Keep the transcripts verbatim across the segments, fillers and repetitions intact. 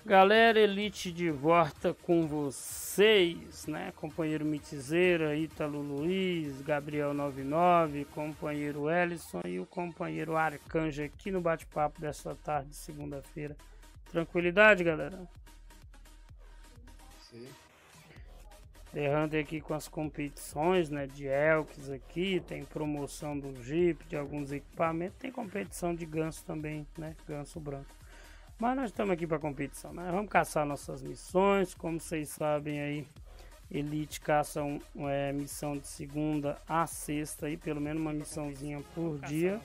Galera, Elite de volta com vocês, né? Companheiro Mitizeira, Ítalo Luiz, Gabriel noventa e nove, companheiro Ellison e o companheiro Arcanjo aqui no bate-papo dessa tarde de segunda-feira. Tranquilidade, galera? Sim. Errando aqui com as competições, né? De Elks aqui, tem promoção do Jeep, de alguns equipamentos, tem competição de ganso também, né? Ganso branco. Mas nós estamos aqui para competição, né? Vamos caçar nossas missões. Como vocês sabem aí, Elite caça um, é, missão de segunda a sexta aí, pelo menos uma missãozinha por dia.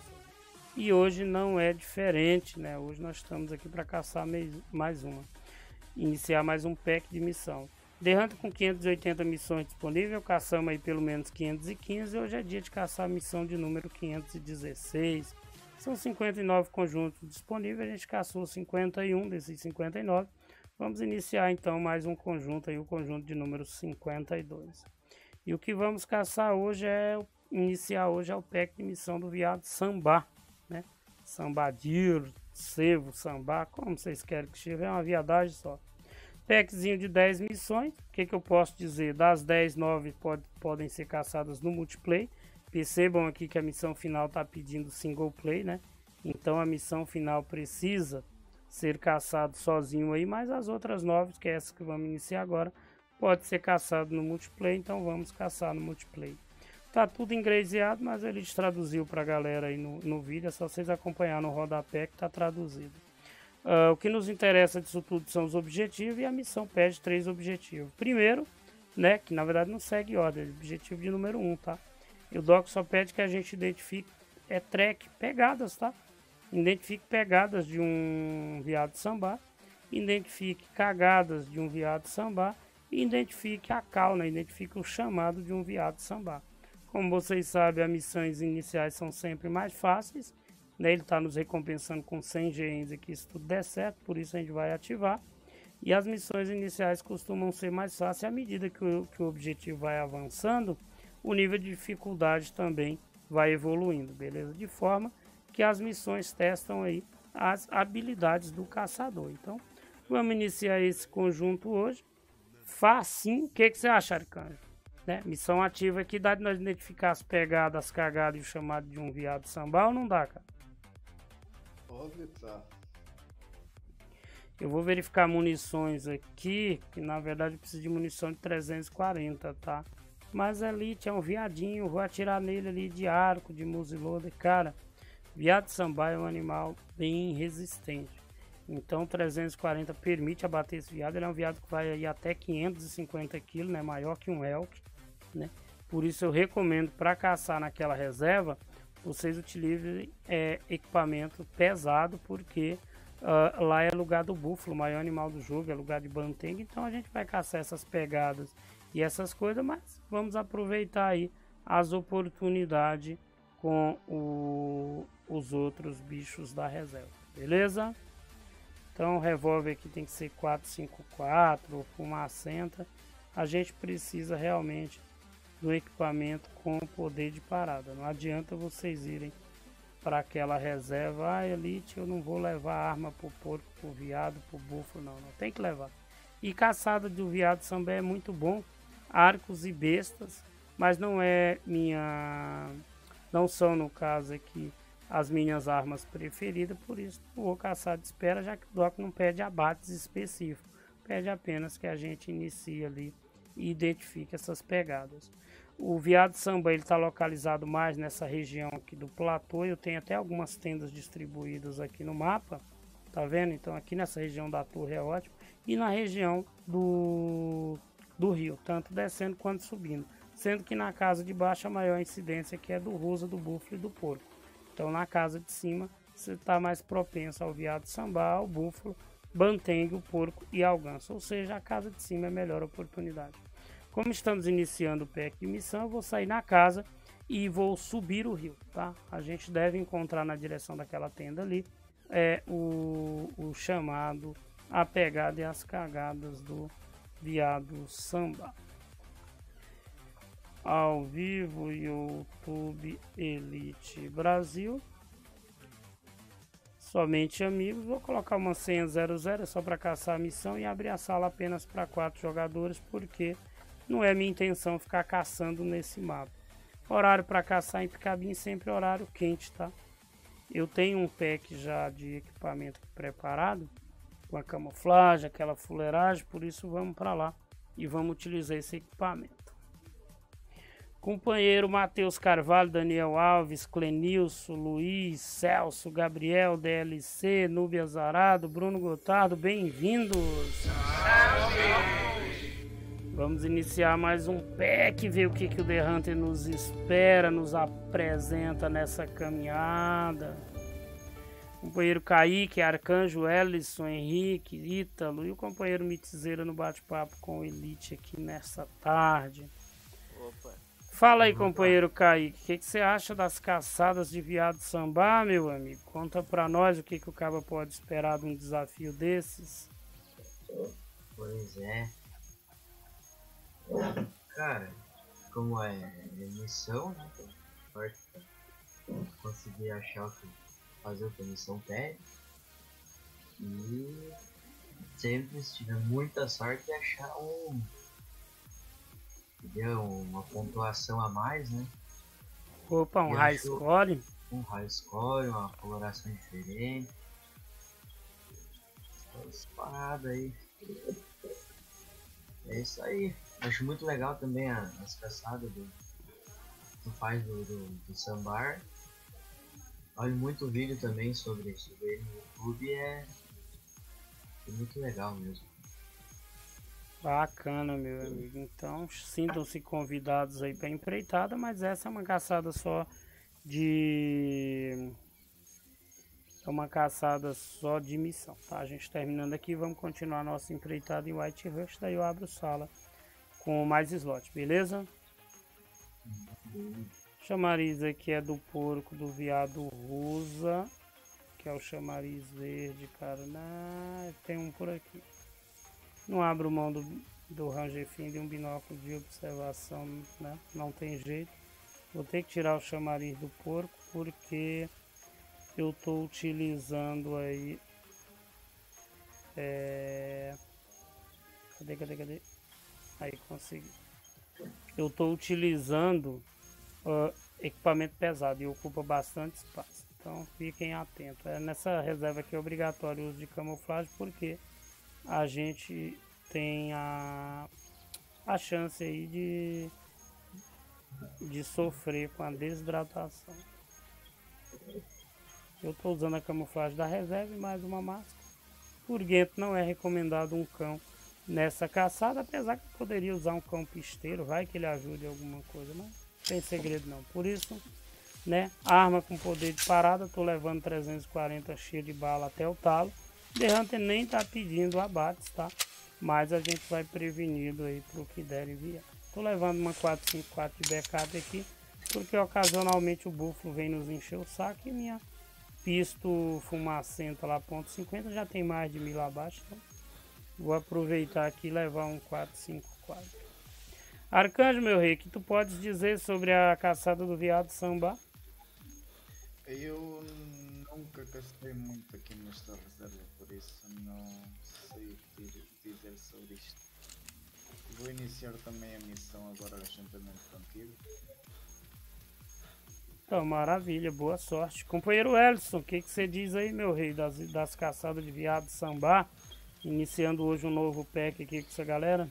E hoje não é diferente, né? Hoje nós estamos aqui para caçar mais uma. Iniciar mais um pack de missão. The Hunter com quinhentas e oitenta missões disponíveis, caçamos aí pelo menos quinhentas e quinze. Hoje é dia de caçar a missão de número quinhentos e dezesseis. São cinquenta e nove conjuntos disponíveis, a gente caçou cinquenta e um desses cinquenta e nove. Vamos iniciar então mais um conjunto aí, o conjunto de número cinquenta e dois. E o que vamos caçar hoje é, iniciar hoje é o pack de missão do viado Sambá, né? Sambadir, Sevo, Sambá, como vocês querem que esteja, é uma viadagem só. Packzinho de dez missões, o que, que eu posso dizer? Das dez, nove pode, podem ser caçadas no multiplayer. Percebam aqui que a missão final está pedindo single play, né? Então a missão final precisa ser caçado sozinho aí, mas as outras nove, que é essa que vamos iniciar agora, pode ser caçado no multiplayer, então vamos caçar no multiplayer. Tá tudo engrezeado, mas ele traduziu para a galera aí no, no vídeo, é só vocês acompanhar no rodapé que tá traduzido. Uh, o que nos interessa disso tudo são os objetivos, e a missão pede três objetivos. Primeiro, né, que na verdade não segue ordem, objetivo de número um, tá? E o doc só pede que a gente identifique é track, pegadas, tá? Identifique pegadas de um viado sambá, identifique cagadas de um viado sambá e identifique a cal, né? Identifique o chamado de um viado sambá. Como vocês sabem, as missões iniciais são sempre mais fáceis, né? Ele está nos recompensando com cem genes aqui se tudo der certo, por isso a gente vai ativar. E as missões iniciais costumam ser mais fáceis à medida que o, que o objetivo vai avançando. O nível de dificuldade também vai evoluindo, beleza? De forma que as missões testam aí as habilidades do caçador. Então, vamos iniciar esse conjunto hoje. Facinho. O que, que você acha, Arcanjo? Né? Missão ativa aqui, dá de nós identificar as pegadas, as cagadas e o chamado de um viado sambá ou não dá, cara? Pode tá. Eu vou verificar munições aqui, que na verdade eu preciso de munição de trezentos e quarenta, tá? Mas Elite é um viadinho, vou atirar nele ali de arco, de muziloda. Cara, viado sambá é um animal bem resistente. Então trezentos e quarenta permite abater esse viado. Ele é um viado que vai aí até quinhentos e cinquenta quilos, né? Maior que um elk, né? Por isso eu recomendo para caçar naquela reserva, vocês utilizem é, equipamento pesado, porque uh, lá é lugar do búfalo, o maior animal do jogo, é lugar de bantengue. Então a gente vai caçar essas pegadas e essas coisas, mas vamos aproveitar aí as oportunidades com o, os outros bichos da reserva, beleza? Então o revólver aqui tem que ser quatro cinco quatro ou fumacenta. A gente precisa realmente do equipamento com poder de parada. Não adianta vocês irem para aquela reserva, ah, Elite, eu não vou levar arma pro porco, pro viado, pro búfalo, não, não tem que levar. E caçada do viado sambá é muito bom, arcos e bestas, mas não é minha, não são no caso aqui as minhas armas preferidas, por isso vou caçar de espera, já que o doc não pede abates específicos, pede apenas que a gente inicie ali e identifique essas pegadas. O viado sambá ele está localizado mais nessa região aqui do platô. Eu tenho até algumas tendas distribuídas aqui no mapa, tá vendo? Então aqui nessa região da torre é ótimo, e na região do do rio, tanto descendo quanto subindo, sendo que na casa de baixo a maior incidência aqui é do rosa, do búfalo e do porco. Então na casa de cima você está mais propenso ao viado sambá, ao búfalo, bantengue, o porco e ao ganso, ou seja, a casa de cima é a melhor oportunidade. Como estamos iniciando o pack de missão, eu vou sair na casa e vou subir o rio, tá? A gente deve encontrar na direção daquela tenda ali é, o, o chamado, a pegada e as cagadas do viado sambá. Ao vivo, YouTube Elite Brasil. somente amigos. Vou colocar uma senha zero zero só para caçar a missão e abrir a sala apenas para quatro jogadores, porque não é minha intenção ficar caçando nesse mapa. Horário para caçar em Picabim sempre horário quente, tá? Eu tenho um pack já de equipamento preparado, com a camuflagem, aquela fuleiragem, por isso vamos para lá e vamos utilizar esse equipamento. Companheiro Matheus Carvalho, Daniel Alves, Clenilson, Luiz, Celso, Gabriel, D L C, Núbia Azarado, Bruno Gotardo, bem-vindos! Vamos iniciar mais um pack, ver o que, que o The Hunter nos espera, nos apresenta nessa caminhada. Companheiro Kaique, Arcanjo, Ellison, Henrique, Ítalo e o companheiro Mitizeira no bate-papo com o Elite aqui nessa tarde. Opa. Fala aí, companheiro Kaique, o que, que você acha das caçadas de viado sambá, meu amigo? Conta pra nós o que, que o caba pode esperar de um desafio desses. Pois é. Cara, como é missão, né? Sorte pra conseguir achar o que fazer o que a missão pede. E sempre se tiver muita sorte achar um. Entendeu? Uma pontuação a mais, né? Opa, um E high acho score. Um high score, uma coloração diferente. Essas paradas aí. É isso aí. Acho muito legal também a, as caçadas do, do faz do, do, do Sambar. Olho muito vídeo também sobre, sobre ele no YouTube, é, é muito legal mesmo. Bacana, meu amigo. Então, sintam-se convidados aí para empreitada, mas essa é uma caçada só de... É uma caçada só de missão, tá? A gente terminando aqui, vamos continuar nossa empreitada em White Rush, daí eu abro sala com mais slot, beleza? Chamariz aqui é do porco do viado rusa, que é o chamariz verde, cara. Não, tem um por aqui. Não abro mão do, do Ranger Fin de um binóculo de observação, né? Não tem jeito. Vou ter que tirar o chamariz do porco porque eu estou utilizando aí. É... Cadê, cadê, cadê? Aí consegui. Eu estou utilizando uh, equipamento pesado e ocupa bastante espaço. Então fiquem atentos. É, nessa reserva aqui é obrigatório o uso de camuflagem porque a gente tem a, a chance aí de, de sofrer com a desidratação. Eu estou usando a camuflagem da reserva e mais uma máscara. Por dentro não é recomendado um cão nessa caçada, apesar que eu poderia usar um cão pisteiro, vai que ele ajude em alguma coisa, mas não tem segredo não. Por isso, né, arma com poder de parada, estou levando trezentos e quarenta cheio de bala até o talo. The Hunter nem está pedindo abates, tá? Mas a gente vai prevenido aí pro que der e vier. Tô levando uma quatro cinco quatro de backup aqui, porque ocasionalmente o búfalo vem nos encher o saco e minha pisto fumacenta lá, ponto cinquenta, já tem mais de mil abaixo, então vou aproveitar aqui e levar um quatro cinco quatro. Arcanjo, meu rei, que tu podes dizer sobre a caçada do viado sambá? Eu nunca gastei muito aqui nesta reserva, por isso não sei o que dizer sobre isto. Vou iniciar também a missão agora juntamente contigo. Então, maravilha, boa sorte. Companheiro Ellison, o que, que você diz aí, meu rei, das, das caçadas de viado sambá? Iniciando hoje um novo pack aqui com essa galera.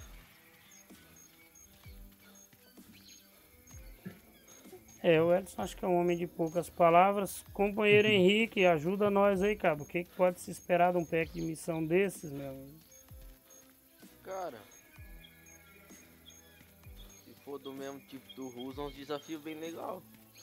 É, o Edson acho que é um homem de poucas palavras. Companheiro Henrique, ajuda nós aí, cara. O que, que pode se esperar de um pack de missão desses, meu amigo? Cara, se for do mesmo tipo do Russo, é um desafio bem legal.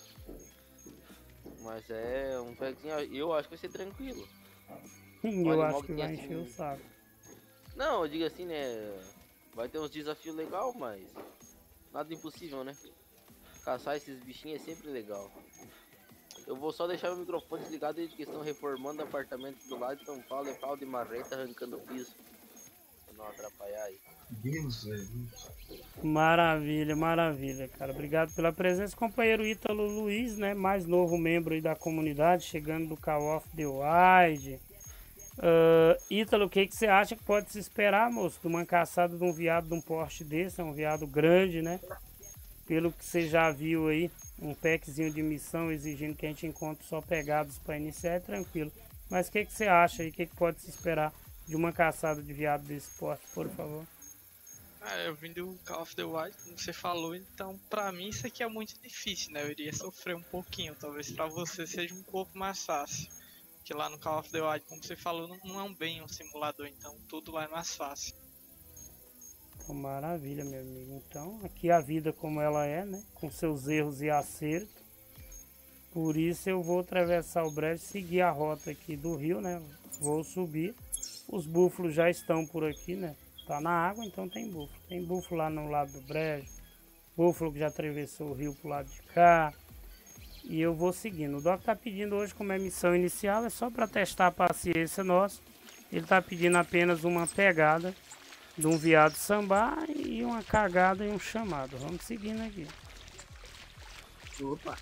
Mas é um packzinho, eu acho que vai ser tranquilo. Eu acho que vai encher o saco. Não, eu digo assim, né? Vai ter uns desafios legais, mas nada impossível, né? Caçar esses bichinhos é sempre legal. Eu vou só deixar o microfone desligado desde que estão reformando apartamento do lado de São Paulo, é pau de marreta arrancando o piso. não atrapalhar aí. Vimos, velho. Maravilha, maravilha, cara. Obrigado pela presença. Companheiro Ítalo Luiz, né? Mais novo membro aí da comunidade, chegando do Call of the Wild. Uh, Ítalo, o que, que você acha que pode se esperar, moço, de uma caçada de um veado de um porte desse? É um veado grande, né? Pelo que você já viu aí, um packzinho de missão exigindo que a gente encontre só pegados para iniciar, é tranquilo. Mas o que, que você acha aí? O que, que pode se esperar de uma caçada de veado desse porte, por favor? Ah, eu vim do Call of the Wild, como você falou, então pra mim isso aqui é muito difícil, né? Eu iria sofrer um pouquinho, talvez pra você seja um pouco mais fácil. Que lá no Call of the Wild, como você falou, não, não é um bem um simulador, então tudo lá é mais fácil. Então, maravilha, meu amigo. Então, aqui a vida como ela é, né? Com seus erros e acertos. Por isso eu vou atravessar o brejo, seguir a rota aqui do rio, né? Vou subir. Os búfalos já estão por aqui, né? Tá na água, então tem búfalo. Tem búfalo lá no lado do brejo. Búfalo que já atravessou o rio pro lado de cá. E eu vou seguindo. O Doc tá pedindo hoje, como é missão inicial, é só para testar a paciência nossa. Ele tá pedindo apenas uma pegada de um veado sambá e uma cagada e um chamado. Vamos seguindo aqui. Opa.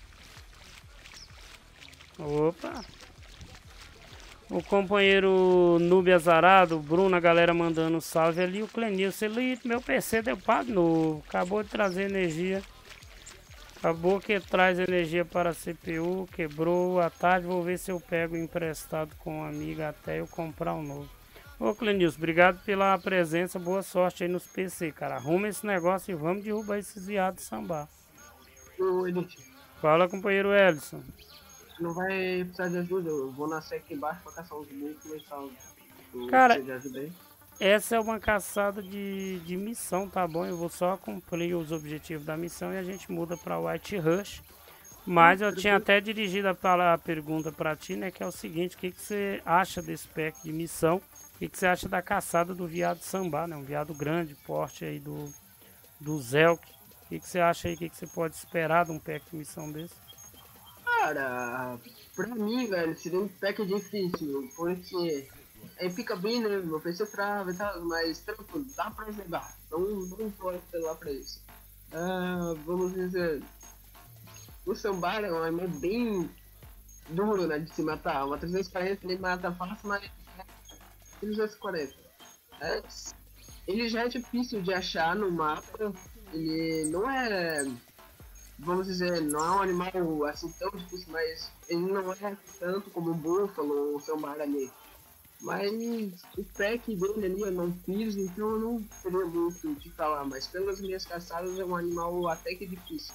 Opa. O companheiro Nube Azarado, o Bruno, a galera mandando salve ali. O Clenilson, ele, meu P C deu pá de novo. Acabou de trazer energia. Acabou que traz energia para a C P U, quebrou. À tarde vou ver se eu pego emprestado com uma amiga até eu comprar um novo. Ô Clenilson, obrigado pela presença, boa sorte aí nos P C, cara. Arruma esse negócio e vamos derrubar esses viados sambá. Ô, Edith, Fala, companheiro Ellison. não vai precisar de ajuda, eu vou nascer aqui embaixo pra caçar uns búfalos e tal. Tu Cara, precisa de ajuda aí? Essa é uma caçada de, de missão, tá bom? Eu vou só cumprir os objetivos da missão e a gente muda para White Rush. Mas eu tinha até dirigido a, a pergunta para ti, né? Que é o seguinte, o que, que você acha desse pack de missão? O que, que você acha da caçada do veado sambá, né? Um veado grande, porte aí do, do Zelk. O que, que você acha aí? O que, que você pode esperar de um pack de missão desse? Cara, pra mim, velho, seria um pack difícil, porque aí fica bem, né? Meu P C trava e tal, mas tranquilo, dá pra jogar. Não, não pode celular pra isso. Ah, vamos dizer, o Sambar é um animal bem duro, né, de se matar. Uma trezentos e quarenta ele mata fácil, mas trezentos e quarenta. É, ele já é difícil de achar no mapa, ele não é, vamos dizer, não é um animal assim tão difícil, mas ele não é tanto como o búfalo ou o Sambar ali. Mas o pack dele ali eu não fiz, então eu não teria muito de falar, mas pelas minhas caçadas é um animal até que difícil.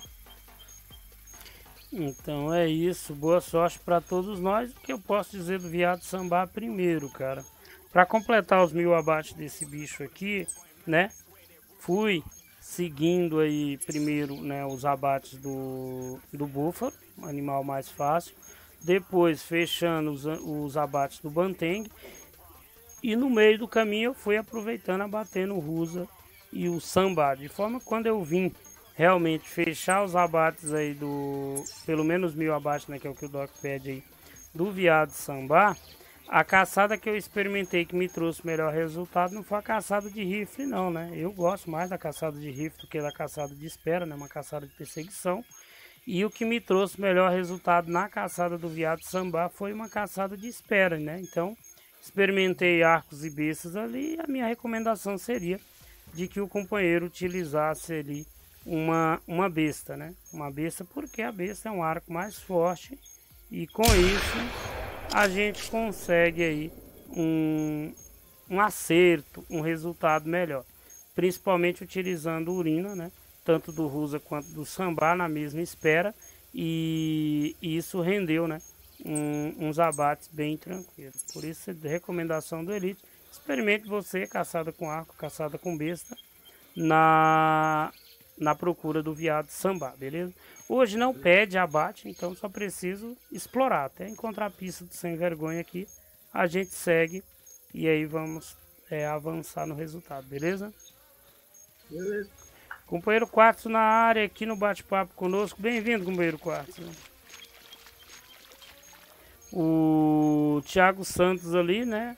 Então é isso, boa sorte para todos nós. O que eu posso dizer do veado sambá primeiro, cara? Para completar os mil abates desse bicho aqui, né? Fui seguindo aí primeiro, né, os abates do, do búfalo, animal mais fácil. Depois fechando os, os abates do Banteng. E no meio do caminho eu fui aproveitando, abatendo o Rusa e o Sambá. De forma que quando eu vim realmente fechar os abates aí do... Pelo menos mil abates, né, que é o que o Doc pede aí, do veado Sambá. A caçada que eu experimentei que me trouxe melhor resultado não foi a caçada de rifle não, né? Eu gosto mais da caçada de rifle do que da caçada de espera, né? Uma caçada de perseguição. E o que me trouxe melhor resultado na caçada do veado sambá foi uma caçada de espera, né? Então, experimentei arcos e bestas ali e a minha recomendação seria de que o companheiro utilizasse ali uma, uma besta, né? Uma besta porque a besta é um arco mais forte e com isso a gente consegue aí um, um acerto, um resultado melhor. Principalmente utilizando urina, né? Tanto do Rusa quanto do Sambá na mesma espera, e, e isso rendeu, né, um, uns abates bem tranquilos. Por isso, recomendação do Elite, experimente você, caçada com arco, caçada com besta, na, na procura do veado Sambá, beleza? Hoje não pede abate, então só preciso explorar, até encontrar a pista do sem vergonha aqui, a gente segue e aí vamos é, avançar no resultado, beleza? Beleza. Companheiro Quartzo na área aqui no bate-papo conosco. Bem-vindo, companheiro Quartzo. O Thiago Santos ali, né?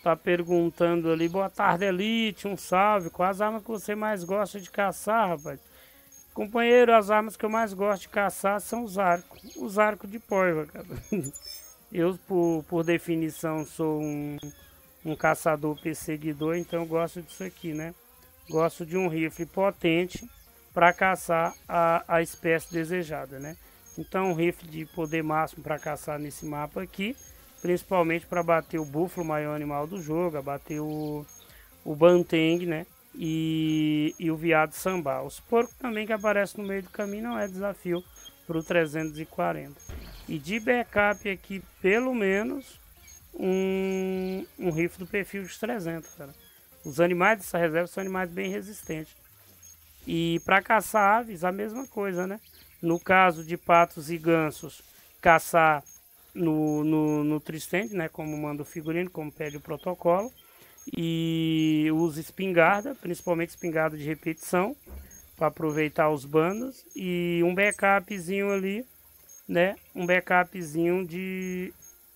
tá perguntando ali, boa tarde, Elite, um salve. Qual as armas que você mais gosta de caçar, rapaz? Companheiro, as armas que eu mais gosto de caçar são os arcos. Os arcos de porva, cara. Eu, por, por definição, sou um, um caçador perseguidor, então eu gosto disso aqui, né? Gosto de um rifle potente para caçar a, a espécie desejada, né? Então, um rifle de poder máximo para caçar nesse mapa aqui, principalmente para bater o búfalo, o maior animal do jogo, bater o, o banteng, né? E, e o veado sambá. Os porcos também que aparecem no meio do caminho não é desafio para o trezentos e quarenta. E de backup aqui, pelo menos, um, um rifle do perfil de trezentos, cara. Os animais dessa reserva são animais bem resistentes. E para caçar aves, a mesma coisa, né? No caso de patos e gansos, caçar no, no, no tristende, né? Como manda o figurino, como pede o protocolo. E usa espingarda, principalmente espingarda de repetição, para aproveitar os bandos. E um backupzinho ali, né? Um backupzinho de...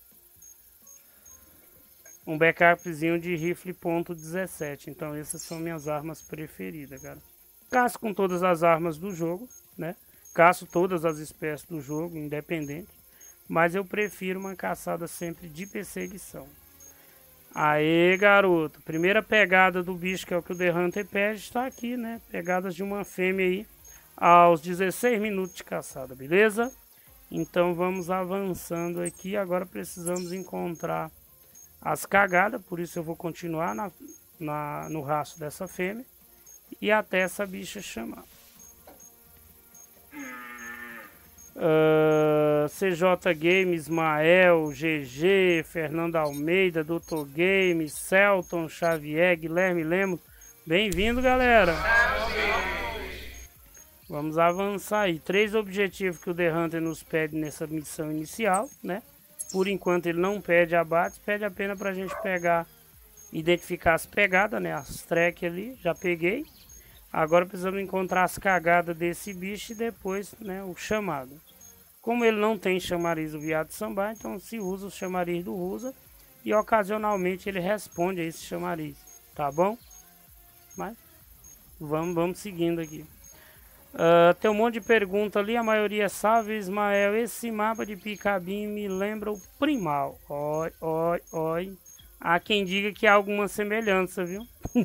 Um backupzinho de rifle ponto dezessete. Então essas são minhas armas preferidas, cara. Caço com todas as armas do jogo, né? Caço todas as espécies do jogo, independente. Mas eu prefiro uma caçada sempre de perseguição. Aê, garoto. Primeira pegada do bicho, que é o que o The Hunter pede, está aqui, né? Pegadas de uma fêmea aí aos dezesseis minutos de caçada, beleza? Então vamos avançando aqui. Agora precisamos encontrar as cagadas, por isso eu vou continuar na, na, no rastro dessa fêmea e até essa bicha chamar. Uh, C J Games, Ismael, G G, Fernando Almeida, doutor Games, Celton, Xavier, Guilherme Lemos. Bem-vindo, galera! Vamos avançar aí. Três objetivos que o The Hunter nos pede nessa missão inicial, né? Por enquanto ele não pede abates, pede apenas pra gente pegar, identificar as pegadas, né? As track ali, já peguei. Agora precisamos encontrar as cagadas desse bicho e depois, né, o chamado. Como ele não tem chamariz do veado sambá, então se usa o chamariz do Rusa e ocasionalmente ele responde a esse chamariz, tá bom? Mas vamos, vamos seguindo aqui. Uh, tem um monte de pergunta ali, a maioria sabe, Ismael. Esse mapa de Picabim me lembra o Primal. Oi, oi, oi. Há quem diga que há alguma semelhança, viu?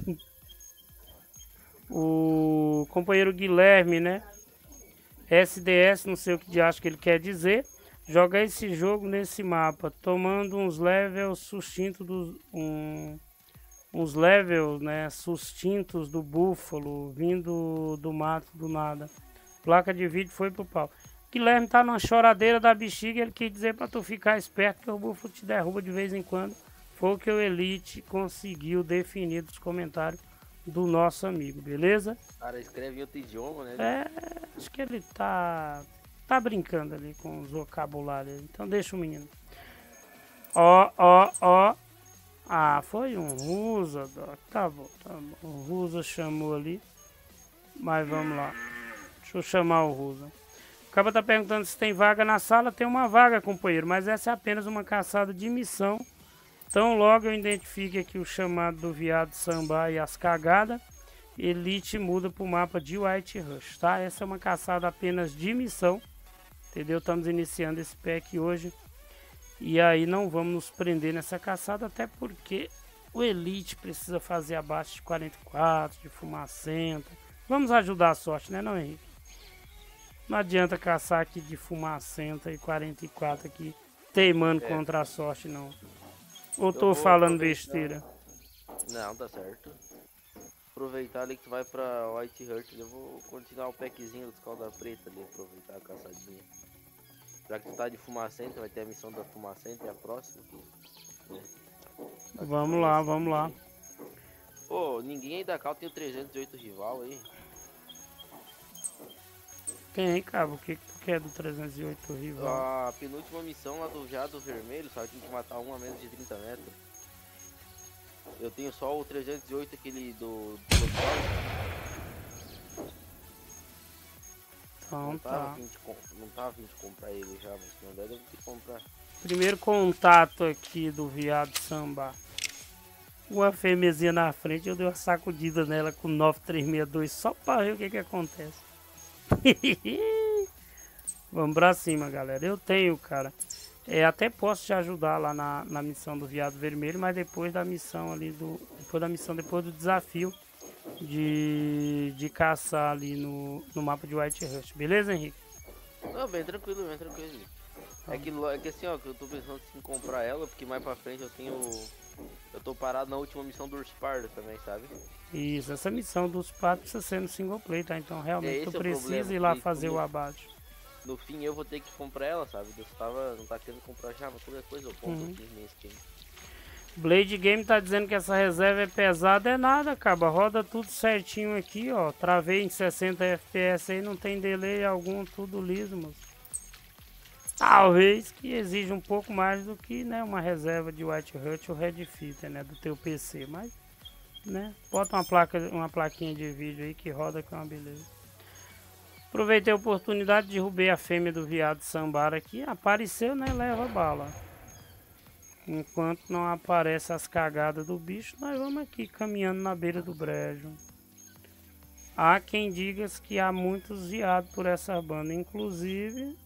O companheiro Guilherme, né? S D S, não sei o que acho que ele quer dizer. Joga esse jogo nesse mapa, tomando uns levels sustintos dos. Um, uns levels, né? Sustintos do búfalo, vindo do mato do nada. Placa de vídeo foi pro pau. Guilherme tá numa choradeira da bexiga. Ele quer dizer pra tu ficar esperto que o búfalo te derruba de vez em quando. Foi o que o Elite conseguiu definir dos comentários do nosso amigo, beleza? Cara, escreve em outro idioma, né? É, acho que ele tá tá brincando ali com os vocabulários, então deixa o menino. Ó, ó, ó. Ah, foi um Rusa, Doc. Tá bom, tá bom. O Rusa chamou ali, mas vamos lá. Deixa eu chamar o Rusa. O cara tá perguntando se tem vaga na sala. Tem uma vaga, companheiro, mas essa é apenas uma caçada de missão. Então logo eu identifique aqui o chamado do veado sambá e as cagadas, Elite muda para o mapa de Whiterush, tá? Essa é uma caçada apenas de missão, entendeu? Estamos iniciando esse pack hoje e aí não vamos nos prender nessa caçada, até porque o Elite precisa fazer abaixo de quarenta e quatro, de fumacenta. Vamos ajudar a sorte, né, não, Henrique? Não adianta caçar aqui de fumacenta e quarenta e quatro aqui, teimando é. contra a sorte, não. Ou tô falando besteira? Não, tá certo. Aproveitar ali que tu vai pra Whiterush, eu vou continuar o packzinho dos calda preta ali, aproveitar a caçadinha. Já que tu tá de fumacenta, vai ter a missão da fumacenta e a próxima. Né? Vamos lá, vamos lá. Pô, ninguém aí da Cal tem o trezentos e oito rival aí. Tem, cara, o que que tu quer do trezentos e oito rival? A penúltima missão lá do Veado Vermelho, só tem que matar um a menos de trinta metros. Eu tenho só o trezentos e oito, aquele do... do então não tá. Tava a fim de comp... Não tava a fim de comprar ele já, mas se não der, eu vou ter que comprar. Primeiro contato aqui do veado sambá. uma fêmeazinha na frente, eu dei uma sacudida nela com nove três seis dois só pra ver o que que acontece. Vamos pra cima, galera. Eu tenho, cara. É, até posso te ajudar lá na, na missão do Viado Vermelho, mas depois da missão ali do. Depois da missão, depois do desafio de, de caçar ali no, no mapa de Whitehurst. Beleza, Henrique? Não, bem tranquilo, bem tranquilo. É que, é que assim, ó, que eu tô pensando em comprar ela, porque mais pra frente eu tenho. Eu tô parado na última missão do Ursparda também, sabe? Isso, essa missão dos patos precisa ser no single play, tá? Então realmente tu é o precisa problema, ir lá que fazer no- o abate. No fim eu vou ter que comprar ela, sabe? Eu tava, não tá querendo comprar já, mas qualquer coisa eu compro Uhum. aqui nesse time. Blade Game tá dizendo que essa reserva é pesada, é nada, acaba. Roda tudo certinho aqui, ó. Travei em sessenta F P S aí, não tem delay algum, tudo liso, moço. Talvez que exija um pouco mais do que, né, uma reserva de Whitehurst ou Red Fitter, né, do teu P C, mas, né, bota uma placa, uma plaquinha de vídeo aí que roda com uma beleza. Aproveitei a oportunidade, derrubei a fêmea do viado Sambara aqui, apareceu, né, leva bala. Enquanto não aparece as cagadas do bicho, nós vamos aqui caminhando na beira do brejo. Há quem diga que há muitos viados por essa banda, inclusive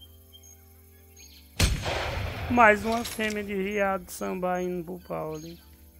mais uma fêmea de viado de samba indo pro pau ali.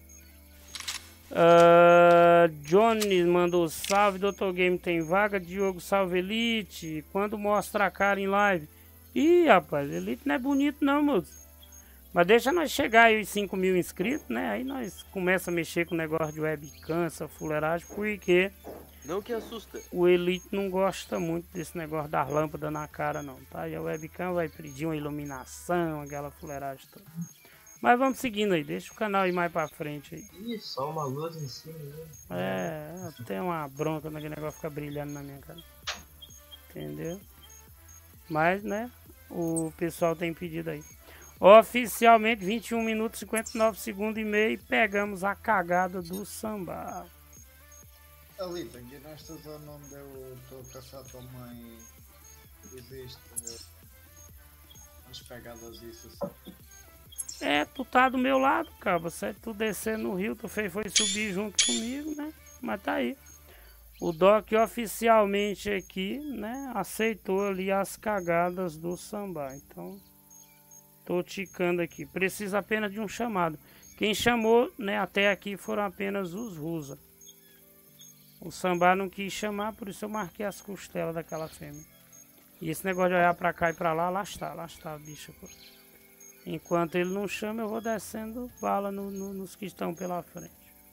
Uh, Johnny mandou salve, doutor Game tem vaga, Diogo salve Elite, quando mostra a cara em live? Ih, rapaz, Elite não é bonito não, moço. Mas deixa nós chegar aí os cinco mil inscritos, né? Aí nós começa a mexer com o negócio de webcam, essa fuleiragem, porque Não que assusta. o Elite não gosta muito desse negócio das lâmpadas na cara, não, tá? E a webcam vai pedir uma iluminação, aquela fuleiragem toda. Mas vamos seguindo aí, deixa o canal ir mais pra frente aí. Ih, só uma luz em cima, né? É, tem uma bronca naquele negócio ficar brilhando na minha cara. Entendeu? Mas, né, o pessoal tem pedido aí. Oficialmente, vinte e um minutos, cinquenta e nove segundos e meio, pegamos a cagada do samba. Ali, tem que ir nesta zona onde eu estou a caçar também. Existe eh, umas pegadas isso assim. É, tu tá do meu lado, cara. Você tu descer no rio, tu fez, foi subir junto comigo, né? Mas tá aí. O Doc oficialmente aqui, né, aceitou ali as cagadas do samba. Então, tô ticando aqui. Precisa apenas de um chamado. Quem chamou, né, até aqui foram apenas os Rusa. O samba não quis chamar, por isso eu marquei as costelas daquela fêmea. E esse negócio de olhar pra cá e pra lá, lá está, lá está a bicha. Pô. Enquanto ele não chama, eu vou descendo bala no, no, nos que estão pela frente.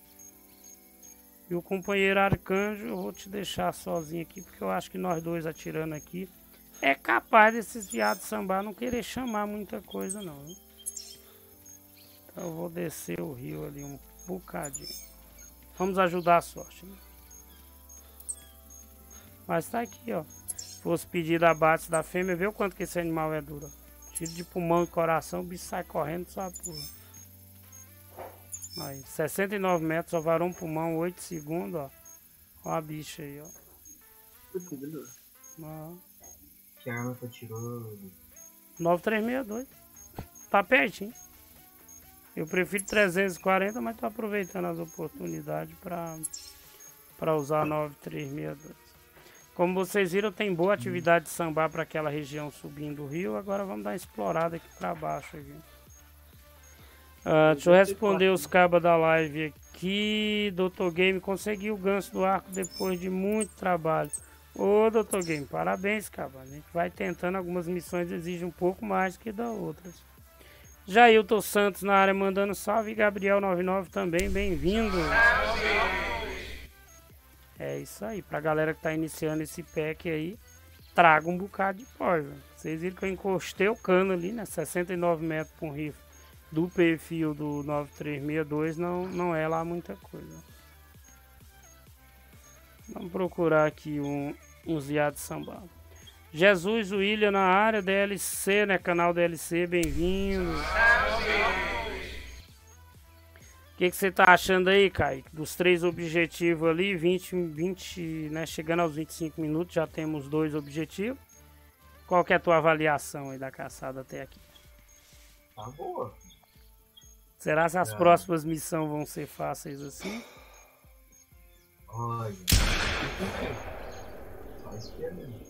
E o companheiro Arcanjo, eu vou te deixar sozinho aqui, porque eu acho que nós dois atirando aqui, é capaz desses viados sambar não querer chamar muita coisa não. Hein? Então eu vou descer o rio ali um bocadinho. Vamos ajudar a sorte, né? Mas tá aqui, ó. Se fosse pedir abate da fêmea, vê o quanto que esse animal é duro. Tiro de pulmão e coração, o bicho sai correndo só porra. Aí, sessenta e nove metros, só varou um pulmão, oito segundos, ó. Ó a bicha aí, ó. ó. Que arma que eu tirou? nove três seis dois. Tá pertinho. Eu prefiro trezentos e quarenta, mas tô aproveitando as oportunidades pra, pra usar nove três seis dois. Como vocês viram, tem boa atividade de sambar para aquela região subindo o rio. Agora vamos dar uma explorada aqui para baixo. Aqui. Uh, deixa eu responder os cabas da live aqui. doutor Game conseguiu o ganso do arco depois de muito trabalho. Ô, doutor Game, parabéns, caba. A gente vai tentando. Algumas missões exigem um pouco mais que da outras. Jailton Santos na área mandando salve. Gabriel noventa e nove também, bem-vindo. É isso aí, pra galera que tá iniciando esse pack aí, traga um bocado de pó, velho. Vocês viram que eu encostei o cano ali, né? sessenta e nove metros com rifle do perfil do nove três seis dois, não, não é lá muita coisa. Vamos procurar aqui um, um Ziad Samba. Jesus William na área, D L C, né? Canal D L C, bem-vindo. O que você tá achando aí, Kaique? Dos três objetivos ali, vinte, vinte, né? Chegando aos vinte e cinco minutos, já temos dois objetivos. Qual que é a tua avaliação aí da caçada até aqui? Tá boa. Será que as Ah. próximas missões vão ser fáceis assim? Olha. Só esperando.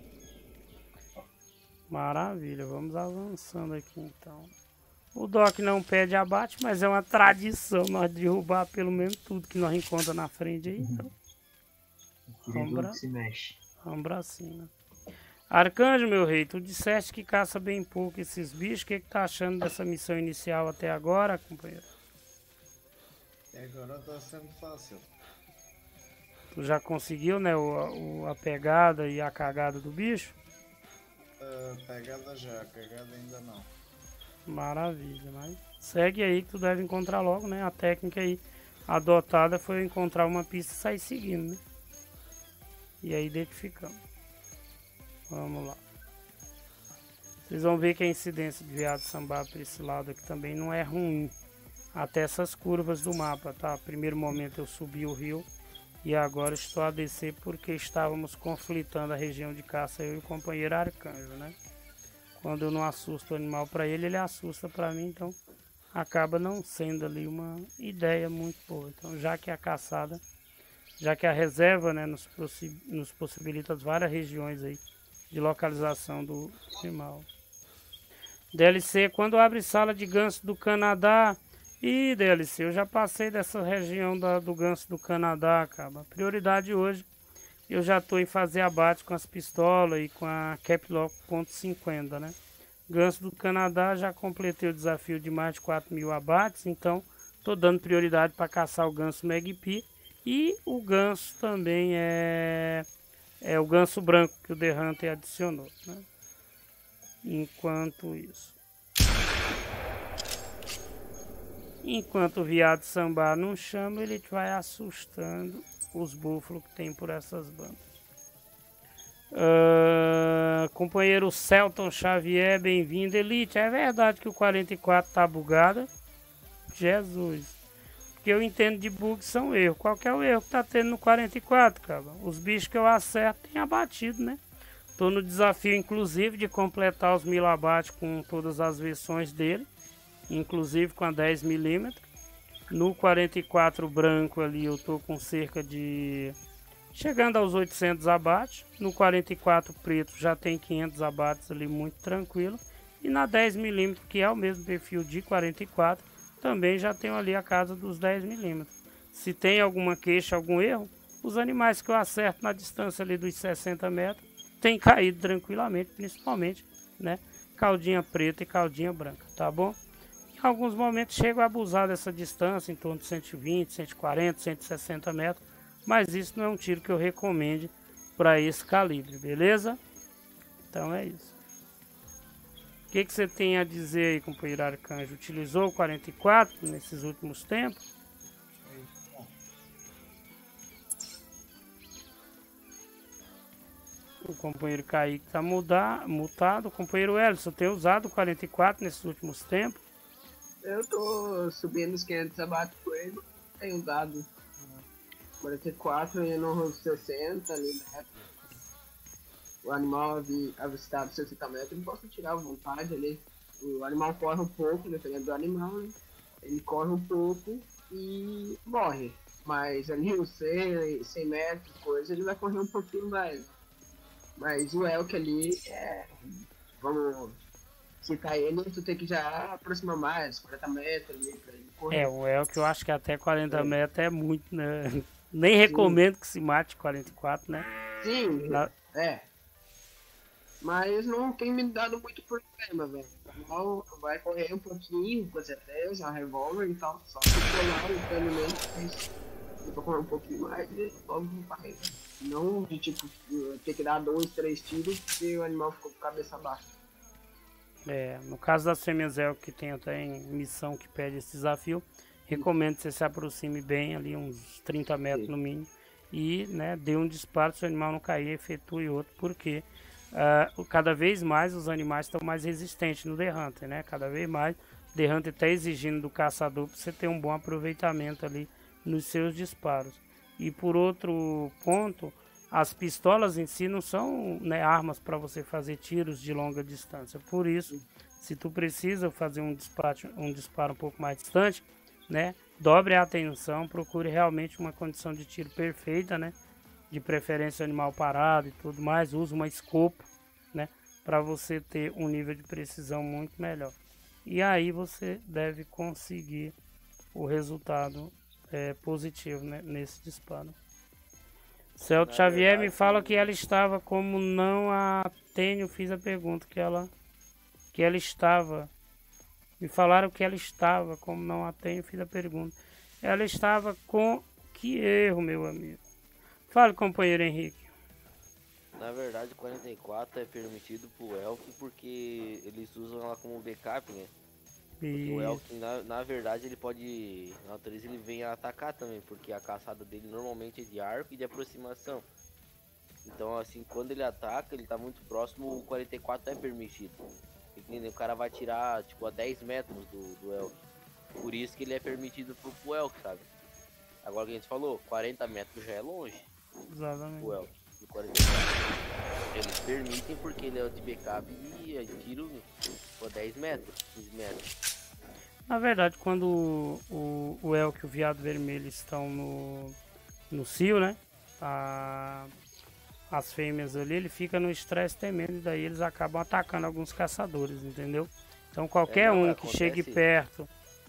Maravilha, vamos avançando aqui então. O Doc não pede abate, mas é uma tradição nós derrubar pelo menos tudo que nós encontramos na frente aí. Então, Queria Vambra. tudo que se mexe. vamos pra cima. Arcanjo, meu rei, tu disseste que caça bem pouco esses bichos. O que, que tá achando dessa missão inicial até agora, companheiro? E agora está sendo fácil. Tu já conseguiu, né, o, o- a pegada e a cagada do bicho? A pegada já, a cagada ainda não. Maravilha, mas segue aí que tu deve encontrar logo, né? A técnica aí adotada foi eu encontrar uma pista e sair seguindo, né? E aí identificamos. Vamos lá. Vocês vão ver que a incidência de veado sambá para esse lado aqui também não é ruim. Até essas curvas do mapa, tá? Primeiro momento eu subi o rio e agora estou a descer porque estávamos conflitando a região de caça, eu e o companheiro Arcanjo, né? Quando eu não assusto o animal para ele, ele assusta para mim, então acaba não sendo ali uma ideia muito boa. Então, já que a caçada, já que a reserva, né, nos, possi nos possibilita várias regiões aí de localização do animal. D L C, quando abre sala de ganso do Canadá, e D L C, eu já passei dessa região da, do ganso do Canadá, cara. A prioridade hoje, eu já estou em fazer abate com as pistolas e com a Caplock ponto cinquenta, né? Ganso do Canadá, já completei o desafio de mais de quatro mil abates, então estou dando prioridade para caçar o ganso Magpie. E o ganso também é, é o ganso branco que o The Hunter adicionou, né? Enquanto isso. Enquanto o viado sambá não chama, ele vai assustando os búfalos que tem por essas bandas. Uh, companheiro Celton Xavier, bem-vindo. Elite, é verdade que o quarenta e quatro tá bugada? Jesus. Porque eu entendo de bug são erros. Qual que é o erro que tá tendo no quarenta e quatro, cara? Os bichos que eu acerto têm abatido, né? Tô no desafio, inclusive, de completar os mil abates com todas as versões dele. Inclusive com a dez milímetros. No quarenta e quatro branco ali eu tô com cerca de... chegando aos oitocentos abates. No quarenta e quatro preto já tem quinhentos abates ali, muito tranquilo. E na dez milímetros, que é o mesmo perfil de quarenta e quatro, também já tenho ali a casa dos dez milímetros. Se tem alguma queixa, algum erro, os animais que eu acerto na distância ali dos sessenta metros têm caído tranquilamente, principalmente, né, caldinha preta e caldinha branca, tá bom? Em alguns momentos chego a abusar dessa distância, em torno de cento e vinte, cento e quarenta, cento e sessenta metros, mas isso não é um tiro que eu recomende para esse calibre, beleza? Então é isso. O que, que você tem a dizer aí, companheiro Arcanjo? Utilizou o quarenta e quatro nesses últimos tempos? O companheiro Kaique está mutado. O companheiro Elson, tem usado o quarenta e quatro nesses últimos tempos? Eu tô subindo os quinhentos abates com ele. Tenho dado quarenta e quatro e no sessenta ali, né? O animal avi, avistado sessenta metros, eu posso tirar à vontade ali. O animal corre um pouco, dependendo do animal, né? Ele corre um pouco e morre. Mas ali os cem, cem metros, coisa, ele vai correr um pouquinho mais. Mas o Elk ali, é... vamos citar ele, tu tem que já aproximar mais, quarenta metros ali pra ele correr. É, o Elk eu acho que até quarenta é. metros é muito, né? Nem recomendo Sim. que se mate quarenta e quatro, né? Sim, Na... é. Mas não tem me dado muito problema, velho. Então vai correr um pouquinho, com certeza, a revólver e tal. Só que colar o treinamento, mas eu vou correr um pouquinho mais e logo vai. Não de tipo ter que dar dois, três tiros porque o animal ficou com a cabeça baixa. É, no caso das fêmeas Elk que tem até em missão que pede esse desafio, recomendo que você se aproxime bem ali, uns trinta metros Sim. no mínimo. E, né, dê um disparo, se o animal não cair, efetue outro, porque uh, cada vez mais os animais estão mais resistentes no The Hunter, né? Cada vez mais o The Hunter está exigindo do caçador para você ter um bom aproveitamento ali nos seus disparos. E por outro ponto, as pistolas em si não são, né, armas para você fazer tiros de longa distância. Por isso, Se tu precisa fazer um disparo, um disparo um pouco mais distante, né? Dobre a atenção, procure realmente uma condição de tiro perfeita, né? De preferência animal parado e tudo mais. Use uma escopo, né? Para você ter um nível de precisão muito melhor. E aí você deve conseguir o resultado é, positivo, né? Nesse disparo. Celto Na Xavier verdade, me fala que ela estava, como não a tenho, fiz a pergunta que ela que ela estava. Me falaram que ela estava, como não a tenho, fiz a pergunta. Ela estava com que erro, meu amigo? Fale, companheiro Henrique. Na verdade, quarenta e quatro é permitido pro Elk porque eles usam ela como backup, né? Porque o E Elk, na, na verdade, ele pode, na natureza, ele vem a atacar também, porque a caçada dele normalmente é de arco e de aproximação. Então, assim, quando ele ataca, ele tá muito próximo, o quarenta e quatro é permitido. Entendeu? O cara vai tirar, tipo, a dez metros do, do Elk. Por isso que ele é permitido pro, pro Elk, sabe? Agora que a gente falou, quarenta metros já é longe exatamente. pro Elk. Do quarenta e quatro. Eles permitem porque ele é de backup e é tiro por dez metros, quinze metros. Na verdade, quando o, o, o elk e o veado vermelho estão no, no cio, né? A, as fêmeas ali, ele fica no estresse tremendo e daí eles acabam atacando alguns caçadores, entendeu? Então qualquer É, não, um mas que acontece- chegue perto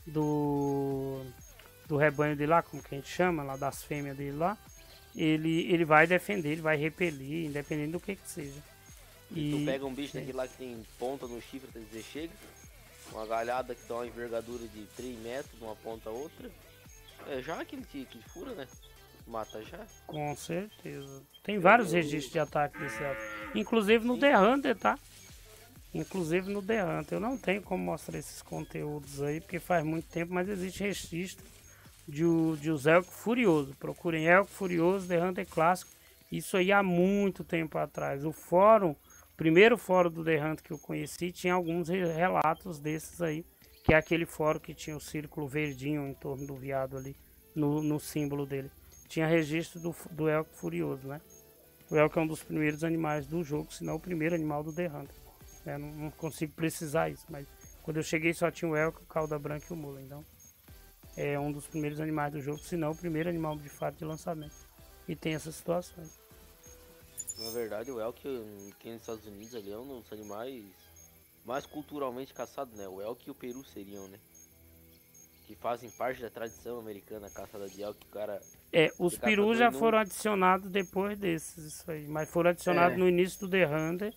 do, do rebanho dele lá, como que a gente chama, lá das fêmeas dele lá, ele, ele vai defender, ele vai repelir, independente do que que seja. Tu E pega um bicho daquele lá que tem ponta no chifre, quer dizer, chega. Uma galhada que dá uma envergadura de três metros de uma ponta a outra. É já que ele te, que te fura, né? Mata já. com certeza. Tem vários Eu- registros de ataque desse elk. Inclusive no Sim. The Hunter, tá? Inclusive no The Hunter. Eu não tenho como mostrar esses conteúdos aí, porque faz muito tempo, mas existe registro de, o- de os Elco Furioso. Procurem Elco Furioso, The Hunter Clássico. Isso aí há muito tempo atrás. O fórum, o primeiro fórum do The Hunter que eu conheci, tinha alguns re- relatos desses aí. Que é aquele fórum que tinha o círculo verdinho em torno do veado ali, no, no símbolo dele. Tinha registro do, do Elco Furioso, né? O elco é um dos primeiros animais do jogo, se não o primeiro animal do The Hunter. É, não, não consigo precisar isso, mas quando eu cheguei só tinha o elco, o cauda branca e o mula. Então é um dos primeiros animais do jogo, se não o primeiro animal de fato de lançamento. E tem essas situações. Na verdade, o elk aqui nos Estados Unidos ali é um dos animais mais culturalmente caçados, né? O elk e o peru seriam, né? Que fazem parte da tradição americana, a caçada de elk, o cara... É, os Esse perus caçador já não- foram adicionados depois desses, isso aí. Mas foram adicionados É. no início do The Hunter.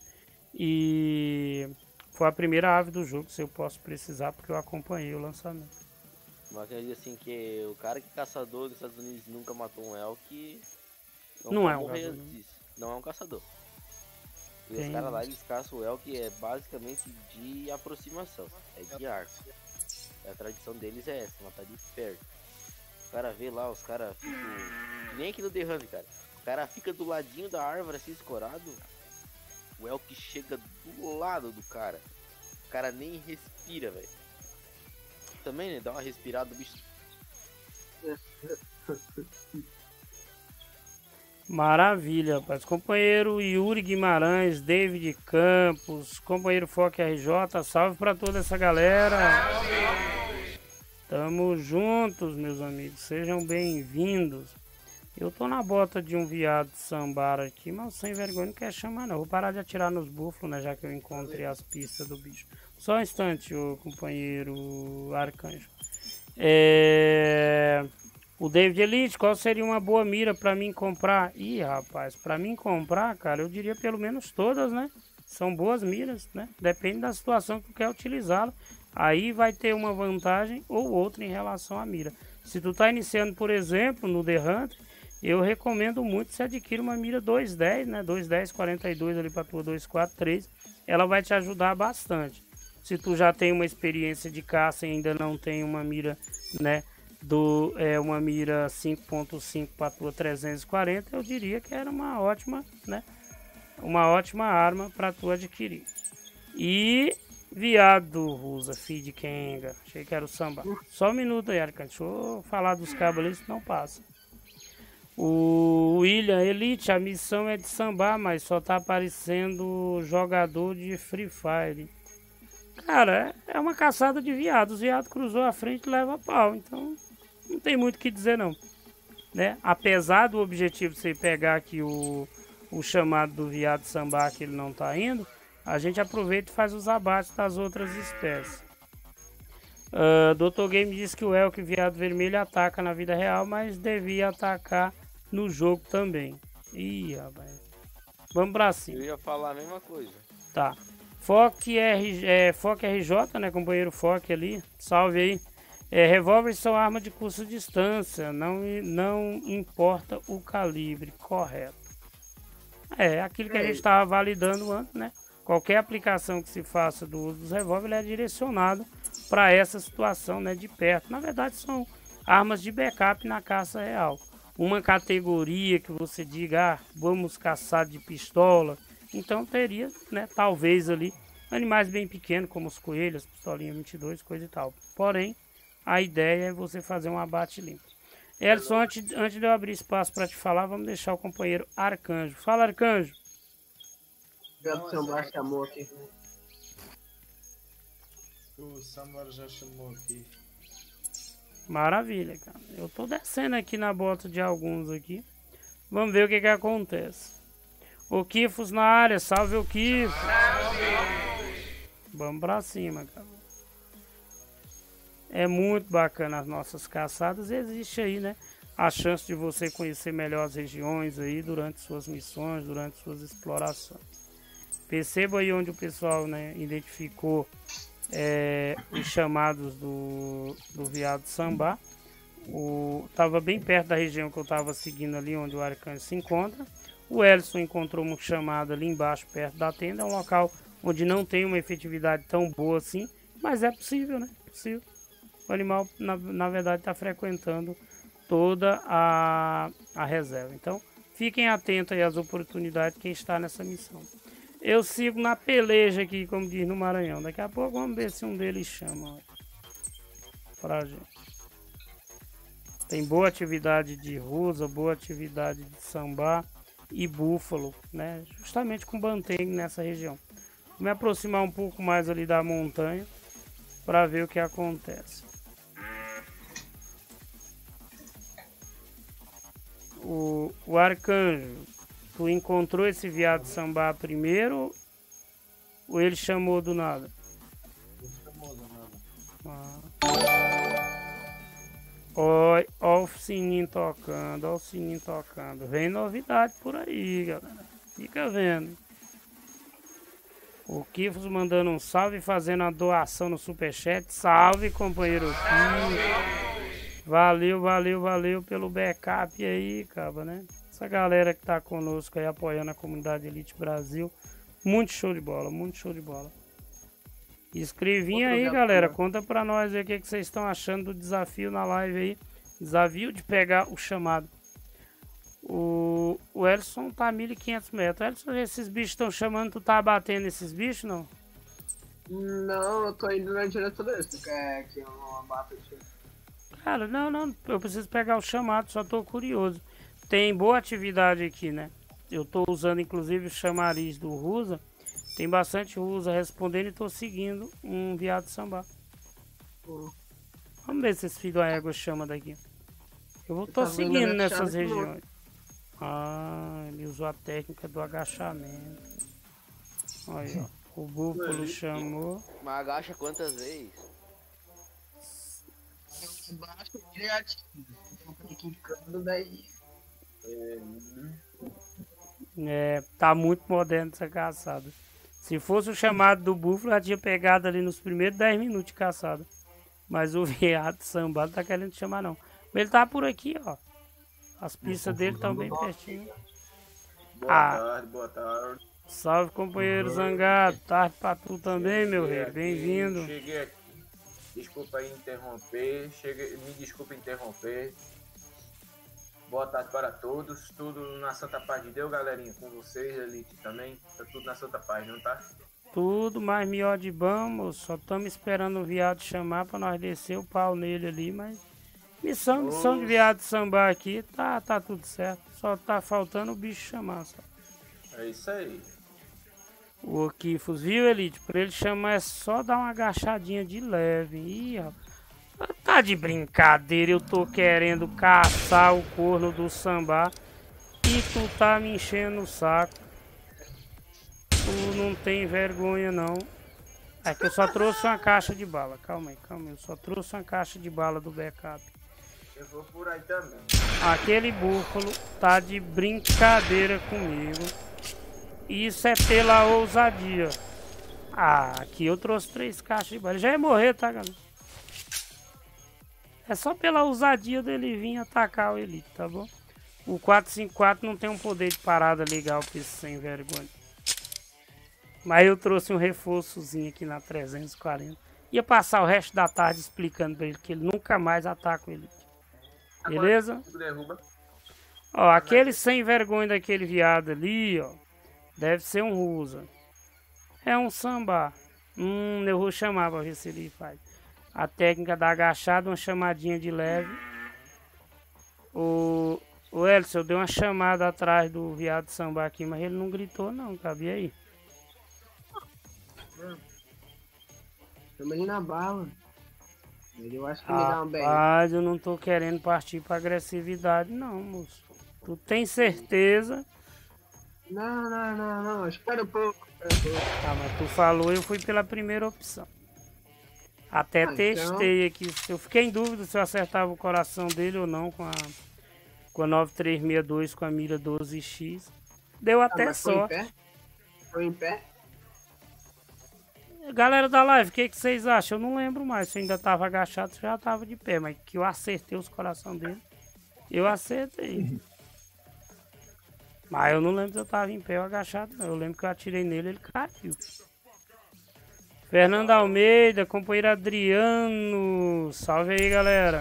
E foi a primeira ave do jogo, se eu posso precisar, porque eu acompanhei o lançamento. Mas eu digo assim que o cara que é caçador dos Estados Unidos e nunca matou um elk... Não pode é um morrer caçador. antes disso. Não é um caçador. E Tem os caras lá, isso. eles caçam o elk é basicamente de aproximação. É de arco. A tradição deles é essa, matar de perto. O cara vê lá, os caras ficam... Nem aqui no The Hunter, cara. O cara fica do ladinho da árvore assim, escorado. O elk chega do lado do cara. O cara nem respira, velho. Também, né? Dá uma respirada, o bicho... Maravilha, rapaz. Companheiro Yuri Guimarães, David Campos, companheiro Foque R J, salve pra toda essa galera. Tamo juntos, meus amigos. Sejam bem-vindos. Eu tô na bota de um viado de sambar aqui, mas sem vergonha não quer chamar não. Vou parar de atirar nos búfalos, né? Já que eu encontrei as pistas do bicho. Só um instante, ô companheiro Arcanjo. É... O David Elite, qual seria uma boa mira pra mim comprar? Ih, rapaz, pra mim comprar, cara, eu diria pelo menos todas, né? São boas miras, né? Depende da situação que tu quer utilizá-la. Aí vai ter uma vantagem ou outra em relação à mira. Se tu tá iniciando, por exemplo, no The Hunter, eu recomendo muito que você adquira uma mira dois dez, né? dois dez, quarenta e dois ali pra tua dois quatro três. Ela vai te ajudar bastante. Se tu já tem uma experiência de caça e ainda não tem uma mira, né? Do, é, uma mira cinco ponto cinco para tua trezentos e quarenta, eu diria que era uma ótima, né? Uma ótima arma para tu adquirir. E viado rusa, feed Kenga. Achei que era o samba. Só um minuto aí, Arcante. Deixa eu falar dos cabos ali, senão passa. O William Elite, a missão é de sambar, mas só tá aparecendo jogador de Free Fire. Cara, é, é uma caçada de viado. Os viados cruzou a frente e leva pau. Então, não tem muito o que dizer, não. Né? Apesar do objetivo de você pegar aqui o, o chamado do viado sambar, que ele não tá indo, a gente aproveita e faz os abates das outras espécies. Uh, doutor Game disse que o elk viado vermelho ataca na vida real, mas devia atacar no jogo também. Ih, rapaz. Vamos pra cima. Eu ia falar a mesma coisa. Tá. Foque R, é, Foque R J, né? Companheiro Foque ali. Salve aí. É, revólveres são arma de curta distância. Não, não importa o calibre. Correto. É, aquilo que a gente estava validando antes, né? Qualquer aplicação que se faça do uso dos revólveres é direcionado para essa situação, né? De perto. Na verdade, são armas de backup na caça real. Uma categoria que você diga, ah, vamos caçar de pistola. Então teria, né, talvez ali, animais bem pequenos, como os coelhos, pistolinha vinte e dois, coisa e tal. Porém, a ideia é você fazer um abate limpo. Elson, antes, antes de eu abrir espaço para te falar, vamos deixar o companheiro Arcanjo. Fala, Arcanjo. Obrigado, seu Bar chamou aqui. O Sambar já chamou aqui. Maravilha, cara. Eu tô descendo aqui na bota de alguns aqui. Vamos ver o que que acontece. O Kifos na área, salve o Kifos. Vamos pra cima, cara. É muito bacana as nossas caçadas. Existe aí, né, a chance de você conhecer melhor as regiões aí durante suas missões, durante suas explorações. Perceba aí onde o pessoal, né, identificou é, os chamados do, do viado sambar. O, tava bem perto da região que eu tava seguindo ali, onde o Arcanjo se encontra. O Ellison encontrou um chamado ali embaixo, perto da tenda. É um local onde não tem uma efetividade tão boa assim, mas é possível, né? É possível. O animal, na, na verdade, está frequentando toda a, a reserva. Então, fiquem atentos aí às oportunidades quem está nessa missão. Eu sigo na peleja aqui, como diz no Maranhão. Daqui a pouco vamos ver se um deles chama. Ó, pra gente. Tem boa atividade de rusa, boa atividade de sambar e búfalo, né? Justamente com bantengue nessa região. Vou me aproximar um pouco mais ali da montanha para ver o que acontece. O, o Arcanjo, tu encontrou esse viado sambar primeiro ou ele chamou do nada? Ele chamou do nada. Ah. Ó, ó o sininho tocando, ó o sininho tocando. Vem novidade por aí, galera. Fica vendo. O Kifos mandando um salve, fazendo a doação no superchat. Salve, companheiro Kifos. Valeu, valeu, valeu pelo backup aí, cara, né? Essa galera que tá conosco aí apoiando a comunidade Elite Brasil. Muito show de bola, muito show de bola. Escrevinha aí, galera. Conta pra nós aí o que, que vocês estão achando do desafio na live aí. Desafio de pegar o chamado. O, o Ellison tá a mil e quinhentos metros. Ellison, esses bichos estão chamando, tu tá abatendo esses bichos, não? Não, eu tô indo na direção desse. Tu quer que eu abata aqui? Cara, não, não. Eu preciso pegar o chamado, só tô curioso. Tem boa atividade aqui, né? Eu tô usando inclusive o chamariz do Rusa. Tem bastante Rusa respondendo e tô seguindo um viado sambar. Hum. Vamos ver se esse filho da égua chama daqui. Eu vou, tô Tá vendo, seguindo né? nessas Chave regiões. Ah, ele usou a técnica do agachamento. Olha, ó. O búfalo chamou. Mas agacha quantas vezes? Embaixo direto. Fica quicando daí. É, tá muito moderno essa caçada. Se fosse o chamado do búfalo, já tinha pegado ali nos primeiros dez minutos de caçada. Mas o viado sambar não tá querendo chamar, não. Ele tá por aqui, ó. As pistas dele estão bem pertinho. Boa Ah. tarde, boa tarde. Salve, companheiro Zangado. Tarde pra tu também, meu rei. Cheguei aqui, Bem-vindo. Cheguei aqui. Desculpa aí interromper. Cheguei, me desculpa interromper. Boa tarde para todos. Tudo na Santa Paz de Deus, galerinha. Com vocês, Elite também. Tá tudo na Santa Paz, não tá? Tudo mais melhor de bom, moço. Só estamos esperando o viado chamar pra nós descer o pau nele ali, mas... Missão, missão de viado sambar aqui, tá, tá tudo certo. Só tá faltando o bicho chamar, só. É isso aí. O Okifos, viu, Elite? Pra ele chamar é só dar uma agachadinha de leve. Ih, rapaz. Tá de brincadeira, eu tô querendo caçar o corno do Sambá e tu tá me enchendo o saco. Tu não tem vergonha, não. É que eu só trouxe uma caixa de bala. Calma aí, calma aí. Eu só trouxe uma caixa de bala do backup. Eu vou por aí também. Aquele búfalo tá de brincadeira comigo. Isso é pela ousadia. Ah, aqui eu trouxe três caixas de bala. Ele já ia morrer, tá, galera? É só pela ousadia dele vir atacar o Elite, tá bom? O quatro cinco quatro não tem um poder de parada legal pra esse sem vergonha. Mas eu trouxe um reforçozinho aqui na trezentos e quarenta. Ia passar o resto da tarde explicando pra ele que ele nunca mais ataca o Elite. Beleza? Derruba. Ó, aquele sem vergonha daquele viado ali, ó. Deve ser um Rusa. É um Sambá. Hum, eu vou chamar pra ver se ele faz. A técnica da agachada, uma chamadinha de leve. O, o Elson, eu dei uma chamada atrás do viado Sambá aqui, mas ele não gritou não, cabia aí. Chama ele na bala. Eu acho que me dá um bem. Rapaz, eu não tô querendo partir pra agressividade não, moço. Tu tem certeza? Não, não, não, não. Espera um pouco. Espera um pouco. Tá, mas tu falou, eu fui pela primeira opção. Até Ah, testei aqui. Eu fiquei em dúvida se eu acertava o coração dele ou não com a, com a nove três seis dois com a mira doze X. Deu até Ah, mas foi em sorte. pé? Foi em pé? Galera da live, o que, que vocês acham? Eu não lembro mais. Se eu ainda tava agachado, se eu já tava de pé. Mas que eu acertei os coração dele. Eu acertei. Mas eu não lembro se eu tava em pé ou agachado, não. Eu lembro que eu atirei nele e ele caiu. Fernando Almeida, companheiro Adriano. Salve aí, galera.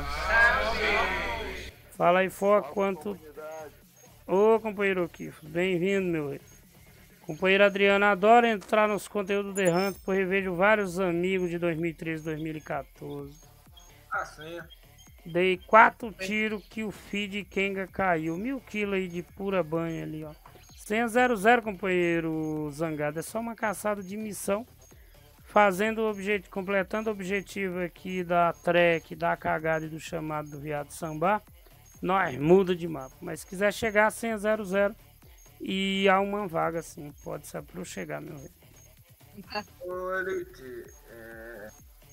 Fala aí, foco, quanto... Ô, companheiro Kifos, bem-vindo, meu rei. Companheiro Adriano, adoro entrar nos conteúdos do The Hunt, pois revejo vários amigos de dois mil e treze, dois mil e quatorze. Assim. Dei quatro tiros que o feed Kenga caiu. Mil quilos aí de pura banha ali, ó. cem a zero zero, companheiro Zangado. É só uma caçada de missão. Fazendo o objetivo, completando o objetivo aqui da track, da cagada e do chamado do viado Sambá. Nós muda de mapa. Mas se quiser chegar a cem a zero zero e há uma vaga assim, pode ser para eu chegar, meu rei. Ô, Elite, é...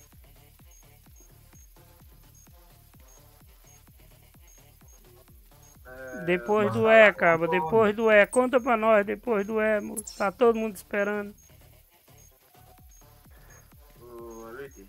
É... Depois do E, caba, depois do E. Conta pra nós, depois do E, moço. Tá todo mundo esperando. Ô, Elite.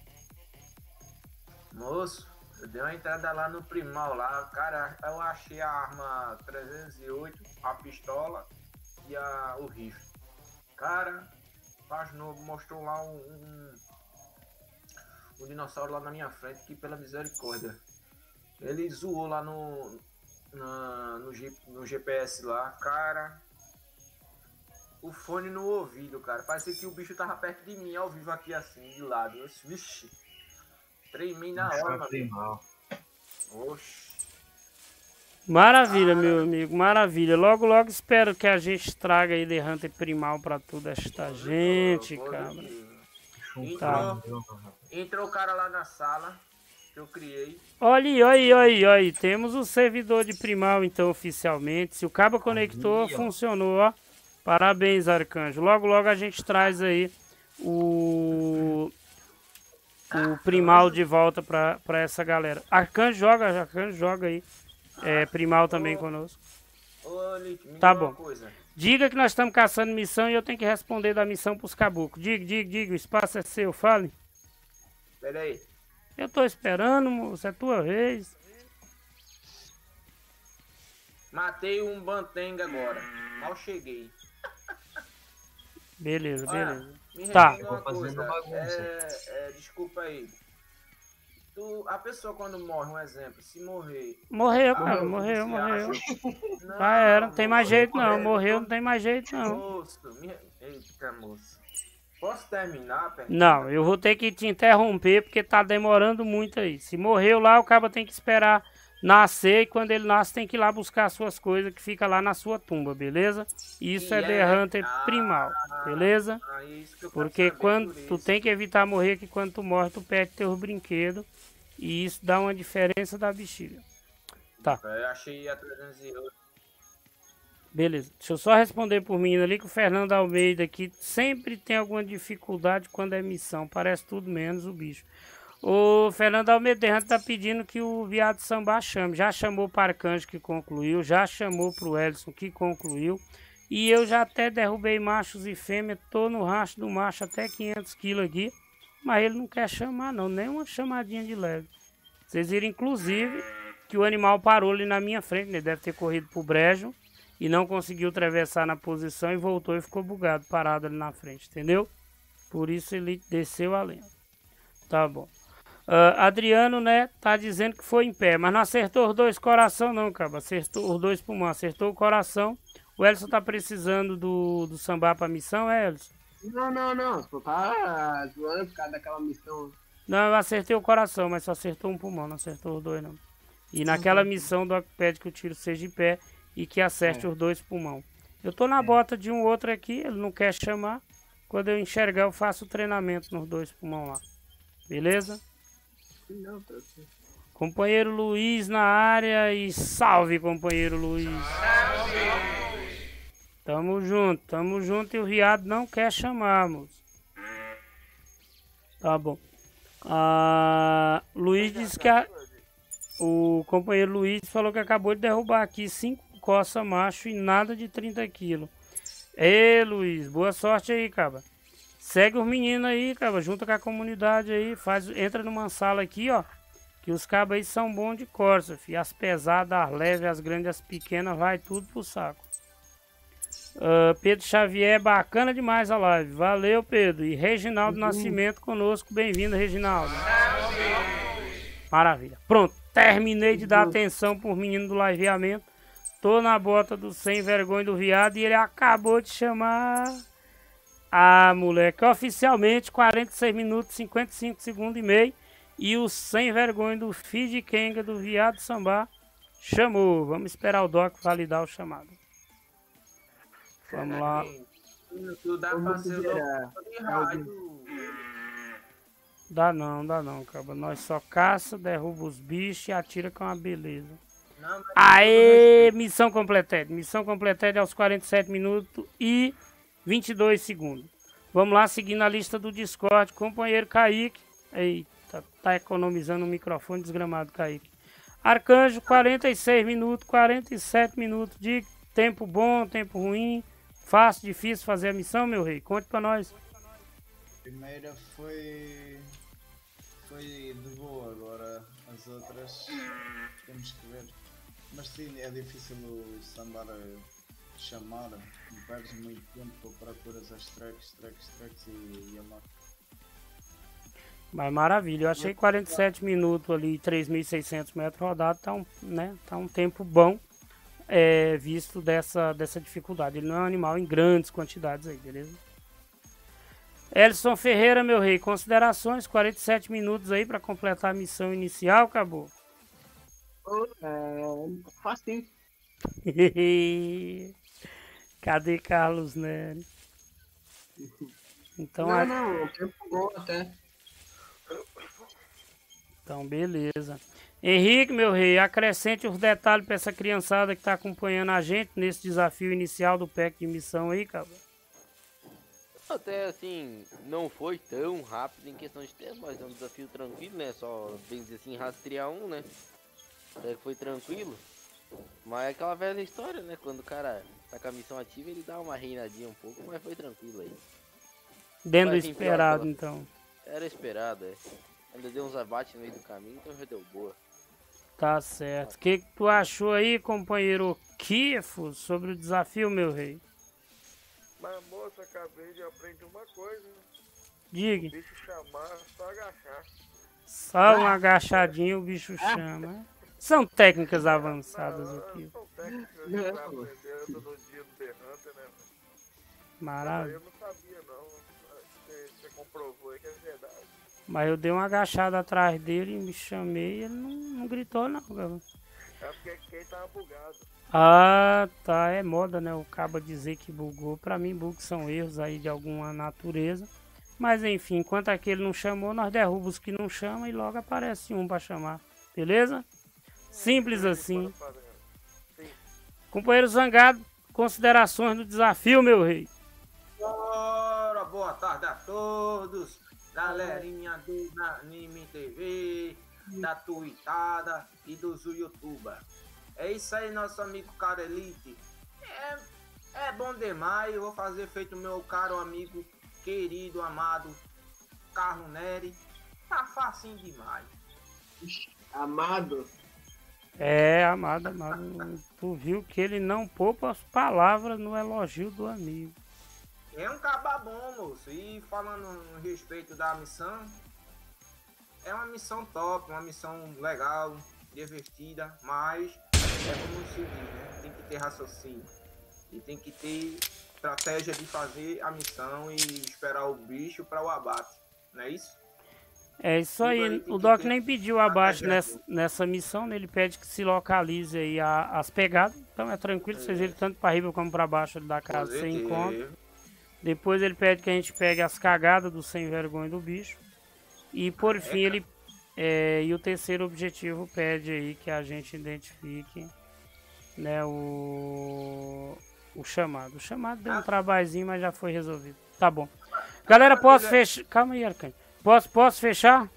Moço, eu dei uma entrada lá no primal lá, cara, eu achei a arma trezentos e oito, a pistola e a, o rifle. Cara, página mostrou lá um, um, um dinossauro lá na minha frente, que pela misericórdia. Ele zoou lá no, na, no, G, no G P S lá, cara. O fone no ouvido, cara. Parecia que o bicho tava perto de mim, ao vivo aqui assim, de lado. Eu, vixe. Tremi na hora, mano. Oxi. Maravilha, ah, meu amigo, maravilha. Logo, logo espero que a gente traga aí The Hunter Primal pra toda esta gente, cara. Entrou, entrou o cara lá na sala que eu criei. Olha aí, olha aí, olha aí, olha aí. Temos o servidor de Primal, então, oficialmente. Se o cabo conectou, aí, funcionou, ó. Parabéns, Arcanjo. Logo, logo a gente traz aí o... o Primal de volta pra, pra essa galera. Arcanjo joga, Arcanjo joga aí. É, Primal também ô, conosco. Ô, Elite, me tá diga bom. Uma coisa. Diga que nós estamos caçando missão e eu tenho que responder da missão pros caboclos. Diga, diga, diga, o espaço é seu, fale. Pera aí. Eu tô esperando, moço, é tua vez. Matei um Bantenga agora. Mal cheguei. Beleza, Olha, beleza. Me tá. Uma coisa. É, é, desculpa aí. Tu, a pessoa quando morre, um exemplo, se morrer... Morreu, cara, ah, morreu, morreu. Não, ah, era, não tem mais jeito não, morreu, não tem mais jeito não. Moço, me... Eita, moço. Posso terminar a pergunta? Não, eu vou ter que te interromper porque tá demorando muito aí. Se morreu lá, o cara tem que esperar nascer e quando ele nasce tem que ir lá buscar as suas coisas que fica lá na sua tumba, beleza? Isso é The Hunter primal, beleza? Ah, isso que eu quero Porque saber, quando por tu isso. tem que evitar morrer, que quando tu morre tu perde teus brinquedos e isso dá uma diferença da bexiga. Tá. Eu achei a trezentos e oito. Beleza, deixa eu só responder por mim ali que o Fernando Almeida aqui sempre tem alguma dificuldade quando é missão, parece tudo menos o bicho. O Fernando Almeida tá pedindo que o Viado Sambá chame, já chamou para Arcanjo que concluiu, já chamou para o Ellison que concluiu, e eu já até derrubei machos e fêmeas, tô no rastro do macho até quinhentos quilos aqui, mas ele não quer chamar não, nem uma chamadinha de leve. Vocês viram inclusive que o animal parou ali na minha frente, ele deve ter corrido pro brejo, e não conseguiu atravessar na posição e voltou e ficou bugado, parado ali na frente, entendeu? Por isso ele desceu a lenda. Tá bom. Uh, Adriano, né, tá dizendo que foi em pé, mas não acertou os dois coração não, cara. Acertou os dois pulmões, acertou o coração. O Elson tá precisando do, do Sambá pra missão, é, Elson? Não, não, não. Tu tá zoando por causa daquela missão. Não, eu acertei o coração, mas só acertou um pulmão, não acertou os dois não. E naquela missão o Doc pede que o tiro seja de pé e que acerte É. os dois pulmão. Eu tô na bota de um outro aqui, ele não quer chamar. Quando eu enxergar, eu faço o treinamento nos dois pulmão lá. Beleza? Não, tá certo. Companheiro Luiz na área e salve, companheiro Luiz. Tamo junto, tamo junto e o viado não quer chamar, moço. Tá bom. Ah, Luiz disse que a... o companheiro Luiz falou que acabou de derrubar aqui cinco coça macho e nada de trinta quilos. Ê, Luiz, boa sorte aí, cara. Segue os meninos aí, cara, junto com a comunidade aí, faz, entra numa sala aqui, ó, que os cabos aí são bons de corsa, filho. As pesadas, as leves, as grandes, as pequenas, vai tudo pro saco. Uh, Pedro Xavier, bacana demais a live. Valeu, Pedro. E Reginaldo uhum. Nascimento conosco, bem-vindo, Reginaldo. Maravilha. Pronto, terminei de dar atenção por menino do liveamento. Tô na bota do sem vergonha do viado e ele acabou de chamar... Ah, moleque, oficialmente quarenta e seis minutos, cinquenta e cinco segundos e meio. E o sem vergonha do Fid Kenga do Viado Sambá chamou. Vamos esperar o Doc validar o chamado. Vamos lá. Tu dá pra ser louco de rádio. Dá não, dá não, cara. Nós só caça, derruba os bichos e atira com uma beleza. Não, mas... Aê, missão completada. Missão completada aos quarenta e sete minutos e vinte e dois segundos. Vamos lá, seguindo a lista do Discord. Companheiro Kaique. Eita, tá economizando o microfone, desgramado, Kaique. Arcanjo, quarenta e seis minutos, quarenta e sete minutos de tempo bom, tempo ruim. Fácil, difícil fazer a missão, meu rei? Conte pra nós. A primeira foi... foi de boa, agora as outras temos que ver. Mas sim, é difícil o Sambar chamar, perdes muito tempo para procuras as tracks, tracks, tracks e, e a moto. Mas maravilha, eu achei quarenta e sete minutos ali, três mil e seiscentos metros rodados, tá um, né, tá um tempo bom, é, visto dessa, dessa dificuldade. Ele não é um animal em grandes quantidades aí, beleza? Elson Ferreira, meu rei, considerações, quarenta e sete minutos aí para completar a missão inicial, acabou. É, facinho. Cadê Carlos Nery? Então, não, a... não, o tempo bom até. Então, beleza. Henrique, meu rei, acrescente os detalhes para essa criançada que está acompanhando a gente nesse desafio inicial do pack de missão aí, cara. Até assim, não foi tão rápido em questão de tempo, mas é um desafio tranquilo, né? Só, bem dizer assim, rastrear um, né? Até que foi tranquilo. Mas é aquela velha história, né? Quando o cara tá com a missão ativa, ele dá uma reinadinha um pouco, mas foi tranquilo aí. Dentro do Mas, esperado, pela... então. Era esperado, é. Ainda deu uns abates no meio do caminho, então já deu boa. Tá certo. O que, que tu achou aí, companheiro Kifo, sobre o desafio, meu rei? Mas, moça, acabei de aprender uma coisa. Diga. O bicho chamar, só agachar. Só um agachadinho o bicho chama. São técnicas avançadas Não, aqui. são técnicas que eu tô aprendendo no dia do The Hunter, né? Maravilha. Eu não sabia, não. Você, você comprovou aí que é verdade. Mas eu dei uma agachada atrás dele e me chamei e ele não, não gritou não, cara. É porque quem tava bugado. Ah, tá, é moda, né? O cabo dizer que bugou. Pra mim, bugs são erros aí de alguma natureza. Mas enfim, enquanto aquele não chamou, nós derrubamos os que não chamam e logo aparece um pra chamar. Beleza? Simples assim. Companheiro Zangado, considerações do desafio, meu rei. Ora, boa tarde a todos, galerinha do Anime T V, da Tuitada e dos YouTuber. É isso aí, nosso amigo Caro Elite. É, é bom demais, eu vou fazer feito meu caro amigo, querido, amado Carlos Neri. Tá facinho demais. Amado. É, amado, amado. Tu viu que ele não poupa as palavras no elogio do amigo. É um caba bom, moço. E falando a respeito da missão, é uma missão top, uma missão legal, divertida, mas é como se diz, né? Tem que ter raciocínio. E tem que ter estratégia de fazer a missão e esperar o bicho para o abate. Não é isso? É isso aí. O Doc nem pediu abaixo nessa, nessa missão, né? Ele pede que se localize aí a, as pegadas. Então é tranquilo, vocês viram tanto para riba como para baixo da casa você encontra. Depois ele pede que a gente pegue as cagadas do sem vergonha do bicho. E por fim ele... É, e o terceiro objetivo pede aí que a gente identifique, né, o... o chamado. O chamado deu um trabalhinho, mas já foi resolvido. Tá bom. Galera, posso fechar... Calma aí, Arcanjo. Posso, posso fechar?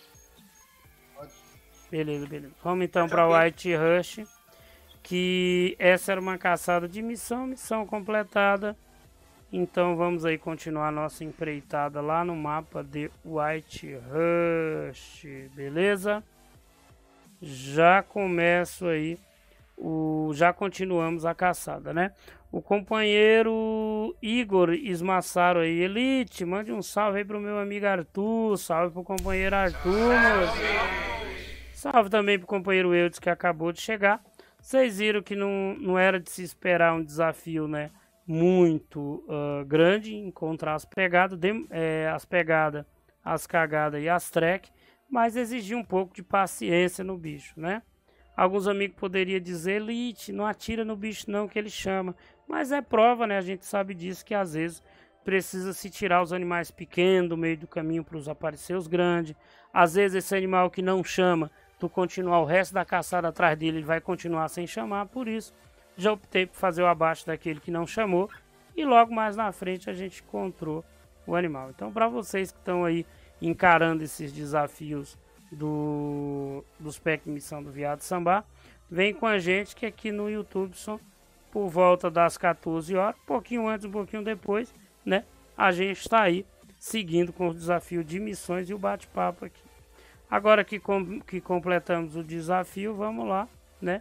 Beleza, beleza. Vamos então para o White Rush. Que essa era uma caçada de missão. Missão completada. Então vamos aí continuar nossa empreitada lá no mapa de White Rush. Beleza? Já começo aí. O... Já continuamos a caçada, né? O companheiro Igor Esmaçaro aí, Elite, mande um salve aí pro meu amigo Arthur, salve pro companheiro Arthur, moço. Salve também pro companheiro Eudes que acabou de chegar. Vocês viram que não, não era de se esperar um desafio, né, muito uh, grande, encontrar as pegadas, de, é, as pegadas, as cagadas e as track, mas exigia um pouco de paciência no bicho, né? Alguns amigos poderiam dizer, Elite, não atira no bicho não que ele chama. Mas é prova, né? A gente sabe disso, que às vezes precisa se tirar os animais pequenos do meio do caminho para os aparecer os grandes. Às vezes esse animal que não chama, tu continuar o resto da caçada atrás dele, ele vai continuar sem chamar. Por isso, já optei por fazer o abaixo daquele que não chamou. E logo mais na frente a gente encontrou o animal. Então, para vocês que estão aí encarando esses desafios do, dos packs de missão do Viado Sambá, vem com a gente que aqui no YouTube são por volta das quatorze horas, um pouquinho antes, um pouquinho depois, né? A gente está aí seguindo com o desafio de missões e o bate-papo aqui. Agora que, com, que completamos o desafio, vamos lá, né?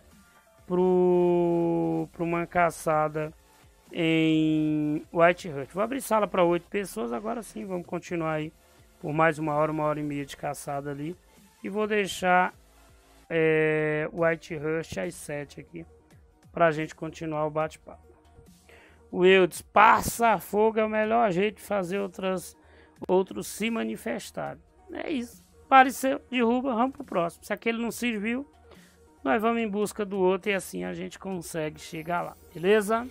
Pro, pro uma caçada em White Rush. Vou abrir sala para oito pessoas, agora sim, vamos continuar aí por mais uma hora, uma hora e meia de caçada ali. E vou deixar é, White Rush às sete aqui, pra gente continuar o bate-papo. O Eudes, passa fogo é o melhor jeito de fazer outras, outros se manifestarem. É isso. Apareceu, derruba, vamos pro próximo. Se aquele não serviu, nós vamos em busca do outro e assim a gente consegue chegar lá. Beleza?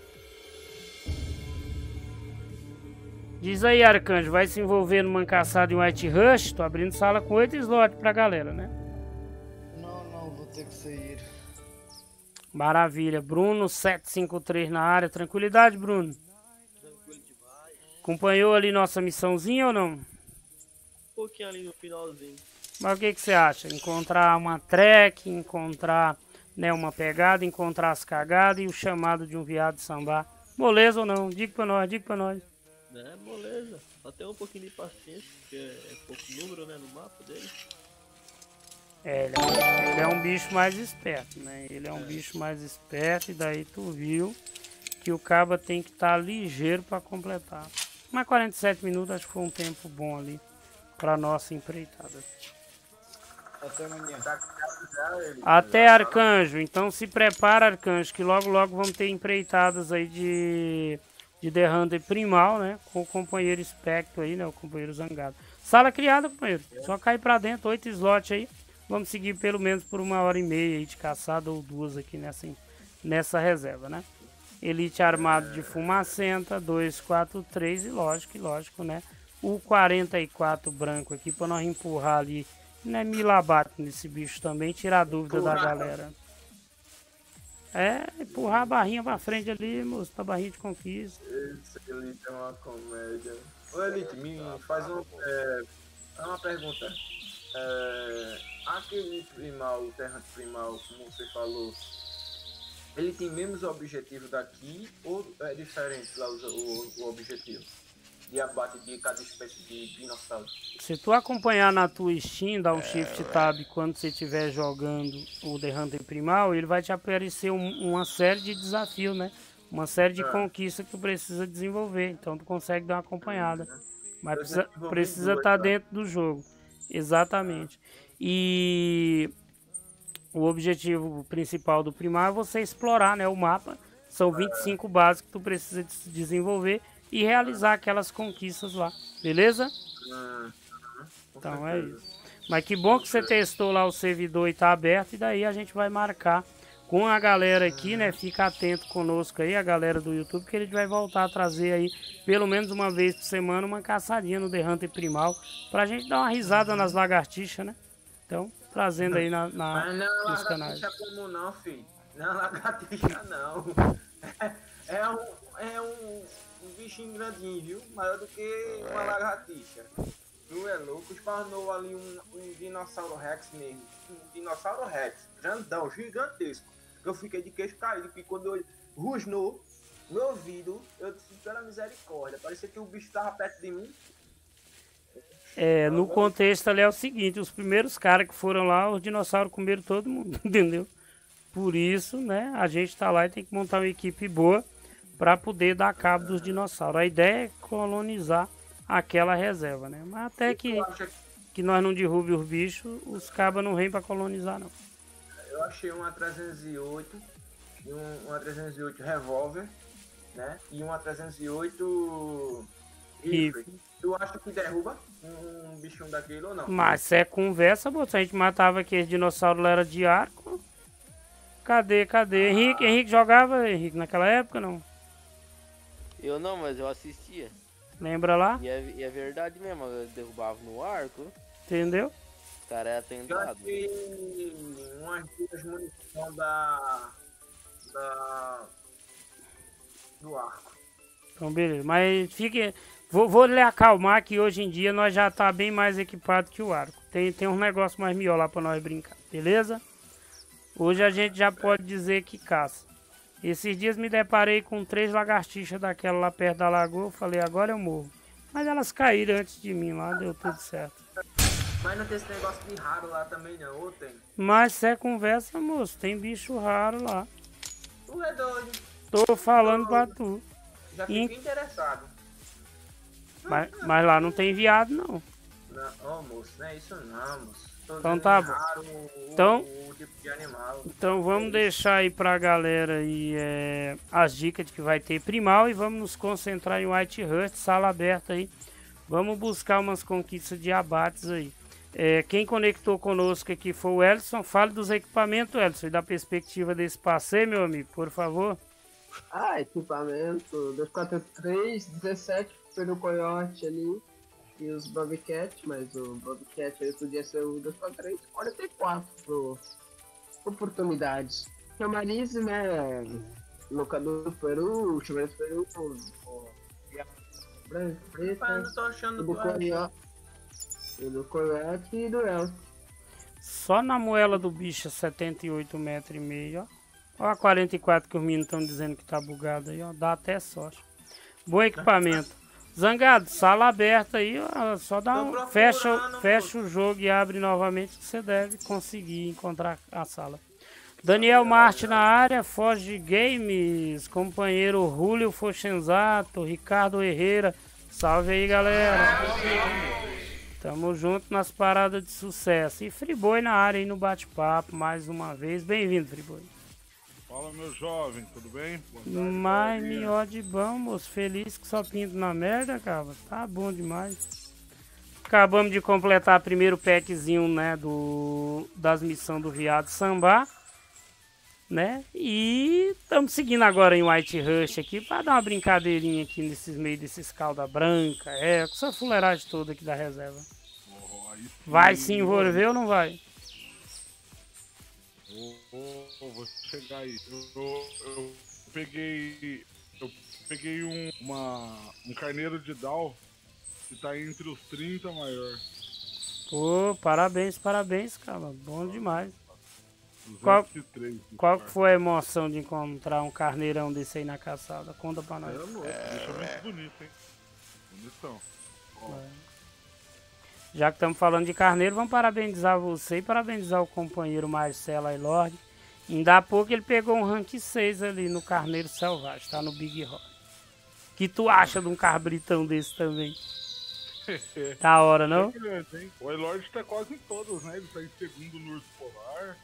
Diz aí, Arcanjo, vai se envolver numa caçada em White Rush? Tô abrindo sala com oito slots pra galera, né? Não, não, vou ter que sair. Maravilha. Bruno, sete cinco três na área. Tranquilidade, Bruno? Tranquilo demais. Acompanhou ali nossa missãozinha ou não? Um pouquinho ali no finalzinho. Mas o que, que você acha? Encontrar uma track, encontrar, né, uma pegada, encontrar as cagadas e o chamado de um viado sambá. Moleza ou não? Diga pra nós, diga pra nós. É, moleza. Só tem um pouquinho de paciência, porque é pouco número, né, no mapa dele. É, ele é, um, ele é um bicho mais esperto, né? Ele é um é. bicho mais esperto e daí tu viu que o caba tem que estar tá ligeiro para completar. Mas quarenta e sete minutos acho que foi um tempo bom ali para nossa empreitada. Até amanhã. Até, Arcanjo. Então se prepara, Arcanjo, que logo logo vamos ter empreitadas aí de, de The Hunter Primal, né? Com o companheiro Espectro aí, né? O companheiro Zangado. Sala criada, companheiro. Só cair para dentro, oito slots aí. vamos seguir pelo menos por uma hora e meia aí de caçada ou duas aqui nessa, nessa reserva, né? Elite armado de fumacenta, dois, quatro, três e lógico, lógico, né? O quarenta e quatro branco aqui para nós empurrar ali, né? Milabate nesse bicho também, tirar a dúvida da galera. É, empurrar a barrinha pra frente ali, moço, pra barrinha de conquista. Esse Elite é uma comédia. Ô Elite, me faz um, é, uma pergunta. É, aquele primal, o terra primal, como você falou, ele tem menos objetivo daqui ou é diferente lá o, o, o objetivo de abate de cada espécie de dinossauro? Se tu acompanhar na tua Steam, dá um Shift Tab quando você estiver jogando o The Hunter Primal, ele vai te aparecer um, uma série de desafios, né? Uma série de É. conquistas que tu precisa desenvolver. Então tu consegue dar uma acompanhada. Mas Eu precisa desenvolvi precisa duas, estar tá? dentro do jogo. Exatamente. E o objetivo principal do Primal é você explorar, né, o mapa. São vinte e cinco bases que tu precisa de- desenvolver e realizar aquelas conquistas lá. Beleza? Hum, com Então é certeza. isso. Mas que bom que você testou lá o servidor e tá aberto. E daí a gente vai marcar com a galera aqui, né? Fica atento conosco aí, a galera do YouTube, que a gente vai voltar a trazer aí, pelo menos uma vez por semana, uma caçadinha no The Hunter Primal. Pra gente dar uma risada nas lagartixas, né? Então, trazendo aí na, na, Mas não é nos canais. lagartixa comum não, filho. Não é lagartixa não. É, é um, é um, um bichinho grandinho, viu? Maior do que uma lagartixa. Tu é louco, spawnou ali um, um dinossauro Rex mesmo. Um dinossauro Rex, grandão, gigantesco. Eu fiquei de queixo caído, porque quando eu rusnou meu ouvido, eu disse, pela misericórdia, parecia que o bicho tava perto de mim. É, no contexto ali é o seguinte, os primeiros caras que foram lá, os dinossauros comeram todo mundo, entendeu? Por isso, né, a gente tá lá e tem que montar uma equipe boa para poder dar cabo dos dinossauros. A ideia é colonizar aquela reserva, né? Mas até que, que nós não derrube os bichos, os cabas não vêm para colonizar, não. Eu achei uma trezentos e oito, e um, uma trezentos e oito revólver, né? E uma trezentos e oito rifle. Rifle. Tu acha que derruba um bichinho daquele ou não? Mas se é conversa, moço, a gente matava aqueles dinossauros lá era de arco. Cadê, cadê? Henrique, Henrique jogava, Henrique, naquela época, não? Eu não, mas eu assistia. Lembra lá? E é, e é verdade mesmo, eu derrubava no arco, Entendeu? os caras é Eu atentado. achei umas duas munição da... da... do arco. Então, beleza. Mas fique... Vou, vou lhe acalmar que hoje em dia nós já tá bem mais equipado que o arco. Tem, tem um negócio mais melhor lá pra nós brincar, beleza? Hoje a gente já pode dizer que caça. Esses dias me deparei com três lagartixas daquela lá perto da lagoa. Eu falei, agora eu morro. Mas elas caíram antes de mim lá, deu tudo certo. Mas não tem esse negócio de raro lá também não, ou tem? Mas se é conversa, moço, tem bicho raro lá. Tu é doido. Tô falando pra tu. Já E- fiquei interessado. Mas, mas lá não tem viado, não. Não, ô moço, não é isso não, moço. Tô Então dizendo tá é bom. raro o, Então- o, o tipo de animal. Então vamos deixar aí pra galera aí, é, as dicas de que vai ter primal e vamos nos concentrar em Whitehurst, sala aberta aí. Vamos buscar umas conquistas de abates aí. É, quem conectou conosco aqui foi o Elson. Fale dos equipamentos, Elson, e da perspectiva desse passeio, meu amigo, por favor. Ah, equipamento dois quatro três, dezessete pelo Coyote ali e os Bobcat, mas o Bobcat ele podia ser o dois quatro três, quarenta e quatro pro oportunidades. Chamariz, né? Locador do Peru, Chamariz do Peru, o, o, branco, Ah, preto, não tô achando e do tu acha. Coyote, e do Coyote e do Elson. Só na moela do bicho, setenta e oito metros e meio, ó. Ó a quarenta e quatro que os meninos estão dizendo que tá bugado aí, ó. Dá até sorte. Bom equipamento. Zangado, sala aberta aí, ó. Só dá Tô um. procurando, Fecha, fecha moço. o jogo e abre novamente que você deve conseguir encontrar a sala. Daniel Marte na área, Foge Games, companheiro Julio Fochenzato, Ricardo Herrera. Salve aí, galera. Tamo junto nas paradas de sucesso. E Friboi na área aí no bate-papo mais uma vez. Bem-vindo, Friboi. Fala, meu jovem, tudo bem? Boa tarde, Mas galerinha. melhor de bom, moço. Feliz que só pinto na merda, cara. Tá bom demais. acabamos de completar o primeiro packzinho, né, do, das missões do Viado Sambar, né? E estamos seguindo agora em White Rush aqui para dar uma brincadeirinha aqui nesses meio desses calda branca, é, com essa fuleiragem toda aqui da reserva. Oh, aí sim, Vai se envolver ou não vai? Oh, oh, oh, vou chegar aí. Eu, eu, eu peguei. Eu peguei um, uma, um carneiro de Dow que tá entre os trinta maior. Pô, parabéns, parabéns, cara. Bom demais. Qual, duzentos e três, qual que foi a emoção de encontrar um carneirão desse aí na caçada? Conta pra nós. É louco, deixa muito bonito, hein? Bonitão. Ó. É. Já que estamos falando de carneiro, vamos parabenizar você e parabenizar o companheiro Marcelo Aylord. Ainda há pouco ele pegou um rank seis ali no Carneiro Selvagem, tá no Big Rock. O que tu acha de um carbritão desse também? Da hora, não? É grande, hein? O Aylord tá quase em todos, né? Ele tá em segundo no Urso Polar.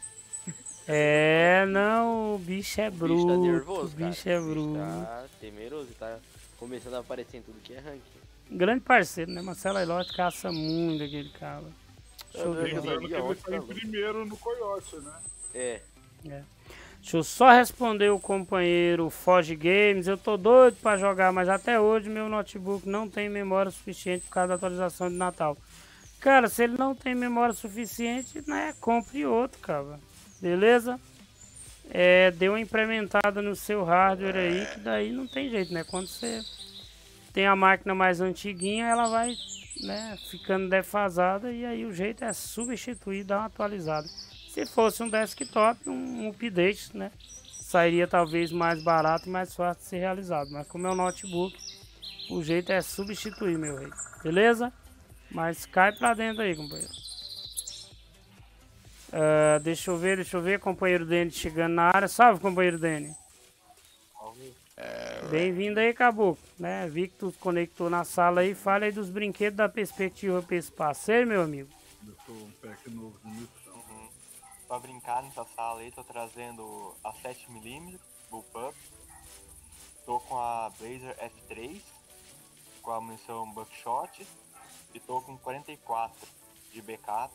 É, não, o bicho é bruto, O bicho tá nervoso, o bicho cara. é O bicho bruto. tá temeroso, tá começando a aparecer em tudo que é ranking. Grande parceiro, né? Marcelo Aylord caça muito aquele cara. Show de bola. Lembrando que ele tá em primeiro no Coyote, né? É. É. Deixa eu só responder o companheiro Foge Games. Eu tô doido pra jogar, mas até hoje meu notebook não tem memória suficiente por causa da atualização de Natal. Cara, se ele não tem memória suficiente, né? Compre outro, cara. Beleza? É, dê uma implementada no seu hardware aí, que daí não tem jeito, né? Quando você tem a máquina mais antiguinha, ela vai, né, ficando defasada e aí o jeito é substituir, dar uma atualizada. Se fosse um desktop, um, um update, né, sairia talvez mais barato e mais fácil de ser realizado. Mas como é um notebook, o jeito é substituir, meu rei. Beleza? Mas cai pra dentro aí, companheiro. Uh, deixa eu ver, deixa eu ver, companheiro Dene chegando na área. Salve, companheiro Dene. Bem-vindo aí, Caboclo, né? Vi que tu conectou na sala aí. Fala aí dos brinquedos da perspectiva para esse passeio, meu amigo. Eu tô um pack novo de missão. Uhum. Pra brincar nessa sala aí, tô trazendo a sete milímetros Bullpup. Tô com a Blazer F três, com a munição Buckshot. E tô com quarenta e quatro de backup.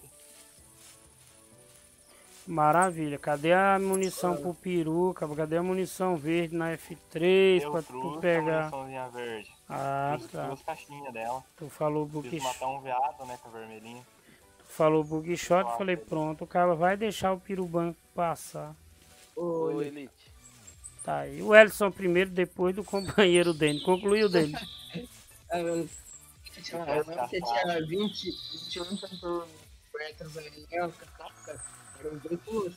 Maravilha. Cadê a munição pro peru? Cadê a munição verde na F três Eu pra tu trouxe pegar? a muniçãozinha verde. Ah, Trouxe tá. duas caixinhas dela. Tu falou Fiz bug matar um veado, né, com a vermelhinha. Tu falou bug shot, Ó, falei, pronto, o cara vai deixar o peru banco passar. Ô, Elite. Tá aí. O Ellison primeiro, depois do companheiro dele. Concluiu dele. Você tinha, você tinha vinte, vinte e um metros ali, era um bem curto,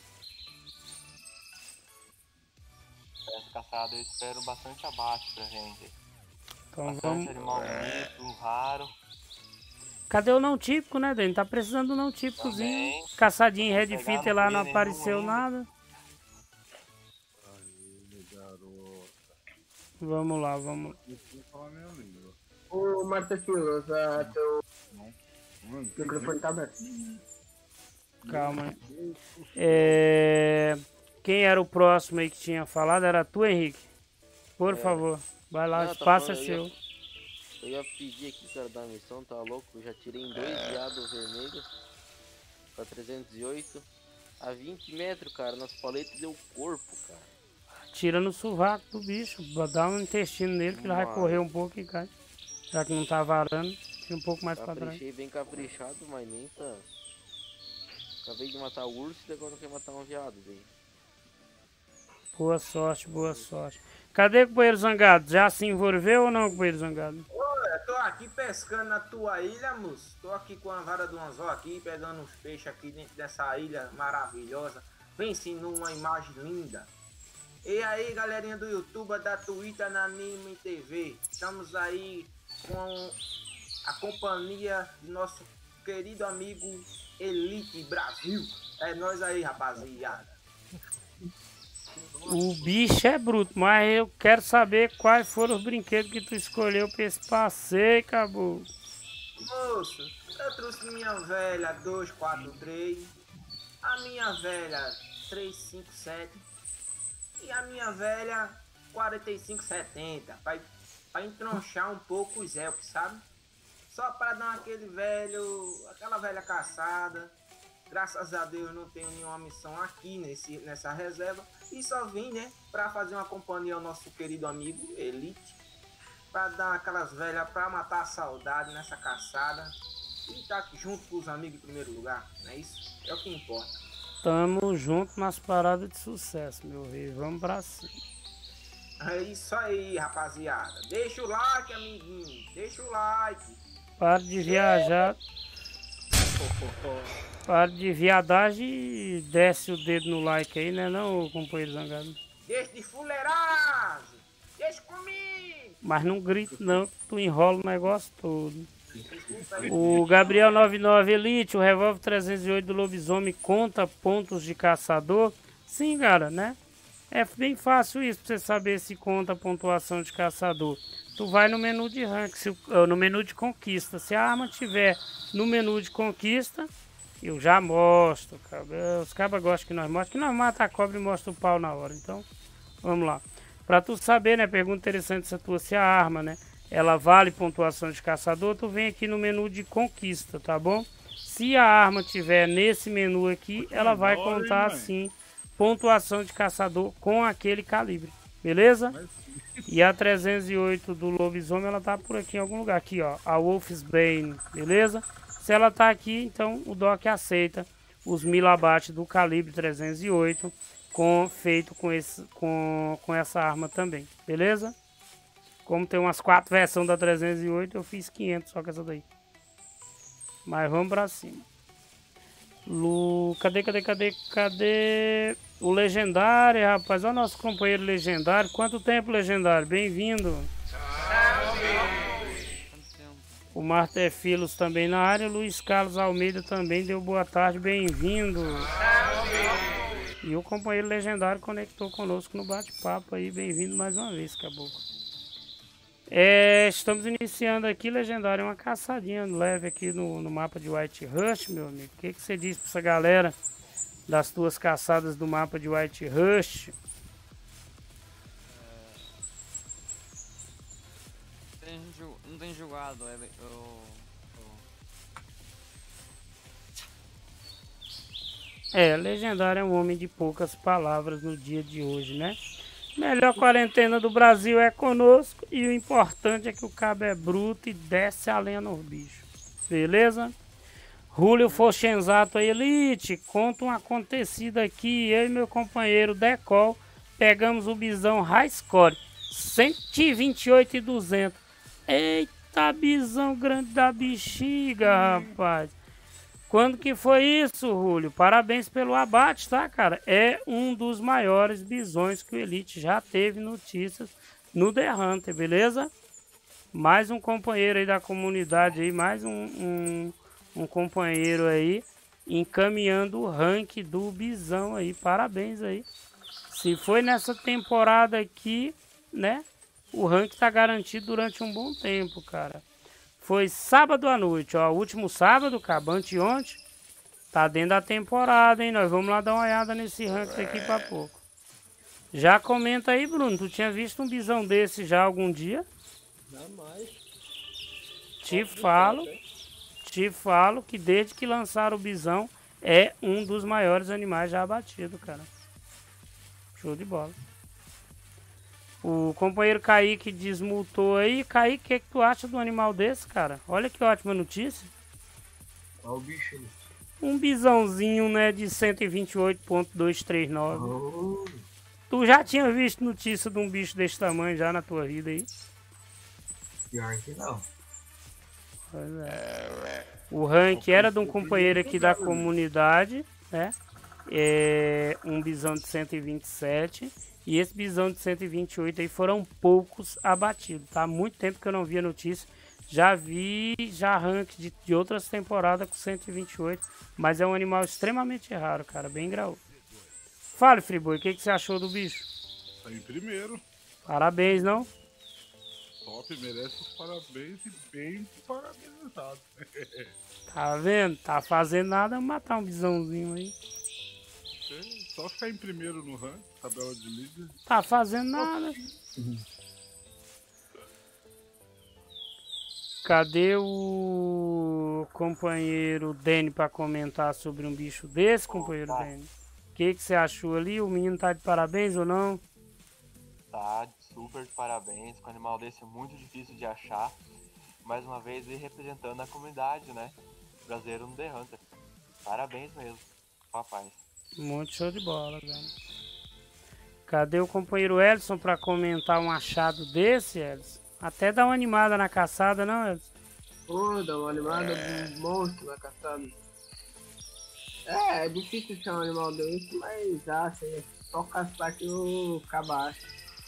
Essa caçada eu espero bastante abaixo pra gente. Então Bastante vamos. animal bonito, raro. Cadê o não típico, né, Dani? Tá precisando do não típicozinho. Também. Caçadinho em Vamos Red pegar, Fitter não lá vi não nenhum apareceu ainda. nada. Aí, garoto. Vamos lá, vamos lá. Eu vou falar minha língua. Ô, Marta Filosa, teu Mano, microfone tá aberto. Calma aí. É... Quem era o próximo aí que tinha falado? Era tu, Henrique? Por É. favor, vai lá, Não, o tá espaço é falando, seu. eu ia- Eu ia pedir aqui, cara, da missão, tá louco? Eu já tirei em dois viados vermelhos pra trezentos e oito. A vinte metros, cara, nas paletas deu corpo, cara. Tira no sovaco do bicho, dá um intestino nele que ele vai Mas- correr um pouco e cai. Já que não tá varando, tira um pouco mais pra trás. Caprichei bem caprichado, mas nem tá. Acabei de matar o urso e agora não quer matar um viado, velho. Boa sorte, boa sorte. Cadê o companheiro Zangado? Já se envolveu ou não, companheiro Zangado? Olha, tô aqui pescando na tua ilha, moço. Tô aqui com a vara do anzol aqui, pegando uns peixes aqui dentro dessa ilha maravilhosa. Vem numa imagem linda. E aí, galerinha do YouTube, da Twitter, na Anime T V. Estamos aí com a companhia do nosso querido amigo Elite Brasil. É nós aí, rapaziada. O bicho é bruto, mas eu quero saber quais foram os brinquedos que tu escolheu pra esse passeio, caboclo. Moço, eu trouxe minha velha dois quatro três, a minha velha três cinco sete e a minha velha quarenta e cinco setenta, pra, pra entronchar um pouco os elfos, sabe? Só para dar aquele velho, aquela velha caçada. Graças a Deus não tenho nenhuma missão aqui nesse, nessa reserva. E só vim, né, para fazer uma companhia ao nosso querido amigo Elite. Para dar aquelas velhas, para matar a saudade nessa caçada. E estar tá junto com os amigos em primeiro lugar, não é isso? É o que importa. Tamo junto nas paradas de sucesso, meu rei. Vamos pra cima. É isso aí, rapaziada. Deixa o like, amiguinho. Deixa o like. Para de viajar. Para de viadagem e desce o dedo no like aí, né não, companheiro zangado? Deixa de fuleiragem. Deixa comigo. Mas não grita não, que tu enrola o negócio todo. O Gabriel noventa e nove Elite, o revólver trezentos e oito do lobisomem conta pontos de caçador? Sim, cara, né? É bem fácil isso, pra você saber se conta a pontuação de caçador. Tu vai no menu de rank, se, no menu de conquista. Se a arma tiver no menu de conquista, eu já mostro, cara. Os cabas gostam que nós mostramos, que nós mata a cobra e mostra o pau na hora. Então, vamos lá. Pra tu saber, né, pergunta interessante essa tua, se a arma, né, ela vale pontuação de caçador, tu vem aqui no menu de conquista, tá bom? Se a arma tiver nesse menu aqui, ela vai contar sim pontuação de caçador com aquele calibre, beleza? E a trezentos e oito do lobisomem, ela tá por aqui em algum lugar, aqui ó, a Wolf's Bane, beleza? Se ela tá aqui, então o Doc aceita os mil abate do calibre trezentos e oito, com, feito com, esse, com, com essa arma também, beleza? Como tem umas quatro versões da trezentos e oito, eu fiz quinhentos só com essa daí. Mas vamos pra cima. Lu... Cadê, cadê, cadê, cadê? O Legendário, rapaz. Olha o nosso companheiro Legendário. Quanto tempo, Legendário? Bem-vindo. O Martefilos também na área. Luiz Carlos Almeida também deu boa tarde. Bem-vindo. E o companheiro Legendário conectou conosco no bate-papo aí. Bem-vindo mais uma vez, caboclo. É, estamos iniciando aqui, Legendário, uma caçadinha leve aqui no, no mapa de Whitehurst, meu amigo. O que, que você diz pra essa galera das tuas caçadas do mapa de Whitehurst? É, não tem jogado, é, eu, eu... É, Legendário é um homem de poucas palavras no dia de hoje, né? Melhor quarentena do Brasil é conosco e o importante é que o cabo é bruto e desce a lenha nos bichos. Beleza? Julio Fochenzato Elite, conta um acontecido aqui. Eu e meu companheiro Decol pegamos o bisão High Score cento e vinte e oito e duzentos. Eita, bisão grande da bexiga, rapaz. Quando que foi isso, Julio? Parabéns pelo abate, tá, cara? É um dos maiores bisões que o Elite já teve notícias no The Hunter, beleza? Mais um companheiro aí da comunidade aí, mais um, um, um companheiro aí encaminhando o rank do bisão aí. Parabéns aí. Se foi nessa temporada aqui, né? O rank tá garantido durante um bom tempo, cara. Foi sábado à noite, ó. Último sábado, cabante ontem. Tá dentro da temporada, hein? Nós vamos lá dar uma olhada nesse ranking aqui pra pouco. Já comenta aí, Bruno. Tu tinha visto um bisão desse já algum dia? Jamais. Te falo. Te falo que desde que lançaram o bisão, é um dos maiores animais já abatidos, cara. Show de bola. O companheiro Kaique desmultou aí. Kaique, o que, que tu acha do animal desse, cara? Olha que ótima notícia. Olha o bicho ali. Um bisãozinho, né, de cento e vinte e oito ponto duzentos e trinta e nove. Oh. Tu já tinha visto notícia de um bicho desse tamanho já na tua vida aí? Pior que não. Pois é. O rank era de um companheiro aqui da comunidade, né? É um bisão de cento e vinte e sete. E esse bisão de cento e vinte e oito aí foram poucos abatidos, tá? Há muito tempo que eu não via notícia. Já vi já rank de, de outras temporadas com cento e vinte e oito. Mas é um animal extremamente raro, cara. Bem graúdo. Fale, Friboi, o que, que você achou do bicho? Tá em primeiro. Parabéns, não? Top, merece os parabéns e bem parabenizado. Tá vendo? Tá fazendo nada, matar um bisãozinho aí. Só ficar em primeiro no ranking, tabela de líder. Tá fazendo nada. Cadê o companheiro Dani para comentar sobre um bicho desse, companheiro tá. Dani? O que, que você achou ali? O menino tá de parabéns ou não? Tá super de parabéns, com um animal desse é muito difícil de achar. Mais uma vez ele representando a comunidade, né? Brasileiro no The Hunter. Parabéns mesmo, rapaz. Muito show de bola, velho. Cadê o companheiro Elson para comentar um achado desse, Elson? Até dá uma animada na caçada, não, Elson? Pô, dá uma animada É. do monstro na caçada. É, é difícil achar um animal desse, mas acha, é só caçar que o caba acha.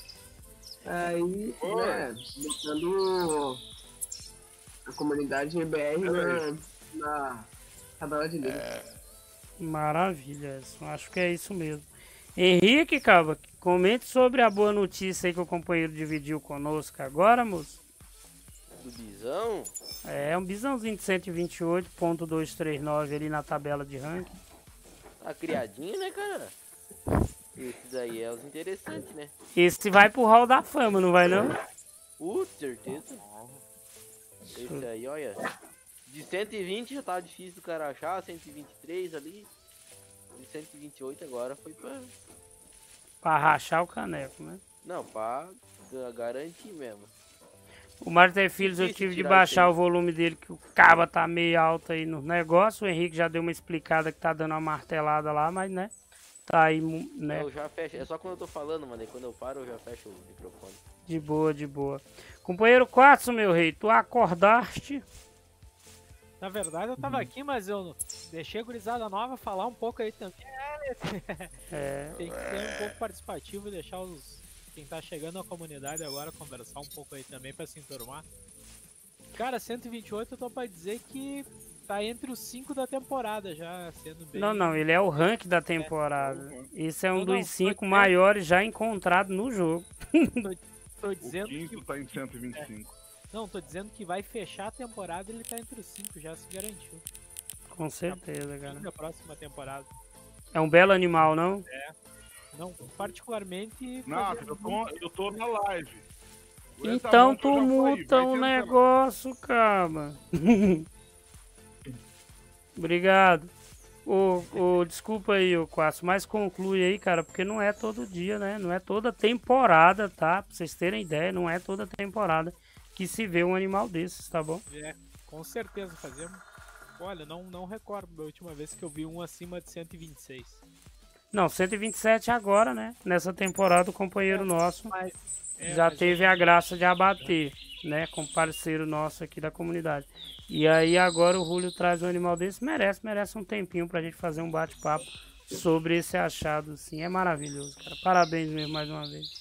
Aí, né, deixando a comunidade B R na, na tabela de livros. Maravilha, Elson. Acho que é isso mesmo. Henrique, Cava, comente sobre a boa notícia aí que o companheiro dividiu conosco agora, moço. Do bisão? É, um bisãozinho de cento e vinte e oito ponto duzentos e trinta e nove ali na tabela de ranking. Tá criadinho, né, cara? Esse daí é os interessantes, né? Esse vai pro hall da fama, não vai não? Uh, certeza. Esse aí, olha. De cento e vinte já tava difícil do cara achar, cento e vinte e três ali. De cento e vinte e oito agora foi pra... Pra rachar o caneco, né? Não, pra garantir mesmo. O Marter Filhos eu tive de baixar o volume dele, que o caba tá meio alto aí no negócio. O Henrique já deu uma explicada que tá dando uma martelada lá, mas né, tá aí, né, Eu já fecho, é só quando eu tô falando, mano, e quando eu paro eu já fecho o microfone. de boa, de boa. Companheiro Quatro, meu rei, tu acordaste? Na verdade eu tava aqui, mas eu deixei a gurizada nova falar um pouco aí também. É. Tem que ser um pouco participativo e deixar os... quem tá chegando na comunidade agora conversar um pouco aí também pra se enturmar. Cara, cento e vinte e oito eu tô pra dizer que tá entre os cinco da temporada já, sendo bem... Não, não, ele é o rank da temporada. Esse é um Não, não, dos tô cinco dizendo- maiores já encontrados no jogo. Tô, tô dizendo O quinto que... tá em cento e vinte e cinco. Não, tô dizendo que vai fechar a temporada e ele tá entre os cinco, já se garantiu. Com certeza, cara. Na próxima temporada. É um belo animal, não? É. Não, particularmente... Não, fazendo eu tô, eu tô na live. Aguenta a Então mão que eu tu já saí, muta vai o tentando. negócio, cara. Obrigado. Ô, ô, desculpa aí, ô Quatro, mas conclui aí, cara, porque não é todo dia, né? Não é toda temporada, tá? Pra vocês terem ideia, não é toda temporada que se vê um animal desses, tá bom? É, com certeza fazemos. Olha, não, não recordo da última vez que eu vi um acima de cento e vinte e seis. Não, cento e vinte e sete agora, né? Nessa temporada o companheiro nosso mas- é, já mas teve a graça de abater, né? Com parceiro nosso aqui da comunidade. E aí agora o Julio traz um animal desse, merece, merece um tempinho pra gente fazer um bate-papo sobre esse achado, assim. É maravilhoso, cara. Parabéns mesmo mais uma vez.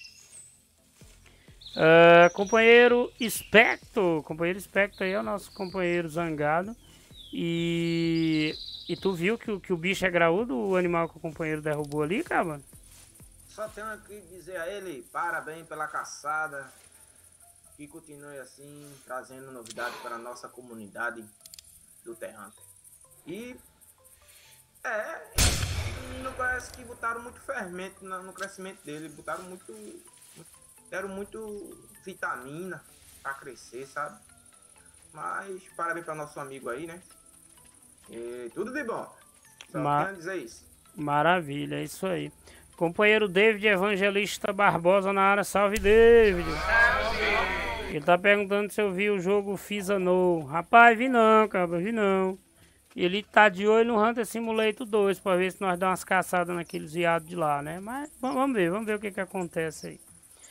Uh, companheiro Specto, companheiro Specto aí é o nosso companheiro zangado. E, e tu viu que, o- que o bicho é graúdo, o animal que o companheiro derrubou ali, cara? Só tenho que dizer a ele parabéns pela caçada. Que continue assim, trazendo novidades para a nossa comunidade do The Hunter. E é, o menino parece que botaram muito fermento na- no crescimento dele, botaram muito, deram muito vitamina para crescer, sabe? Mas parabéns para nosso amigo aí, né? E tudo de bom. Só Ma- tenho a dizer isso. Maravilha, é isso aí. Companheiro David Evangelista Barbosa na área, salve David. Ele tá perguntando se eu vi o jogo Fisa No. Rapaz, vi não, cara, vi não. Ele tá de olho no Hunter Simulator dois pra ver se nós damos umas caçadas naqueles viados de lá, né? Mas vamos vamos ver, vamos ver o que que acontece aí.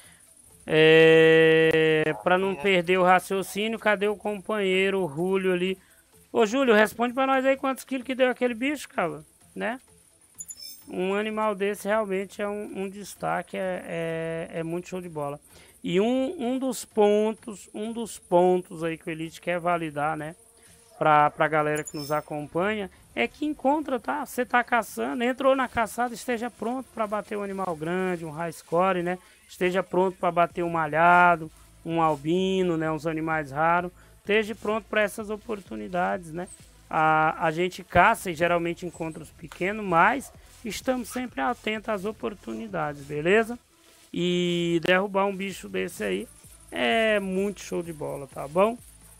É, pra não perder o raciocínio, cadê o companheiro Júlio ali? Ô Júlio, responde pra nós aí quantos quilos que deu aquele bicho, cara, né? Um animal desse realmente é um, um destaque, é, é, é muito show de bola. E um, um dos pontos, um dos pontos aí que o Elite quer validar, né? Pra, pra galera que nos acompanha, é que encontra, tá? Você tá caçando, entrou na caçada, esteja pronto para bater um animal grande, um high score, né? Esteja pronto para bater um malhado, um albino, né? Uns animais raros. Esteja pronto para essas oportunidades, né? A, a gente caça e geralmente encontra os pequenos, mas estamos sempre atentos às oportunidades, beleza? E derrubar um bicho desse aí é muito show de bola, tá bom?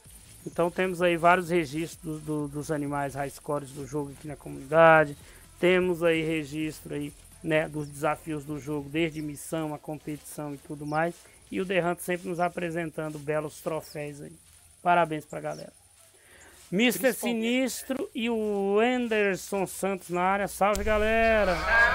Então temos aí vários registros do, dos animais high scores do jogo aqui na comunidade. Temos aí registro aí, né, dos desafios do jogo, desde missão, a competição e tudo mais. E o The Hunt sempre nos apresentando belos troféus aí. Parabéns pra galera. mister Sinistro e o Anderson Santos na área. Salve, galera!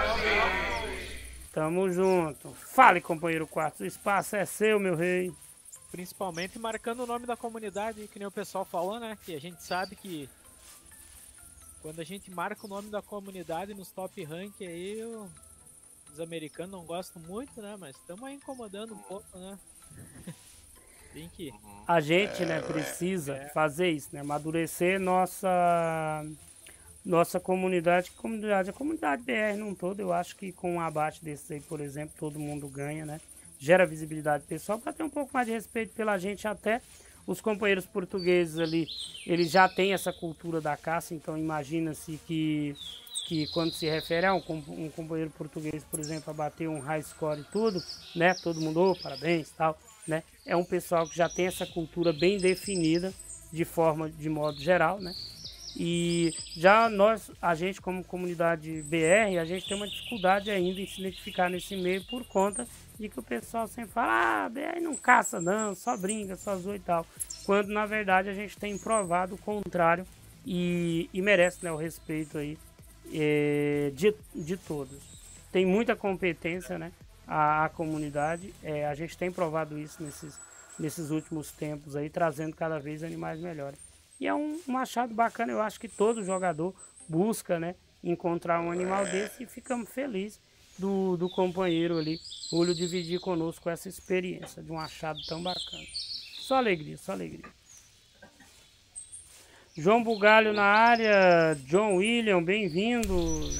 Tamo junto. Fale, companheiro Quartz. O espaço é seu, meu rei. Principalmente marcando o nome da comunidade, que nem o pessoal falou, né? Que a gente sabe que quando a gente marca o nome da comunidade nos top rank aí, o- os americanos não gostam muito, né? Mas estamos aí incomodando um pouco, né? Tem que. A gente, né, precisa fazer isso, né? Amadurecer nossa nossa comunidade, que comunidade, a comunidade B R num todo, eu acho que com um abate desse aí, por exemplo, todo mundo ganha, né? Gera visibilidade pessoal para ter um pouco mais de respeito pela gente até. Os companheiros portugueses ali, eles já têm essa cultura da caça, então imagina-se que, que quando se refere a um, com- um companheiro português, por exemplo, a bater um high score e tudo, né? Todo mundo, "Ô, parabéns", tal, né? É um pessoal que já tem essa cultura bem definida de forma, de modo geral, né? E já nós, a gente como comunidade B R, a gente tem uma dificuldade ainda em se identificar nesse meio por conta de que o pessoal sempre fala, ah, B R não caça não, só brinca, só zoa e tal. Quando na verdade a gente tem provado o contrário e, e merece, né, o respeito aí eh, de, de todos. Tem muita competência, né, a, a comunidade, eh, a gente tem provado isso nesses, nesses últimos tempos aí, trazendo cada vez animais melhores. E é um, um achado bacana, eu acho que todo jogador busca, né, encontrar um animal desse e ficamos felizes do, do companheiro ali, Julio, dividir conosco essa experiência de um achado tão bacana. Só alegria, só alegria. João Bugalho na área, John William, bem-vindo.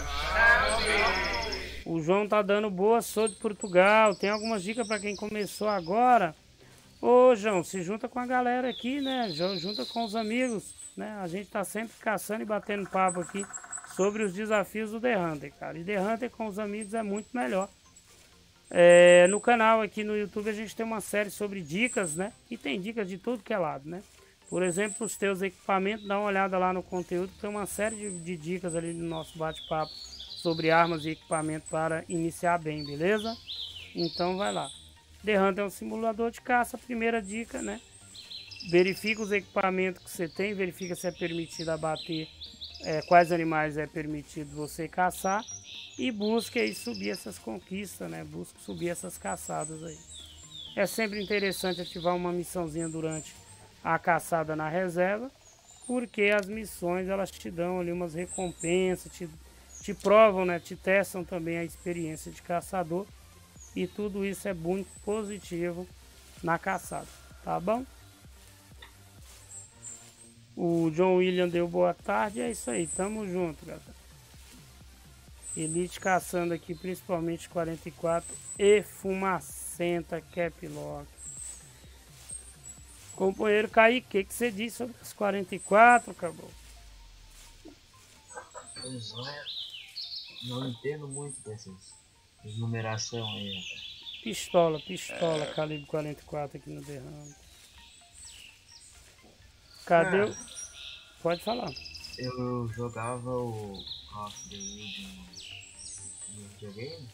O João tá dando boa, sou de Portugal. Tem algumas dicas para quem começou agora? Ô, João, se junta com a galera aqui, né? João, junta com os amigos, né? A gente tá sempre caçando e batendo papo aqui sobre os desafios do The Hunter, cara. E The Hunter com os amigos é muito melhor. É, no canal aqui no YouTube a gente tem uma série sobre dicas, né? E tem dicas de tudo que é lado, né? Por exemplo, os teus equipamentos, dá uma olhada lá no conteúdo, tem uma série de, de dicas ali no nosso bate-papo sobre armas e equipamento para iniciar bem, beleza? Então vai lá. The Hunter é um simulador de caça, primeira dica, né? Verifica os equipamentos que você tem, verifica se é permitido abater, é, quais animais é permitido você caçar e busque aí subir essas conquistas, né? Busque subir essas caçadas aí. É sempre interessante ativar uma missãozinha durante a caçada na reserva, porque as missões elas te dão ali umas recompensas, te, te provam, né? Te testam também a experiência de caçador. E tudo isso é muito positivo na caçada, tá bom? O John William deu boa tarde, é isso aí, tamo junto, galera. Elite caçando aqui, principalmente quarenta e quatro e Fumacenta Cap Lock. Companheiro Kaique, o que, que você disse sobre as quarenta e quatro, acabou? Pois é, não entendo muito dessas numeração aí, rapaz. Pistola, pistola, calibre quarenta e quatro aqui no The Hunter. Cadê Ah. o... Pode falar. Eu jogava o Call of Duty no, no videogame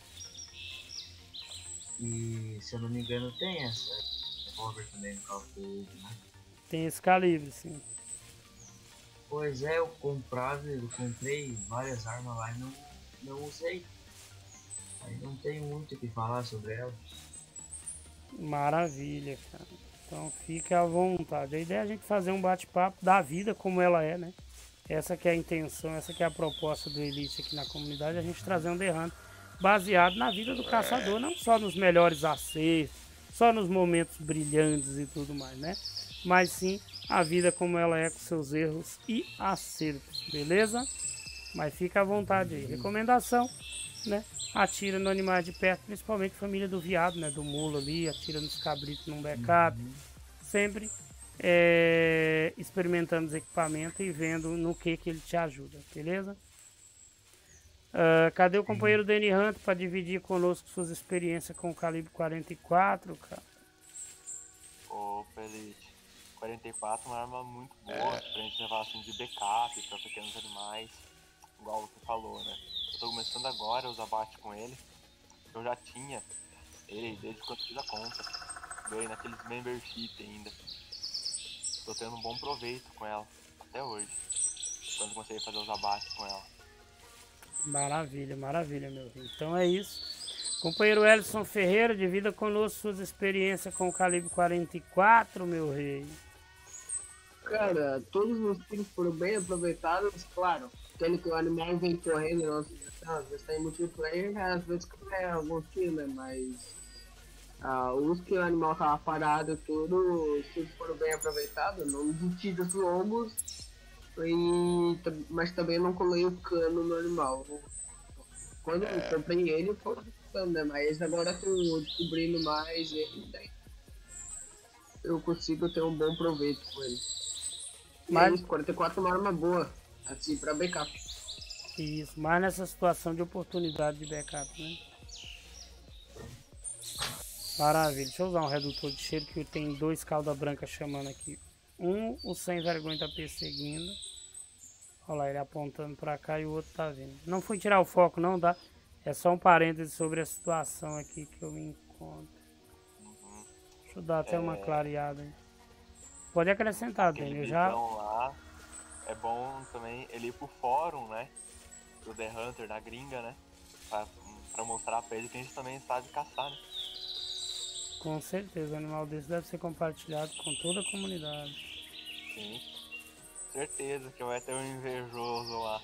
e, se eu não me engano, tem essa revólver também no Call of Duty, né? Tem esse calibre, sim. Pois é, eu comprava, eu comprei várias armas lá e não, não usei. Aí não tem muito o que falar sobre ela. Maravilha, cara. Então fique à vontade. A ideia é a gente fazer um bate-papo da vida como ela é, né? Essa que é a intenção, essa que é a proposta do Elite aqui na comunidade, a gente trazer um The Hunter baseado na vida do caçador, não só nos melhores acertos, só nos momentos brilhantes e tudo mais, né? Mas sim a vida como ela é, com seus erros e acertos, beleza? Mas fica à vontade aí. Recomendação, né? Atira no animal de perto, principalmente família do veado, né? Do mulo ali, atira nos cabritos num backup. Uhum. Sempre é, experimentando os equipamentos e vendo no que que ele te ajuda, beleza? Uh, cadê o companheiro Danny Hunt para dividir conosco suas experiências com o calibre quarenta e quatro, cara? Opa, Elite. quarenta e quatro é uma arma muito boa É. pra gente levar assim de backup pra pequenos animais, igual você falou, né? Eu tô começando agora a usar bate com ele. Eu já tinha ele desde quando fiz a conta. Ganhei naqueles membership ainda. Tô tendo um bom proveito com ela, até hoje. Quando comecei a fazer os abates com ela. Maravilha, maravilha, meu filho. Então é isso. Companheiro Ellison Ferreira, divida conosco suas experiências com o calibre quarenta e quatro, meu rei. Cara, todos os tiros foram bem aproveitados, claro. Tendo que o animal vem correndo, nossa, às vezes tá em multiplayer, às vezes é alguns tiros, né? Mas ah, os que o animal tava parado, tudo, os tiros foram bem aproveitados, não de tiros longos, e, mas também não colei o cano no animal. Quando eu comprei ele, foi ficando, né? Mas agora com descobrindo mais ele, daí eu consigo ter um bom proveito com ele. Mas- Mas quarenta e quatro é uma arma boa, assim, pra backup. Isso, mas nessa situação de oportunidade de backup, né? Maravilha. Deixa eu usar um redutor de cheiro que tem dois calda branca chamando aqui. Um, o sem vergonha tá perseguindo. Olha lá, ele apontando pra cá e o outro tá vindo. Não fui tirar o foco não, tá? É só um parêntese sobre a situação aqui que eu me encontro. Deixa eu dar até uma É. clareada aí. Pode acrescentar, Aquele Daniel. Eu já... visão lá, é bom também ele ir pro fórum, né? Do The Hunter, na gringa, né? Pra, pra mostrar pra ele que a gente também sabe caçar, né? Com certeza, um animal desse deve ser compartilhado com toda a comunidade. Sim. Certeza que vai ter um invejoso lá.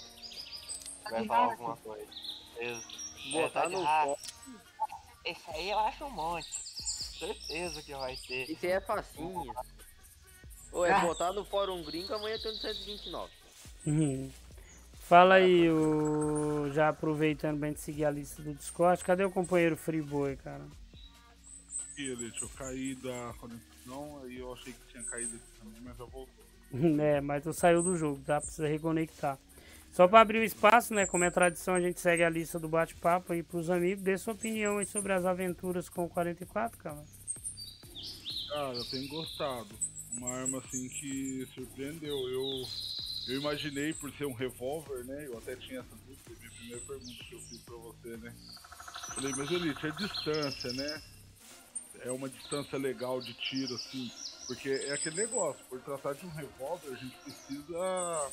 Vai falar alguma coisa. Certeza. Botar É, tá de no raça. fórum. Esse aí eu acho um monte. Certeza que vai ter. Isso aí é facinho. Ou é botar no fórum gringo, amanhã tem um cento e vinte e nove. Uhum. Fala aí, o... já aproveitando bem de seguir a lista do Discord, cadê o companheiro Freeboy, cara? E, Elite, eu caí da conexão, aí eu achei que tinha caído aqui também, mas eu voltei. É, mas tu saiu do jogo, tá? Precisa reconectar. Só para abrir o espaço, né? Como é tradição, a gente segue a lista do bate-papo aí pros amigos. Dê sua opinião aí sobre as aventuras com o quarenta e quatro, cara. Cara, eu tenho gostado. Uma arma assim que surpreendeu. Eu, eu imaginei por ser um revólver, né? Eu até tinha essa dúvida, minha primeira pergunta que eu fiz pra você, né? Falei, mas Elite, é distância, né? É uma distância legal de tiro, assim. Porque é aquele negócio, por tratar de um revólver, a gente precisa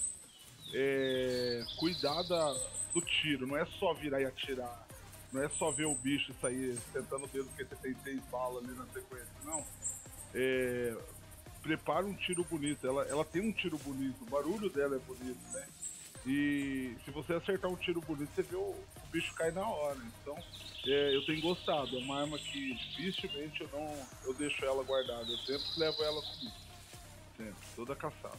é, cuidar da, do tiro. Não é só virar e atirar. Não é só ver o bicho sair sentando o dedo porque você tem seis balas ali na sequência. Não. É, prepara um tiro bonito. Ela, ela tem um tiro bonito. O barulho dela é bonito, né? E se você acertar um tiro bonito, você vê o, o bicho cair na hora. Então, é, eu tenho gostado. É uma arma que dificilmente eu não eu deixo ela guardada. Eu sempre levo ela comigo. Sempre. Toda caçada.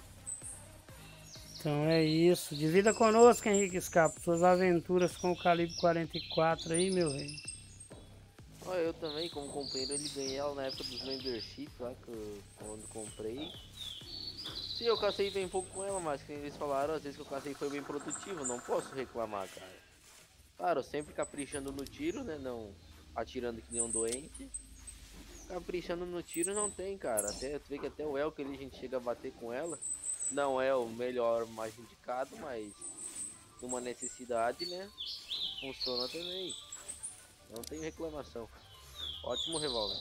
Então é isso. Divida conosco, Henrique Scapo, suas aventuras com o calibre quarenta e quatro aí, meu rei. Ó, eu também, como companheiro, ele ganhei ela na época dos memberships lá, que eu, quando comprei. Sim, eu cacei bem pouco com ela, mas como eles falaram, às vezes que eu cacei foi bem produtivo, não posso reclamar, cara. Claro, sempre caprichando no tiro, né, não atirando que nem um doente. Caprichando no tiro não tem, cara. Até, tu vê que até o El que a gente chega a bater com ela, não é o melhor mais indicado, mas numa necessidade, né, funciona também. Não tem reclamação. Ótimo revólver.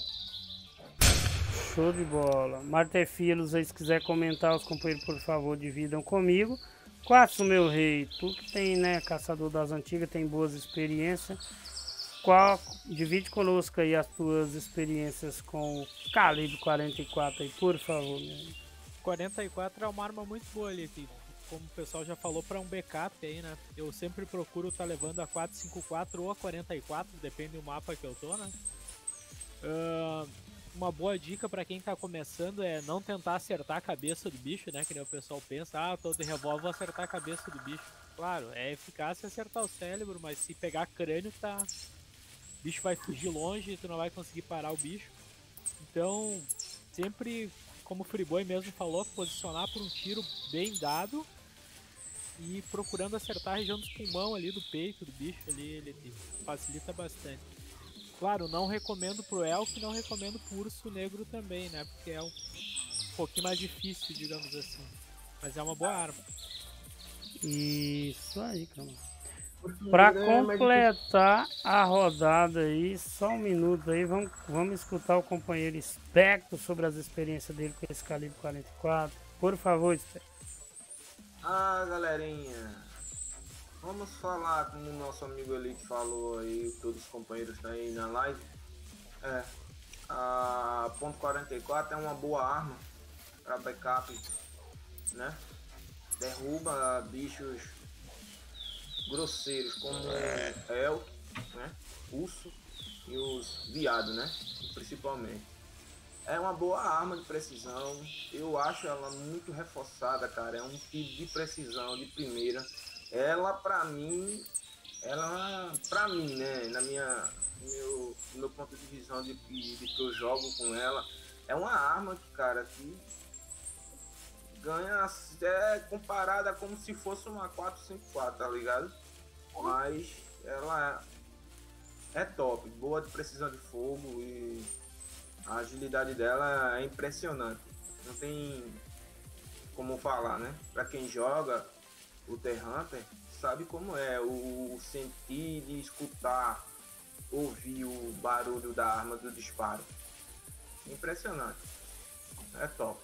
Show de bola. Martefilos aí, se quiser comentar, os companheiros, por favor, dividam comigo. Quatro, meu rei, tu que tem, né, caçador das antigas, tem boas experiências. Qual, divide conosco aí as tuas experiências com o calibre quarenta e quatro aí, por favor, meu rei. quarenta e quatro é uma arma muito boa ali, que, como o pessoal já falou, para um backup aí, né? Eu sempre procuro estar tá levando a quatro cinco quatro ou a quarenta e quatro, depende do mapa que eu tô, né? Uh, uma boa dica para quem tá começando é não tentar acertar a cabeça do bicho, né? Que nem o pessoal pensa, ah, tô de revólver, vou acertar a cabeça do bicho. Claro, é eficaz se acertar o cérebro, mas se pegar crânio, tá... o bicho vai fugir longe e tu não vai conseguir parar o bicho. Então, sempre... como o Freeboy mesmo falou, posicionar por um tiro bem dado e procurando acertar a região dos pulmão ali, do peito do bicho ali, ele facilita bastante. Claro, não recomendo pro elk, não recomendo pro urso negro também, né, porque é um, um pouquinho mais difícil, digamos assim. Mas é uma boa arma. Isso aí, cara. Para completar a rodada aí, só um minuto aí, vamos, vamos escutar o companheiro Spectro sobre as experiências dele com esse calibre quarenta e quatro. Por favor, Spectro. Ah, galerinha, vamos falar como o nosso amigo Elite falou aí, todos os companheiros estão aí na live. É, a ponto quarenta e quatro é uma boa arma para backup, né? Derruba bichos grosseiros como elk, né? Urso e os viados, né? Principalmente. É uma boa arma de precisão. Eu acho ela muito reforçada, cara. É um tiro de precisão de primeira. Ela, pra mim, ela, pra mim, né? Na minha, meu, meu ponto de visão de, de, de que eu jogo com ela, é uma arma que, cara, que ganha, é comparada como se fosse uma quatro cinco quatro, tá ligado? Mas ela é, é top, boa de precisão de fogo e a agilidade dela é impressionante. Não tem como falar, né? Pra quem joga o The Hunter, sabe como é o, o sentir de escutar, ouvir o barulho da arma do disparo. Impressionante. É top.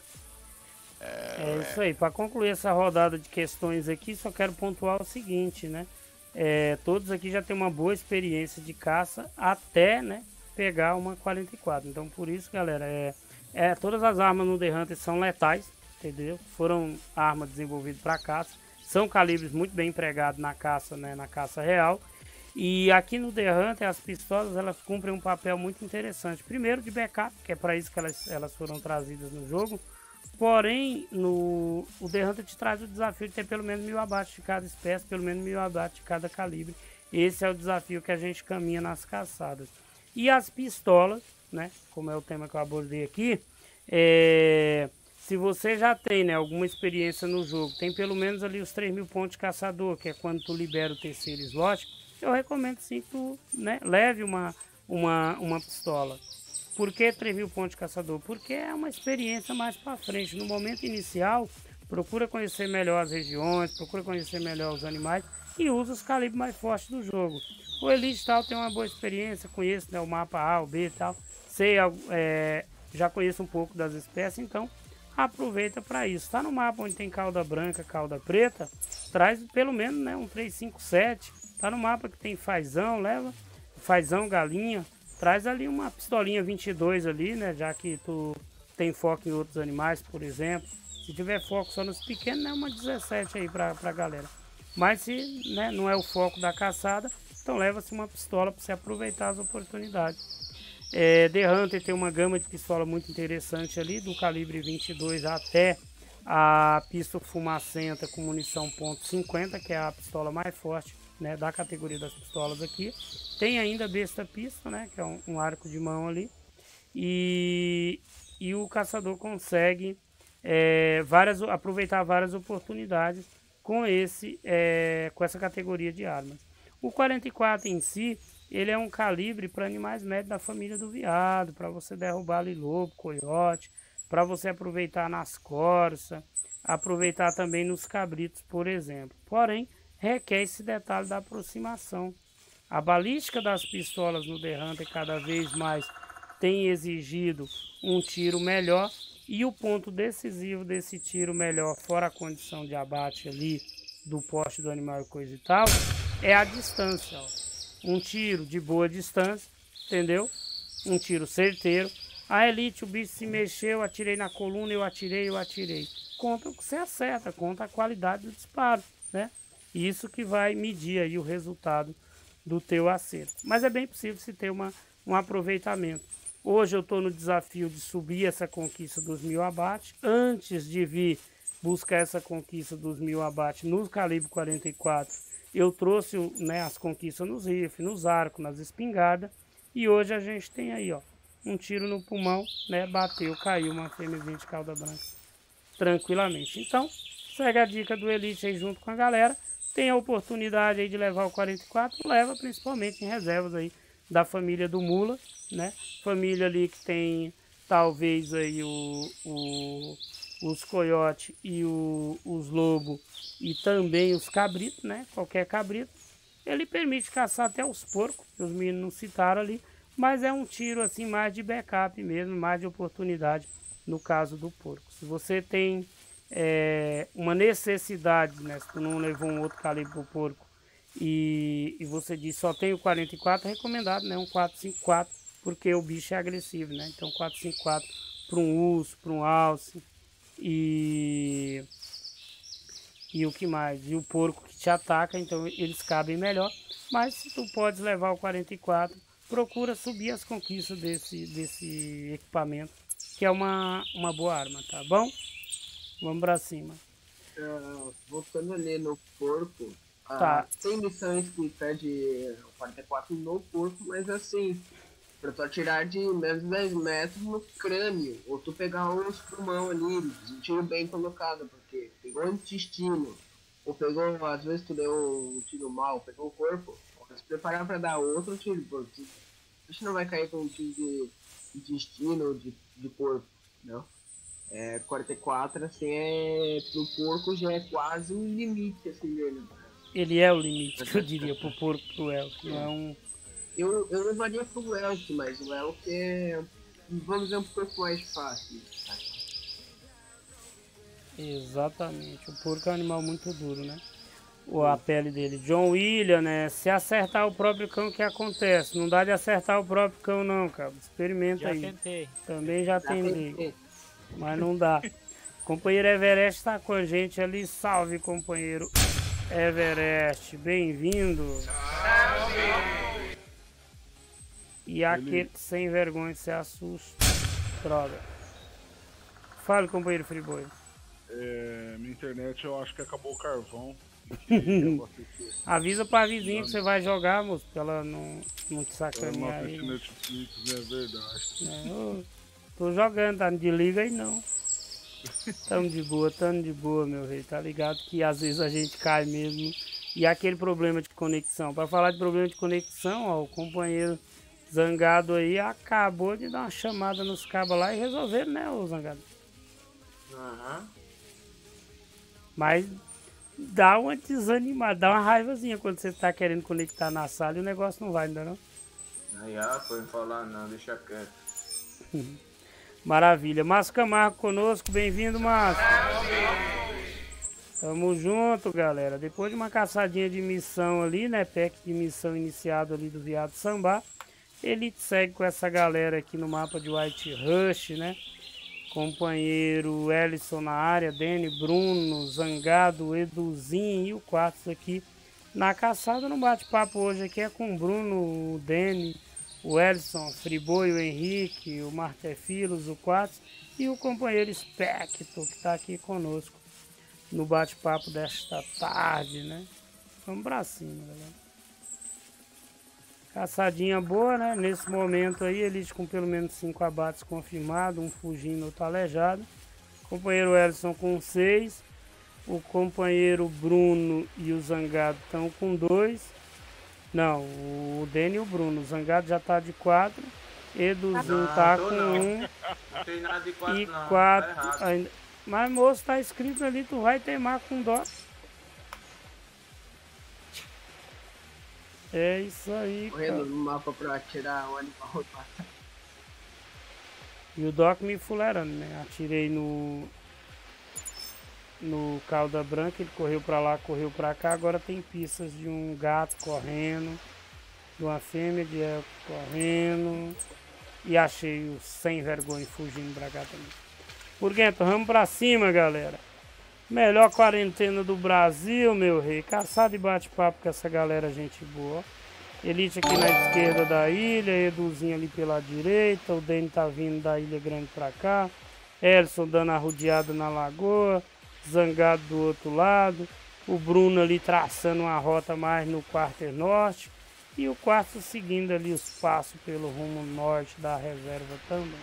É isso aí. Para concluir essa rodada de questões aqui, só quero pontuar o seguinte, né? É, todos aqui já têm uma boa experiência de caça até, né, pegar uma quarenta e quatro. Então, por isso, galera, é, é, todas as armas no The Hunter são letais, entendeu? Foram armas desenvolvidas para caça. São calibres muito bem empregados na caça, né, na caça real. E aqui no The Hunter, as pistolas, elas cumprem um papel muito interessante. Primeiro, de backup, que é para isso que elas, elas foram trazidas no jogo. Porém, no, o The Hunter te traz o desafio de ter pelo menos mil abates de cada espécie, pelo menos mil abates de cada calibre. Esse é o desafio que a gente caminha nas caçadas. E as pistolas, né, como é o tema que eu abordei aqui, é, se você já tem, né, alguma experiência no jogo, tem pelo menos ali os três mil pontos de caçador, que é quando tu libera o terceiro slot, eu recomendo sim que tu, né, leve uma, uma, uma pistola. Por que três mil pontos de caçador? Porque é uma experiência mais para frente. No momento inicial, procura conhecer melhor as regiões, procura conhecer melhor os animais e usa os calibres mais fortes do jogo. O Elite tal tem uma boa experiência, conheço, né, o mapa A, o B e tal, sei, é, já conheço um pouco das espécies, então aproveita para isso. Está no mapa onde tem cauda branca, cauda preta, traz pelo menos, né, um três cinco sete. Está no mapa que tem fazão, leva fazão, galinha. Traz ali uma pistolinha vinte e dois ali, né? Já que tu tem foco em outros animais, por exemplo. Se tiver foco só nos pequenos, né? Uma dezessete aí pra, pra galera. Mas se, né, não é o foco da caçada, então leva-se uma pistola para você aproveitar as oportunidades. É, The Hunter tem uma gama de pistola muito interessante ali, do calibre vinte e dois até a pistola fumacenta com munição ponto cinquenta, que é a pistola mais forte, né, da categoria das pistolas aqui. Tem ainda a besta pista, né, que é um, um arco de mão ali. E, e o caçador consegue é, várias, aproveitar várias oportunidades com, esse, é, com essa categoria de armas. O quarenta e quatro em si, ele é um calibre para animais médios da família do veado, para você derrubar ali lobo, coiote, para você aproveitar nas corças, aproveitar também nos cabritos, por exemplo. Porém, requer esse detalhe da aproximação. A balística das pistolas no The Hunter cada vez mais tem exigido um tiro melhor, e o ponto decisivo desse tiro melhor, fora a condição de abate ali do poste do animal e coisa e tal, é a distância. Ó. Um tiro de boa distância, entendeu? Um tiro certeiro. A Elite, o bicho se mexeu, atirei na coluna, eu atirei, eu atirei. Conta o que você acerta, conta a qualidade do disparo, né? Isso que vai medir aí o resultado do teu acerto. Mas é bem possível se ter uma, um aproveitamento. Hoje eu estou no desafio de subir essa conquista dos mil abates. Antes de vir buscar essa conquista dos mil abates no calibre quarenta e quatro, eu trouxe, né, as conquistas nos rifles, nos arcos, nas espingardas. E hoje a gente tem aí, ó, um tiro no pulmão, né, bateu, caiu uma fêmeazinha de cauda branca tranquilamente. Então, segue a dica do Elite aí junto com a galera. Tem a oportunidade aí de levar o quarenta e quatro, leva principalmente em reservas aí da família do Mula, né? Família ali que tem talvez aí o, o, os coiotes e o, os lobos e também os cabritos, né? Qualquer cabrito. Ele permite caçar até os porcos, que os meninos não citaram ali, mas é um tiro assim mais de backup mesmo, mais de oportunidade no caso do porco. Se você tem é, uma necessidade, né? Se tu não levou um outro calibre pro porco e, e você diz só tem o quarenta e quatro, é recomendado, né? Um quatro cinco quatro, porque o bicho é agressivo, né? Então quatro cinco quatro para um urso, para um alce e... E o que mais? E o porco que te ataca, então eles cabem melhor. Mas se tu podes levar o quarenta e quatro, procura subir as conquistas desse, desse equipamento, que é uma, uma boa arma, tá bom? Vamos pra cima. Uh, voltando ali no porco, uh, Tá. tem missões que pede quarenta e quatro no porco, mas assim, pra tu atirar de menos de dez metros no crânio, ou tu pegar uns pulmão ali, um tiro bem colocado, porque pegou o intestino, ou pegou, às vezes tu deu um tiro mal, pegou o corpo, pode se preparar pra dar outro tiro, porque a gente não vai cair com um tiro de intestino ou de, de corpo, não. É, quarenta e quatro, assim, é, pro porco já é quase um limite, assim, dele. Ele é o limite, que eu diria, pro porco, pro elfo, não é um... Eu, eu levaria pro Elk, mas o Elk é, vamos dizer, um pouco mais fácil. Exatamente, o porco é um animal muito duro, né? Ou a pele dele. John William, né? Se acertar o próprio cão, o que acontece? Não dá de acertar o próprio cão não, cara. Experimenta Já aí. tentei. Também já, Já tentei. tentei. Mas não dá. Companheiro Everest tá com a gente ali. Salve, companheiro Everest. Bem-vindo. E aquele sem vergonha se assusta. Droga. Fale, companheiro Friboi. É, minha internet eu acho que acabou o carvão. Avisa pra vizinha que você vai jogar, moço, pra ela não, não te Eu sacanear não aí. assisti Né? Netflix, é verdade. É, eu tô jogando, tá? Não desliga aí não. Tamo de boa, tamo de boa, meu rei. Tá ligado que às vezes a gente cai mesmo. E aquele problema de conexão. Pra falar de problema de conexão, ó, o companheiro Zangado aí acabou de dar uma chamada nos cabos lá e resolveram, né, ô Zangado? Aham. Mas dá uma desanimada, dá uma raivazinha quando você tá querendo conectar na sala e o negócio não vai, ainda não? Aí, ah, foi falar não, deixa quieto. Maravilha. Márcio Camargo conosco, bem-vindo, Márcio. Tamo junto, galera. Depois de uma caçadinha de missão ali, né, pack de missão iniciado ali do Viado Sambá, ele segue com essa galera aqui no mapa de White Rush, né? Companheiro Ellison na área, Dani, Bruno, Zangado, Eduzinho e o Quartz aqui na caçada. No bate-papo hoje aqui é com o Bruno, o Dani, o Ellison, Friboi, o Henrique, o Martefilos, o Quartz e o companheiro Specto, que está aqui conosco no bate-papo desta tarde, né? Vamos pra cima, galera. Caçadinha boa, né? Nesse momento aí, Elite com pelo menos cinco abates confirmados, um fugindo, outro aleijado. Companheiro Ellison com seis. O companheiro Bruno e o Zangado estão com dois. Não, o Dani e o Bruno. O Zangado já tá de quatro. Eduzinho Não, tá tô com não. um. Não tem nada de quatro E não, quatro tá errado. ainda. Mas, moço, tá escrito ali, tu vai teimar com dó. É isso aí, Correndo cara. no mapa pra tirar o animal. E o Doc me fulerando, né? Atirei no... No Cauda Branca, ele correu pra lá, correu pra cá. Agora tem pistas de um gato correndo, de uma fêmea de elfo correndo. E achei o sem vergonha fugindo pra cá também. Porquento, vamos pra cima, galera. Melhor quarentena do Brasil, meu rei. Caçado e bate-papo com essa galera, gente boa. Elite aqui na esquerda da ilha, Eduzinho ali pela direita. O Dani tá vindo da Ilha Grande pra cá. Elson dando a rodeada na lagoa. Zangado do outro lado. O Bruno ali traçando uma rota mais no quarter norte. E o quarto seguindo ali os passos pelo rumo norte da reserva também.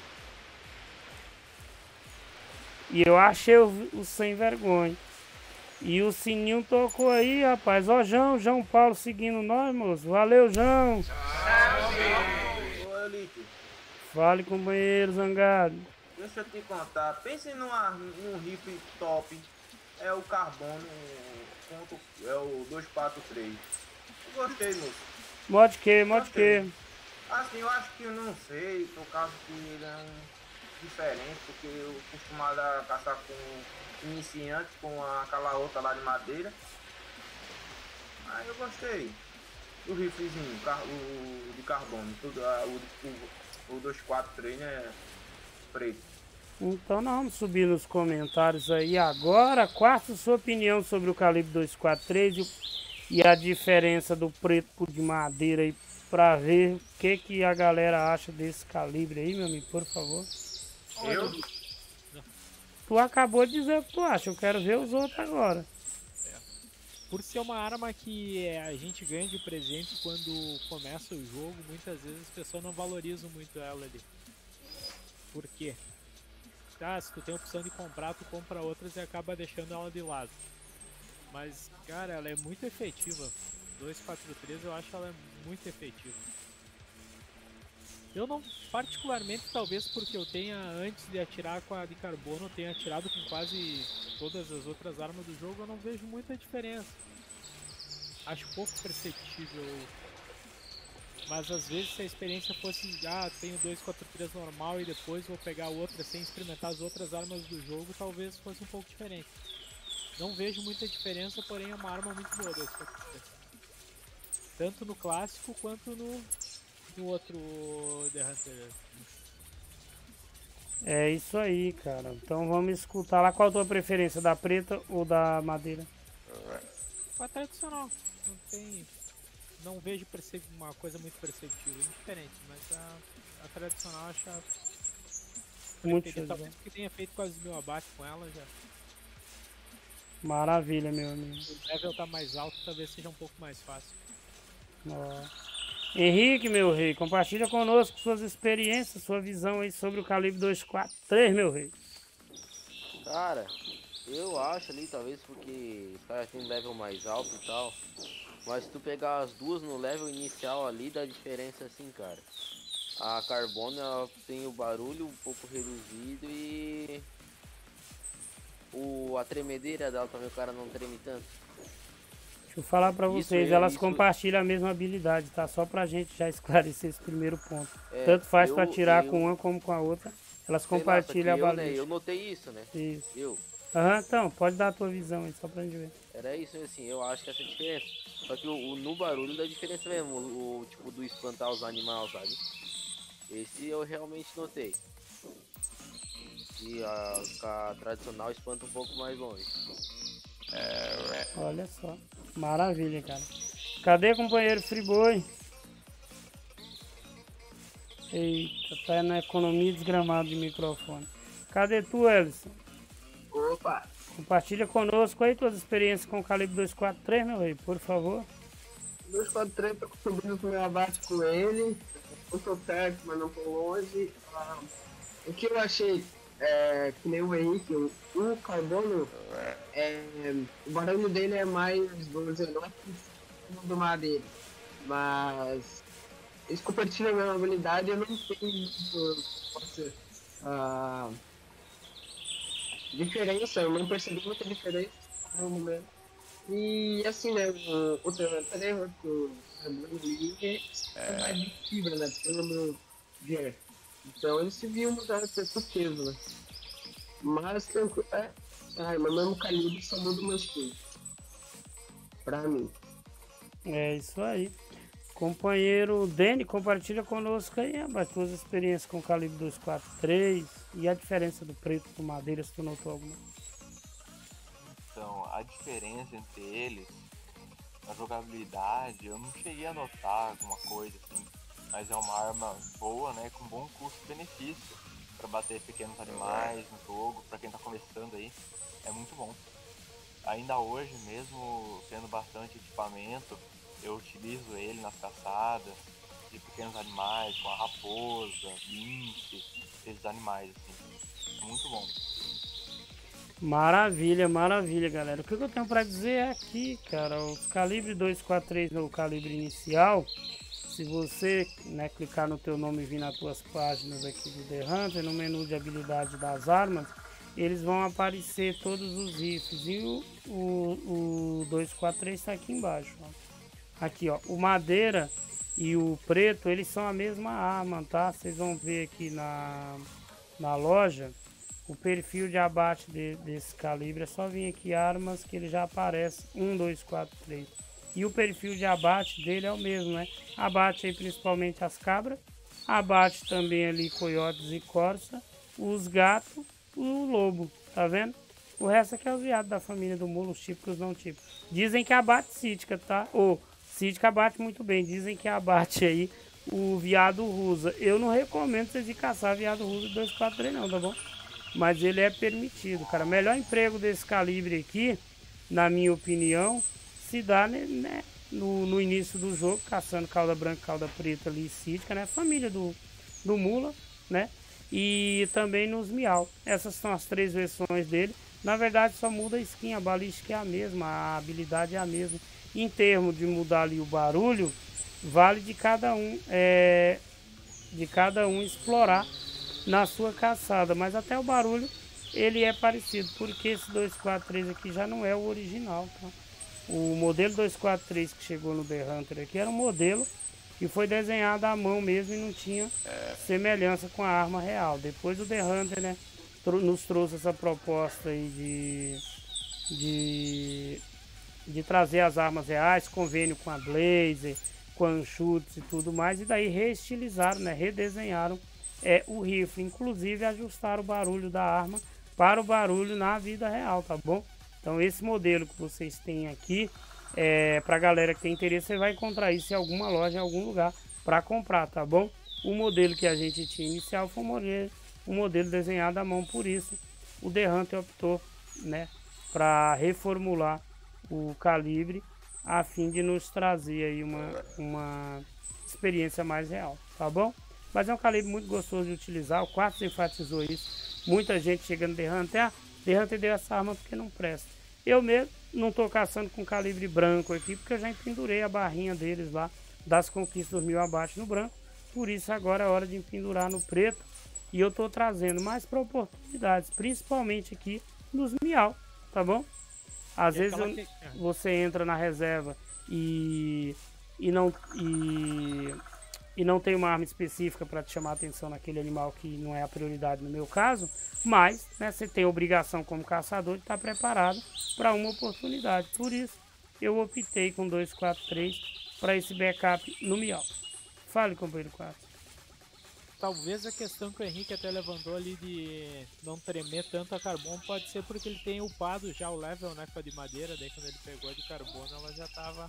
E eu achei o, o sem vergonha. E o sininho tocou aí, rapaz. Ó, João, João Paulo seguindo nós, moço. Valeu, João. Fale, companheiro Zangado. Deixa eu te contar. Pense numa, num rifle top. É o Carbono. ponto- É o duzentos e quarenta e três. Eu gostei, moço. Mod que, mod Gostei. que. Assim, eu acho que eu não sei, por causa que ele é um diferente, porque eu acostumado a caçar com iniciante, com aquela outra lá de madeira. Aí eu gostei. O riflezinho, o, car- o de carbono, tudo, ah, o, o, o duzentos e quarenta e três, né? Preto. Então nós vamos subir nos comentários aí agora. Quarta sua opinião sobre o calibre duzentos e quarenta e três e, o- e a diferença do preto pro de madeira aí, pra ver o que, que a galera acha desse calibre aí, meu amigo, por favor. Eu? Tu acabou de dizer o que tu acha, eu quero ver os outros agora. Por ser uma arma que é, a gente ganha de presente quando começa o jogo, muitas vezes as pessoas não valorizam muito ela ali. Por quê? Tá, se tu tem a opção de comprar, tu compra outras e acaba deixando ela de lado. Mas, cara, ela é muito efetiva. duzentos e quarenta e três eu acho ela muito efetiva. Eu não, particularmente, talvez porque eu tenha, antes de atirar com a de carbono, eu tenha atirado com quase todas as outras armas do jogo, eu não vejo muita diferença. Acho pouco perceptível. Mas às vezes se a experiência fosse, ah, tenho duzentos e quarenta e três normal e depois vou pegar outra sem experimentar as outras armas do jogo, talvez fosse um pouco diferente. Não vejo muita diferença, porém é uma arma muito boa, duzentos e quarenta e três. Tanto no clássico quanto no, no outro The Hunter. É isso aí, cara. Então vamos escutar lá. Qual a tua preferência, da preta ou da madeira? A tradicional, não tem. Não vejo perce- uma coisa muito perceptível, é diferente, mas a, a tradicional eu acho a Muito preferida, show de talvez bola. que tenha feito quase mil abates com ela já. Maravilha, meu amigo. O level tá mais alto, talvez seja um pouco mais fácil. Ó. Henrique, meu rei, compartilha conosco suas experiências, sua visão aí sobre o calibre duzentos e quarenta e três, meu rei. Cara, eu acho ali, talvez porque tá em um level mais alto e tal. Mas se tu pegar as duas no level inicial ali, dá diferença assim, cara. A carbono ela tem o barulho um pouco reduzido e o, a tremedeira dela também, o cara não treme tanto. Deixa eu falar pra Isso vocês, é- elas isso- compartilham a mesma habilidade, tá? Só pra gente já esclarecer esse primeiro ponto. É, Tanto faz eu- pra atirar eu- com uma como com a outra. Elas Sei lá, só que compartilham a eu, né, balística. eu notei isso, né? Isso. Eu. Aham, então, pode dar a tua visão aí, só pra gente ver. Era isso, assim, eu acho que essa é a diferença. Só que o, o- no barulho dá diferença mesmo, o, o tipo do espantar os animais, sabe? Esse eu realmente notei. E a, a tradicional espanta um pouco mais longe. Olha só. Maravilha, cara. Cadê, companheiro Friboi? Eita, tá na economia desgramado de microfone. Cadê tu, Ellison? Opa! Compartilha conosco aí tuas experiências com o calibre duzentos e quarenta e três, meu rei, por favor. duzentos e quarenta e três, tô subindo o primeiro abate com ele. Eu tô perto, mas não tô longe. Ah, o que eu achei, é, que nem o Henrique, o, o carbono, é, o barulho dele é mais, vamos dizer, não é que do madeira, mas eles compartilham a mesma habilidade e eu não tenho muito, pode ser, ah, diferença, eu não percebi muita diferença no momento. E assim, né, o, o Trevor, que o Trevor é mais de fibra, né, pelo meu ver. Então ele se viu mudar até por peso, né. Mas tranquilo, é, ai, mas mesmo calibre só muda umas coisas. Pra mim. É isso aí. Companheiro Dani, compartilha conosco aí as tuas experiências com o calibre duzentos e quarenta e três e a diferença do preto com madeira, se tu notou alguma. Então, a diferença entre eles, a jogabilidade, eu não cheguei a notar alguma coisa assim, mas é uma arma boa, né, com bom custo-benefício para bater pequenos animais no jogo, para quem tá começando aí, é muito bom. Ainda hoje, mesmo tendo bastante equipamento, eu utilizo ele nas caçadas de pequenos animais, com a raposa, lince, esses animais assim, é muito bom. Maravilha, maravilha, galera. O que eu tenho pra dizer é aqui, cara, os calibre duzentos e quarenta e três no calibre inicial se você, né, clicar no teu nome e vir nas tuas páginas aqui do The Hunter, no menu de habilidade das armas, eles vão aparecer todos os rifles. E o, o, o dois quatro três está aqui embaixo. Ó. Aqui, ó, o madeira e o preto, eles são a mesma arma, tá? Vocês vão ver aqui na, na loja o perfil de abate de, desse calibre. É só vir aqui armas que ele já aparece um, dois, quatro, três. E o perfil de abate dele é o mesmo, né? Abate aí principalmente as cabras, abate também ali coiotes e corça, os gatos, o lobo, tá vendo? O resto aqui é os viados da família do mulo, os típicos não típicos. Dizem que abate sítica, tá? Ou sítica abate muito bem, dizem que abate aí o viado rusa. Eu não recomendo vocês ir caçar viado rusa dois quatro três não, tá bom? Mas ele é permitido, cara. Melhor emprego desse calibre aqui, na minha opinião, se dá, né, no, no início do jogo, caçando cauda branca, cauda preta ali, cítica, né? Família do, do mula, né? E também nos miau. Essas são as três versões dele. Na verdade só muda a skin, a balística é a mesma, a habilidade é a mesma. Em termos de mudar ali o barulho, vale de cada um, é, de cada um explorar na sua caçada. Mas até o barulho ele é parecido, porque esse dois quatro três aqui já não é o original, tá? O modelo dois quatro três que chegou no The Hunter aqui era um modelo que foi desenhado à mão mesmo e não tinha semelhança com a arma real. Depois o The Hunter, né, nos trouxe essa proposta aí de, de, de trazer as armas reais, convênio com a Blazer, com a Anschutz e tudo mais, e daí reestilizaram, né, redesenharam é, o rifle, inclusive ajustaram o barulho da arma para o barulho na vida real, tá bom? Então esse modelo que vocês têm aqui, é, para a galera que tem interesse, você vai encontrar isso em alguma loja, em algum lugar para comprar, tá bom? O modelo que a gente tinha inicial foi um modelo, um modelo desenhado à mão, por isso o The Hunter optou, né, para reformular o calibre a fim de nos trazer aí uma, uma experiência mais real, tá bom? Mas é um calibre muito gostoso de utilizar, o Quartz enfatizou isso. Muita gente chega no The Hunter, ah, The Hunter deu essa arma porque não presta. Eu mesmo não estou caçando com calibre branco aqui, porque eu já empendurei a barrinha deles lá, das conquistas mil abaixo no branco. Por isso agora é hora de empendurar no preto. E eu estou trazendo mais para oportunidades, principalmente aqui nos miau, tá bom? Às E vezes aquela eu- que- você entra na reserva e, e, não, e, e não tem uma arma específica para te chamar a atenção naquele animal que não é a prioridade no meu caso, mas, né, você tem a obrigação como caçador de estar preparado para uma oportunidade. Por isso eu optei com dois quatro três para esse backup no miau. Fale, companheiro quatro. Talvez a questão que o Henrique até levantou ali de não tremer tanto a carbono pode ser porque ele tem upado já o level, né, com a de madeira, daí quando ele pegou a de carbono ela já tava...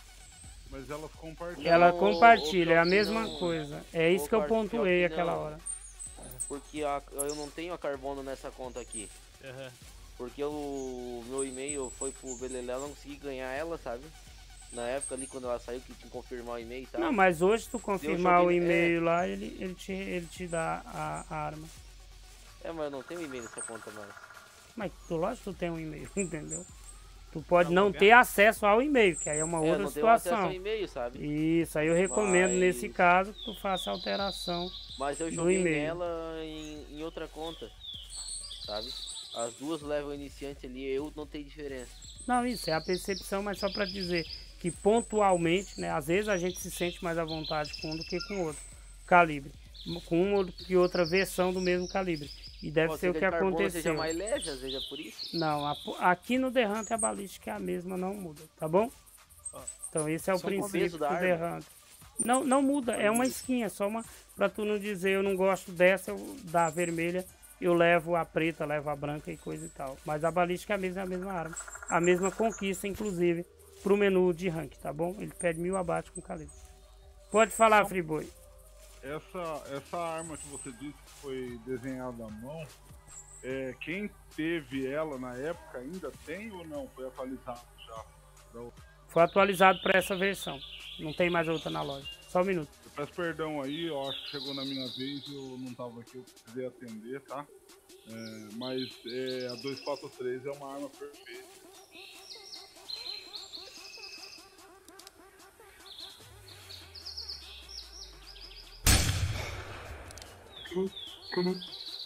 Mas elas compartilham. Ela Não, compartilha, é a ô, mesma não, coisa. É isso que eu ô, Pior pontuei que aquela não. hora. Porque a- eu não tenho a carbono nessa conta aqui. Aham. Porque o meu e-mail foi pro Beleléu, eu não consegui ganhar ela, sabe? Na época ali quando ela saiu, que tinha que confirmar o e-mail e tal. Não, mas hoje se tu confirmar o joguei- e-mail lá, ele, ele, te, ele te dá a, a arma. É, mas eu não tenho e-mail nessa conta mais. Mas tu, lógico que tu tem um e-mail, entendeu? Tu pode Não, não tá ter acesso ao e-mail, que aí é uma É, outra não tenho acesso situação. ao e-mail, sabe? Isso, aí eu recomendo Mas- nesse caso que tu faça a alteração Mas eu do joguei e-mail. nela em, em outra conta, sabe? As duas level iniciante ali, eu não tenho diferença. Não, isso é a percepção, mas só para dizer que pontualmente, né, às vezes a gente se sente mais à vontade com um do que com outro calibre, com uma ou que outra versão do mesmo calibre. E deve Pode ser o que que a de carbono aconteceu. seja mais leve, às vezes é por isso. Não, a- aqui no The Hunter a balística é a mesma, não muda, tá bom? Então esse é o Só o princípio começo do da The arma. Hunter. Não, não muda, é uma skin, é só uma pra tu não dizer eu não gosto dessa, eu, da vermelha, eu levo a preta, levo a branca e coisa e tal. Mas a balística é a mesma, é a mesma arma, a mesma conquista, inclusive, pro menu de rank, tá bom? Ele pede mil abate com calibre. Pode falar, Friboi. Essa, essa arma que você disse que foi desenhada à mão, é, quem teve ela na época ainda tem ou não? Foi atualizado já? Da outra? Foi atualizado para essa versão. Não tem mais outra na loja. Só um minuto. Eu peço perdão aí, eu acho que chegou na minha vez, eu não tava aqui, eu precisei atender, tá? É, mas é, a dois quatro três é uma arma perfeita. Cri, cri.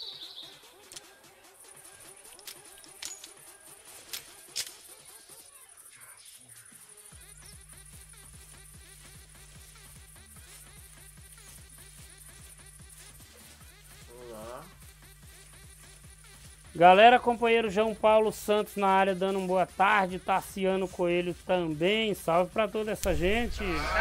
Olá. Galera, companheiro João Paulo Santos na área dando uma boa tarde. Tassiano Coelho também. Salve pra toda essa gente.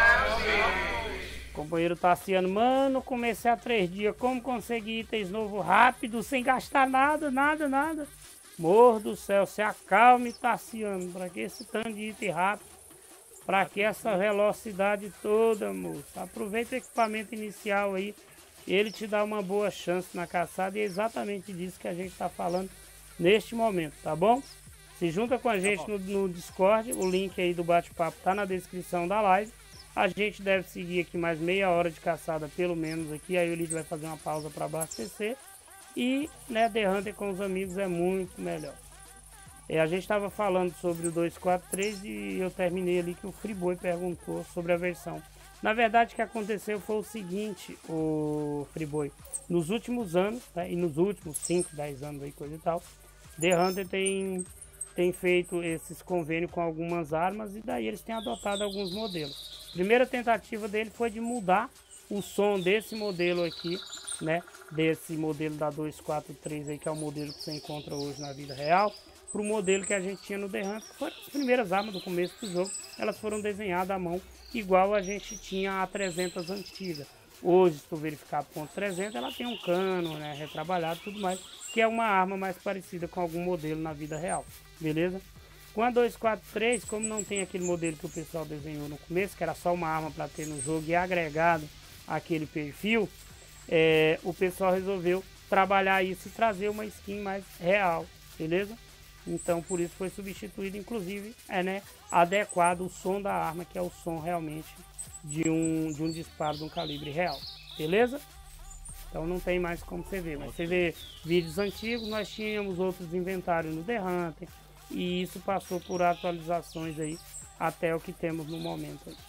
Companheiro Tassiano, mano, comecei há três dias. Como conseguir itens novos rápido, sem gastar nada, nada, nada? Morro do céu, se acalme, Tassiano. Pra que esse tanto de item rápido? Pra que essa velocidade toda, moço? Aproveita o equipamento inicial aí. Ele te dá uma boa chance na caçada e é exatamente disso que a gente tá falando neste momento, tá bom? Se junta com a gente no, no Discord, o link aí do bate-papo tá na descrição da live. A gente deve seguir aqui mais meia hora de caçada, pelo menos aqui. Aí o Lid vai fazer uma pausa para abastecer. E, né, The Hunter com os amigos é muito melhor. É, a gente estava falando sobre o dois quatro três e eu terminei ali que o Friboi perguntou sobre a versão. Na verdade, o que aconteceu foi o seguinte, o Friboi. Nos últimos anos, tá, e nos últimos cinco, dez anos aí, coisa e tal, The Hunter tem... tem feito esses convênios com algumas armas e daí eles têm adotado alguns modelos. A primeira tentativa dele foi de mudar o som desse modelo aqui, né? Desse modelo da dois quatro três aí, que é o modelo que você encontra hoje na vida real, para o modelo que a gente tinha no The Hunter, que foram as primeiras armas do começo do jogo. Elas foram desenhadas à mão, igual a gente tinha a trezentos antiga. Hoje, se tu verificar a ponto trezentos, ela tem um cano, né, retrabalhado e tudo mais, que é uma arma mais parecida com algum modelo na vida real. Beleza? Com a dois quatro três, como não tem aquele modelo que o pessoal desenhou no começo, que era só uma arma para ter no jogo e agregado aquele perfil, é, o pessoal resolveu trabalhar isso e trazer uma skin mais real, beleza? Então por isso foi substituído, inclusive, é, né, adequado o som da arma, que é o som realmente de um, de um disparo de um calibre real, beleza? Então não tem mais como você ver, mas você vê vídeos antigos, nós tínhamos outros inventários no The Hunter, e isso passou por atualizações aí, até o que temos no momento aí.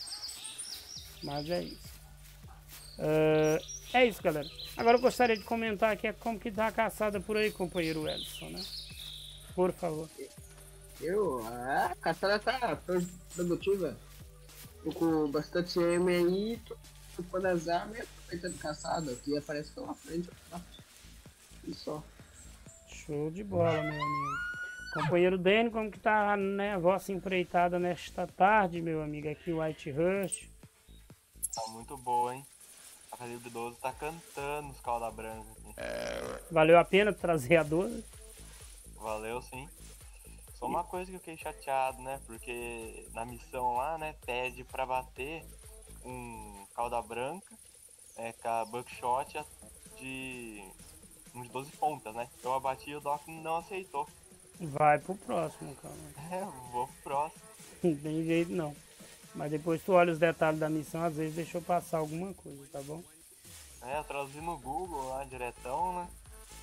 Mas é isso. Uh, é isso, galera. Agora eu gostaria de comentar aqui como que tá a caçada por aí, companheiro Edson, né? Por favor. Eu, a caçada tá produtiva. Tô com bastante C M aí, tô ocupando as armas e aproveitando caçada, que aparece pela frente. E só. Show de bola, meu amigo. Companheiro Dani, como que tá, né, a vossa empreitada nesta tarde, meu amigo, aqui o White Rush? Tá muito boa, hein? A calibre doze tá cantando os calda branca aqui. É... Valeu a pena trazer a doze? Valeu, sim. Só uma coisa que eu fiquei chateado, né? Porque na missão lá, né, pede pra bater um calda branca é, com a buckshot de uns doze pontas, né? Eu abati e o Doc não aceitou. Vai pro próximo, cara. É, vou pro próximo. Não tem jeito não. Mas depois tu olha os detalhes da missão, às vezes deixou passar alguma coisa, tá bom? É, eu traduzi no Google lá, diretão, né?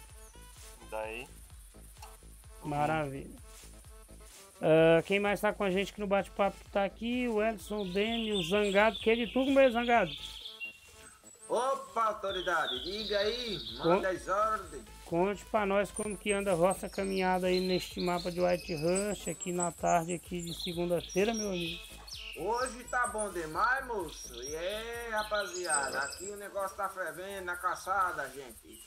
Daí. Maravilha. Uh, quem mais tá com a gente aqui no bate-papo que tá aqui? O Edson, o Deni, o Zangado. Que é de tudo mesmo, Zangado? Opa, autoridade, diga aí, manda as ordens. Conte pra nós como que anda a vossa caminhada aí neste mapa de White Rush, aqui na tarde aqui de segunda-feira, meu amigo. Hoje tá bom demais, moço. E é, rapaziada, aqui o negócio tá fervendo na caçada, gente.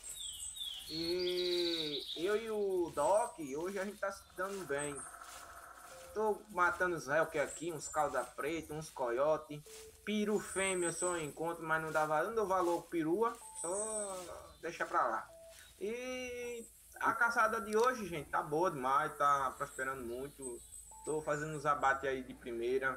E eu e o Doc, hoje a gente tá se dando bem. Tô matando os réus que aqui, uns calda preta, uns coiote. Peru fêmea eu só encontro, mas não dá valor, não dou valor perua, só deixa pra lá. E a caçada de hoje, gente, tá boa demais, tá prosperando muito. Tô fazendo uns abates aí de primeira.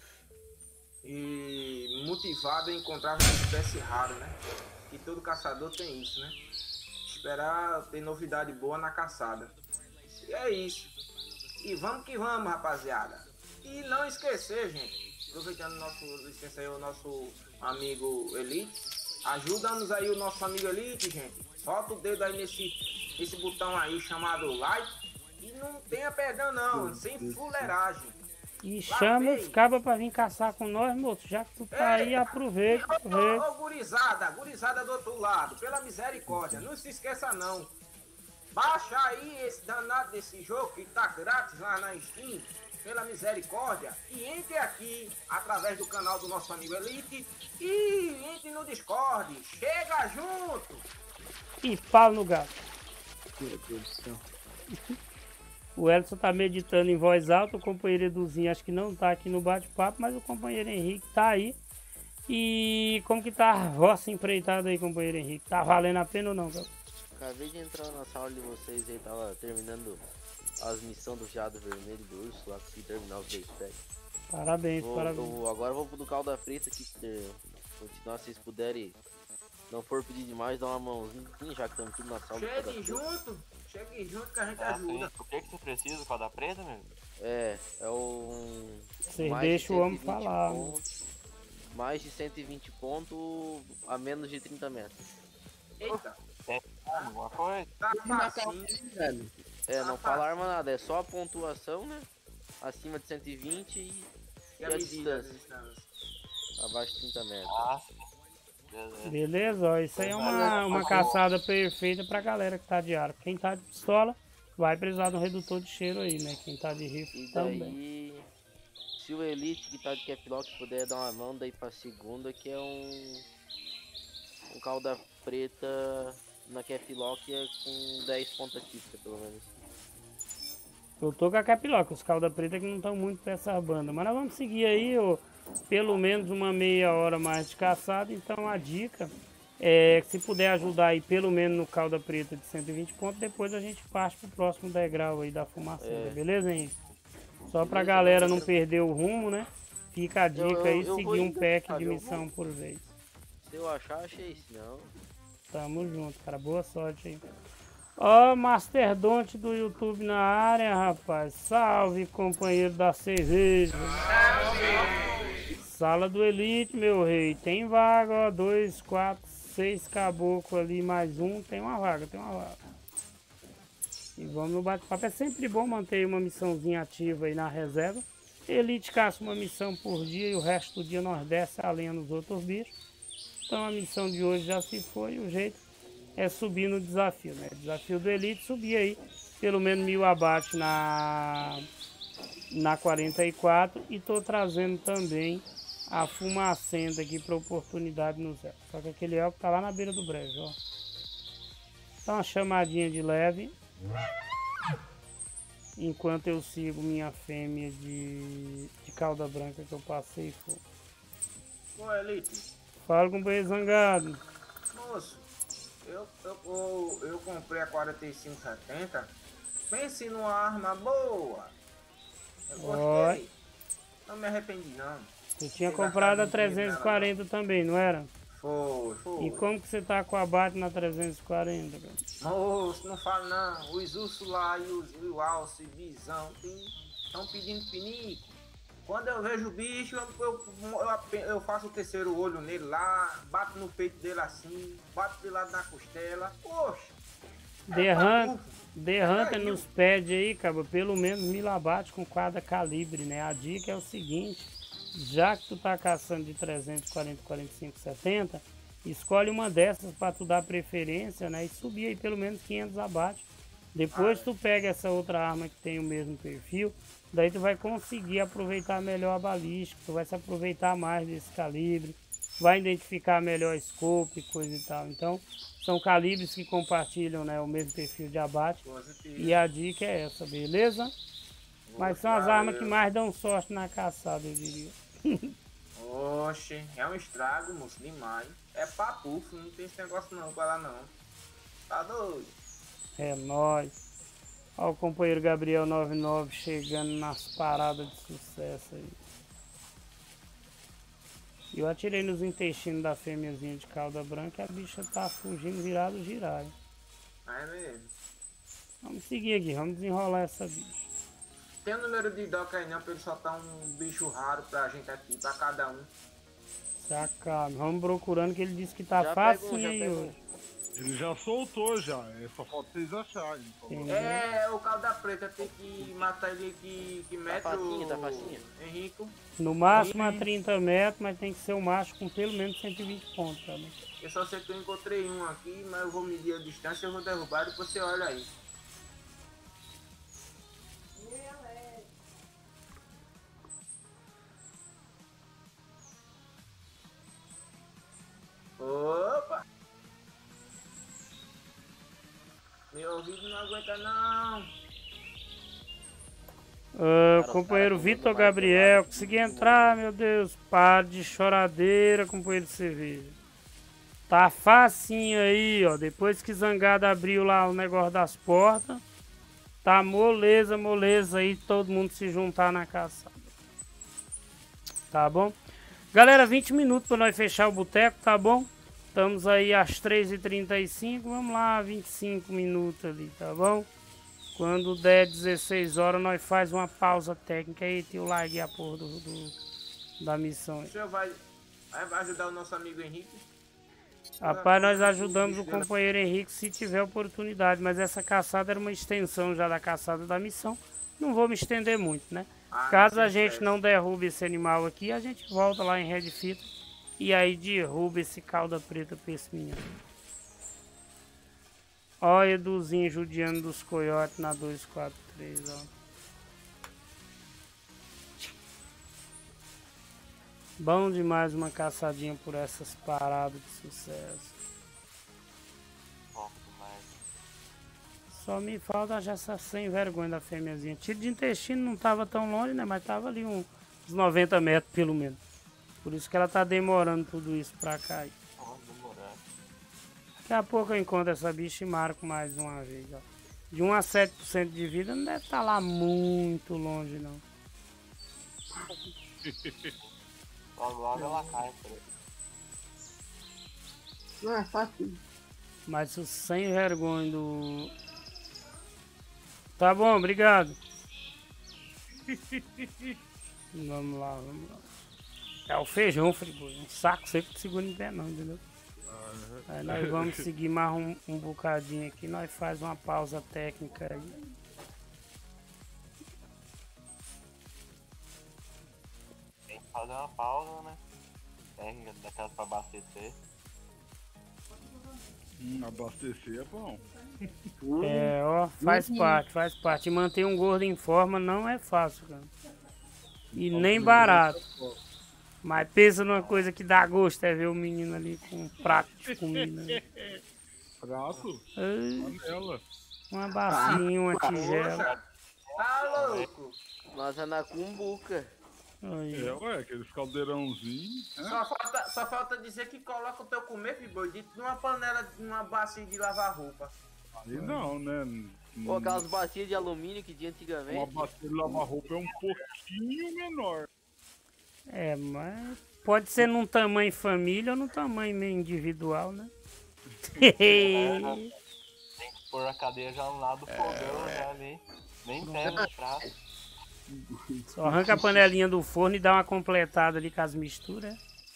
E motivado a encontrar uma espécie rara, né? Que todo caçador tem isso, né? Esperar ter novidade boa na caçada. E é isso. E vamos que vamos, rapaziada. E não esquecer, gente. Aproveitando nosso licença aí, o nosso amigo Elite. Ajuda-nos aí o nosso amigo Elite, gente. Solta o dedo aí nesse, nesse botão aí chamado like. E não tenha perdão não, sem fuleiragem. E chama os cabas pra vir caçar com nós, moço. Já que tu tá aí, aproveita. Ô, aproveita. ô, gurizada, gurizada do outro lado, pela misericórdia, não se esqueça não. Baixa aí esse danado desse jogo que tá grátis lá na Steam, pela misericórdia, e entre aqui através do canal do nosso amigo Elite e entre no Discord. Chega junto! E pau no gato. Meu Deus do céu. O Elson tá meditando em voz alta, o companheiro Eduzinho acho que não tá aqui no bate-papo, mas o companheiro Henrique tá aí. E como que tá a vossa empreitada aí, companheiro Henrique? Tá valendo a pena ou não, cara? Acabei de entrar na sala de vocês aí, tava terminando as missões do Jado Vermelho e do Urso, lá consegui terminar os dois packs. Parabéns, Vou- parabéns. tô- agora eu vou pro do Calda Preta, que eh, continuar, se vocês puderem, não for pedir demais, dá uma mãozinha, já que estamos tudo na sala do Calda Chegue Preta. junto, chegue junto que a gente Ah, sim. ajuda. O que que você precisa com a da preta, meu? É, é um... Vocês mais de deixam o homem cento e vinte falar, pontos, mais de cento e vinte pontos a menos de trinta metros. Eita, Tem alguma coisa? tá facinho. Velho. É, não fala arma nada, é só a pontuação, né? Acima de cento e vinte e, E e a a medida, distância, distância. abaixo de trinta metros. Ah, sim. Beleza. Beleza, ó, isso aí é uma, uma caçada perfeita pra galera que tá de arco. Quem tá de pistola vai precisar de um redutor de cheiro aí, né? Quem tá de rifle E também. daí, se o Elite que tá de Caplock puder dar uma mão, daí pra segunda, que é um... Um Calda Preta na Caplock é com dez pontas típicas, pelo menos. Eu tô com a Capiloca, os calda preta que não estão muito pra essa banda. Mas nós vamos seguir aí, ó, pelo menos uma meia hora mais de caçada. Então a dica é que se puder ajudar aí pelo menos no calda preta de cento e vinte pontos, depois a gente parte pro próximo degrau aí da fumaça, É. beleza, Henrique? Só pra Beleza, galera não beleza. perder o rumo, né? Fica a dica Eu- eu- aí, eu vou seguir um indo, pack cara, de eu missão vou. por vez. Se eu achar, achei, se não... Tamo junto, cara. Boa sorte aí. Ó, Masterdonte do YouTube na área, rapaz. Salve, companheiro da cerveja. Sala do Elite, meu rei. Tem vaga, ó. Dois, quatro, seis caboclo ali, mais um. Tem uma vaga, tem uma vaga. E vamos no bate-papo. É sempre bom manter uma missãozinha ativa aí na reserva. Elite caça uma missão por dia e o resto do dia nós desce a lenha nos outros bichos. Então a missão de hoje já se foi. O jeito é subir no desafio, né? Desafio do Elite, subir aí pelo menos mil abaixo na, na quarenta e quatro. E tô trazendo também a fumacenta aqui para oportunidade no zero. Só que aquele elfo tá lá na beira do brejo, ó. Dá uma chamadinha de leve. Enquanto eu sigo minha fêmea de, de cauda branca que eu passei. Pô. Ô, Elite, Fala, companheiro zangado. moço, eu, eu, eu, eu comprei a quarenta e cinco setenta. Pense numa arma boa. Eu gostei. Oi. Não me arrependi, não. Tu tinha Tem comprado a gastado um dinheiro trezentos e quarenta também, não era? Foi, foi. E como que você tá com a abate na trezentos e quarenta, cara? Moço, não fala não. Os ursos lá e, os, e o alce e visão estão pedindo pinico. Quando eu vejo o bicho, eu, eu, eu, eu faço o terceiro olho nele lá, bato no peito dele assim, bato de lado na costela. Poxa! Derranta, derranta nos pede aí, cara, pelo menos mil abates com cada calibre, né? A dica é o seguinte, já que tu tá caçando de trezentos e quarenta, quarenta e cinco, setenta, escolhe uma dessas para tu dar preferência, né? E subir aí pelo menos quinhentos abates. Depois tu pega essa outra arma que tem o mesmo perfil, daí tu vai conseguir aproveitar melhor a balística, tu vai se aproveitar mais desse calibre, vai identificar melhor scope, coisa e tal. Então, são calibres que compartilham, né, o mesmo perfil de abate. E a dica é essa, beleza? Mas são as armas que mais dão sorte na caçada, eu diria. Oxe, é um estrago, moço, demais. É papufo, não tem esse negócio não com ela não. Tá doido? É nóis. Ó o companheiro Gabriel noventa e nove chegando nas paradas de sucesso aí. Eu atirei nos intestinos da fêmeazinha de cauda branca e a bicha tá fugindo virado girar. hein? É mesmo. Vamos seguir aqui, vamos desenrolar essa bicha. Tem o número de doc aí não, pra ele soltar um bicho raro pra gente aqui, pra cada um. Sacado. Vamos procurando que ele disse que tá Já facinho pegou, já aí pegou. hoje. Ele já soltou já, é só falta vocês acharem. Entendi. É, o calda preta tem que matar ele que, que mete facinho, o tá facinho. Henrico. No máximo a trinta metros, mas tem que ser um macho com pelo menos cento e vinte pontos, tá, né? Eu só sei que eu encontrei um aqui, mas eu vou medir a distância, eu vou derrubar e você olha aí. Opa! Meu ouvido não aguenta não. Uh, companheiro Vitor Gabriel, consegui entrar, meu Deus. Para de choradeira, companheiro de cerveja. Tá facinho aí, ó. Depois que Zangada abriu lá o negócio das portas, tá moleza, moleza aí, todo mundo se juntar na caçada. Tá bom? Galera, vinte minutos pra nós fechar o boteco, tá bom? Estamos aí às três e trinta e cinco, vamos lá, vinte e cinco minutos ali, tá bom? Quando der dezesseis horas, nós faz uma pausa técnica aí, tio, largue a porra do, do, da missão. O senhor vai, vai ajudar o nosso amigo Henrique? Rapaz, nós ajudamos o companheiro Henrique se tiver oportunidade, mas essa caçada era uma extensão já da caçada da missão. Não vou me estender muito, né? Ah, Caso a gente não derrube esse animal aqui, a gente volta lá em Red Fita e aí derruba esse calda preta pra esse menino. Ó, Eduzinho judiando dos coiotes na dois quatro três, ó. Bom demais uma caçadinha por essas paradas de sucesso. Bom demais. Só me falta já essa sem vergonha da fêmeazinha. Tiro de intestino não tava tão longe, né? Mas tava ali um, uns noventa metros pelo menos. Por isso que ela tá demorando tudo isso pra cair. Daqui a pouco eu encontro essa bicha e marco mais uma vez, ó. De um a sete por cento de vida não deve estar lá muito longe, não. Logo, logo ela cai, peraí. Não é fácil. Mas o sem vergonha do... Tá bom, obrigado. Vamos lá, vamos lá. É o feijão, frigor. Um saco seco que segura em pé não, entendeu? Aí nós vamos seguir mais um, um bocadinho aqui, nós faz uma pausa técnica aí. Tem que fazer uma pausa, né? Técnica daquelas pra abastecer. Hum, abastecer é bom. É, ó, faz Uhum. parte, faz parte. E manter um gordo em forma não é fácil, cara. E nem barato. Mas pensa numa coisa que dá gosto, é ver o menino ali com um prato de comida. Né? Prato? Ai, Panela. uma bacinha, uma tigela. Tá louco? Nós é na cumbuca. Aí. É, ué, aqueles caldeirãozinhos. né? Só falta, só falta dizer que coloca o teu comer, filho, dentro de uma panela, numa bacia de lavar roupa. Aí não, né? Pô, aquelas bacias de alumínio que tinha antigamente. Uma bacia de lavar roupa é um pouquinho menor. É, mas pode ser num tamanho família ou num tamanho meio individual, né? Tem que pôr a cadeia já no lado do fogão, já ali. Nem tem no prato. Só arranca a panelinha do forno e dá uma completada ali com as misturas.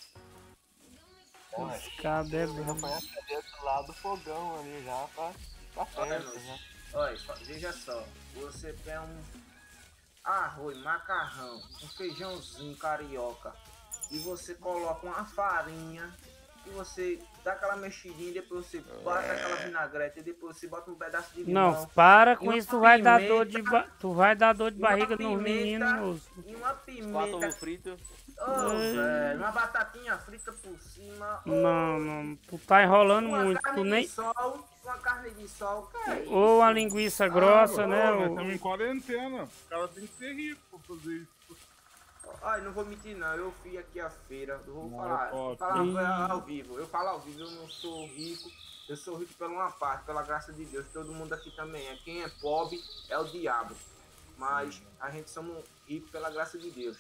Então, Esse cabo é já bom. põe a cadeia do lado do fogão ali já pra, pra perto, né? Olha, veja só, você tem um arroz, macarrão, um feijãozinho carioca e você coloca uma farinha e você dá aquela mexidinha e depois você bota aquela vinagrete e depois você bota um pedaço de limão. Não, para com e isso, tu uma vai dar pimenta, dor de ba... tu vai dar dor de e uma barriga nos pimenta, meninos, moço. E uma Quatro pimenta. ovo frito. Oh, velho, uma batatinha frita por cima. oh, Não, não, tu tá enrolando uma muito, carne tu nem... de sol, uma carne de sol, que é isso? Ou a linguiça grossa, Ah, né? Nós ou- estamos em quarentena. O cara tem que ser rico pra fazer isso. Ai, não vou mentir não, eu fui aqui à feira, eu vou Não, falar, é top. falar ao vivo, eu falo ao vivo, eu não sou rico, eu sou rico pela uma parte, pela graça de Deus, todo mundo aqui também é, quem é pobre é o diabo, mas a gente somos ricos pela graça de Deus.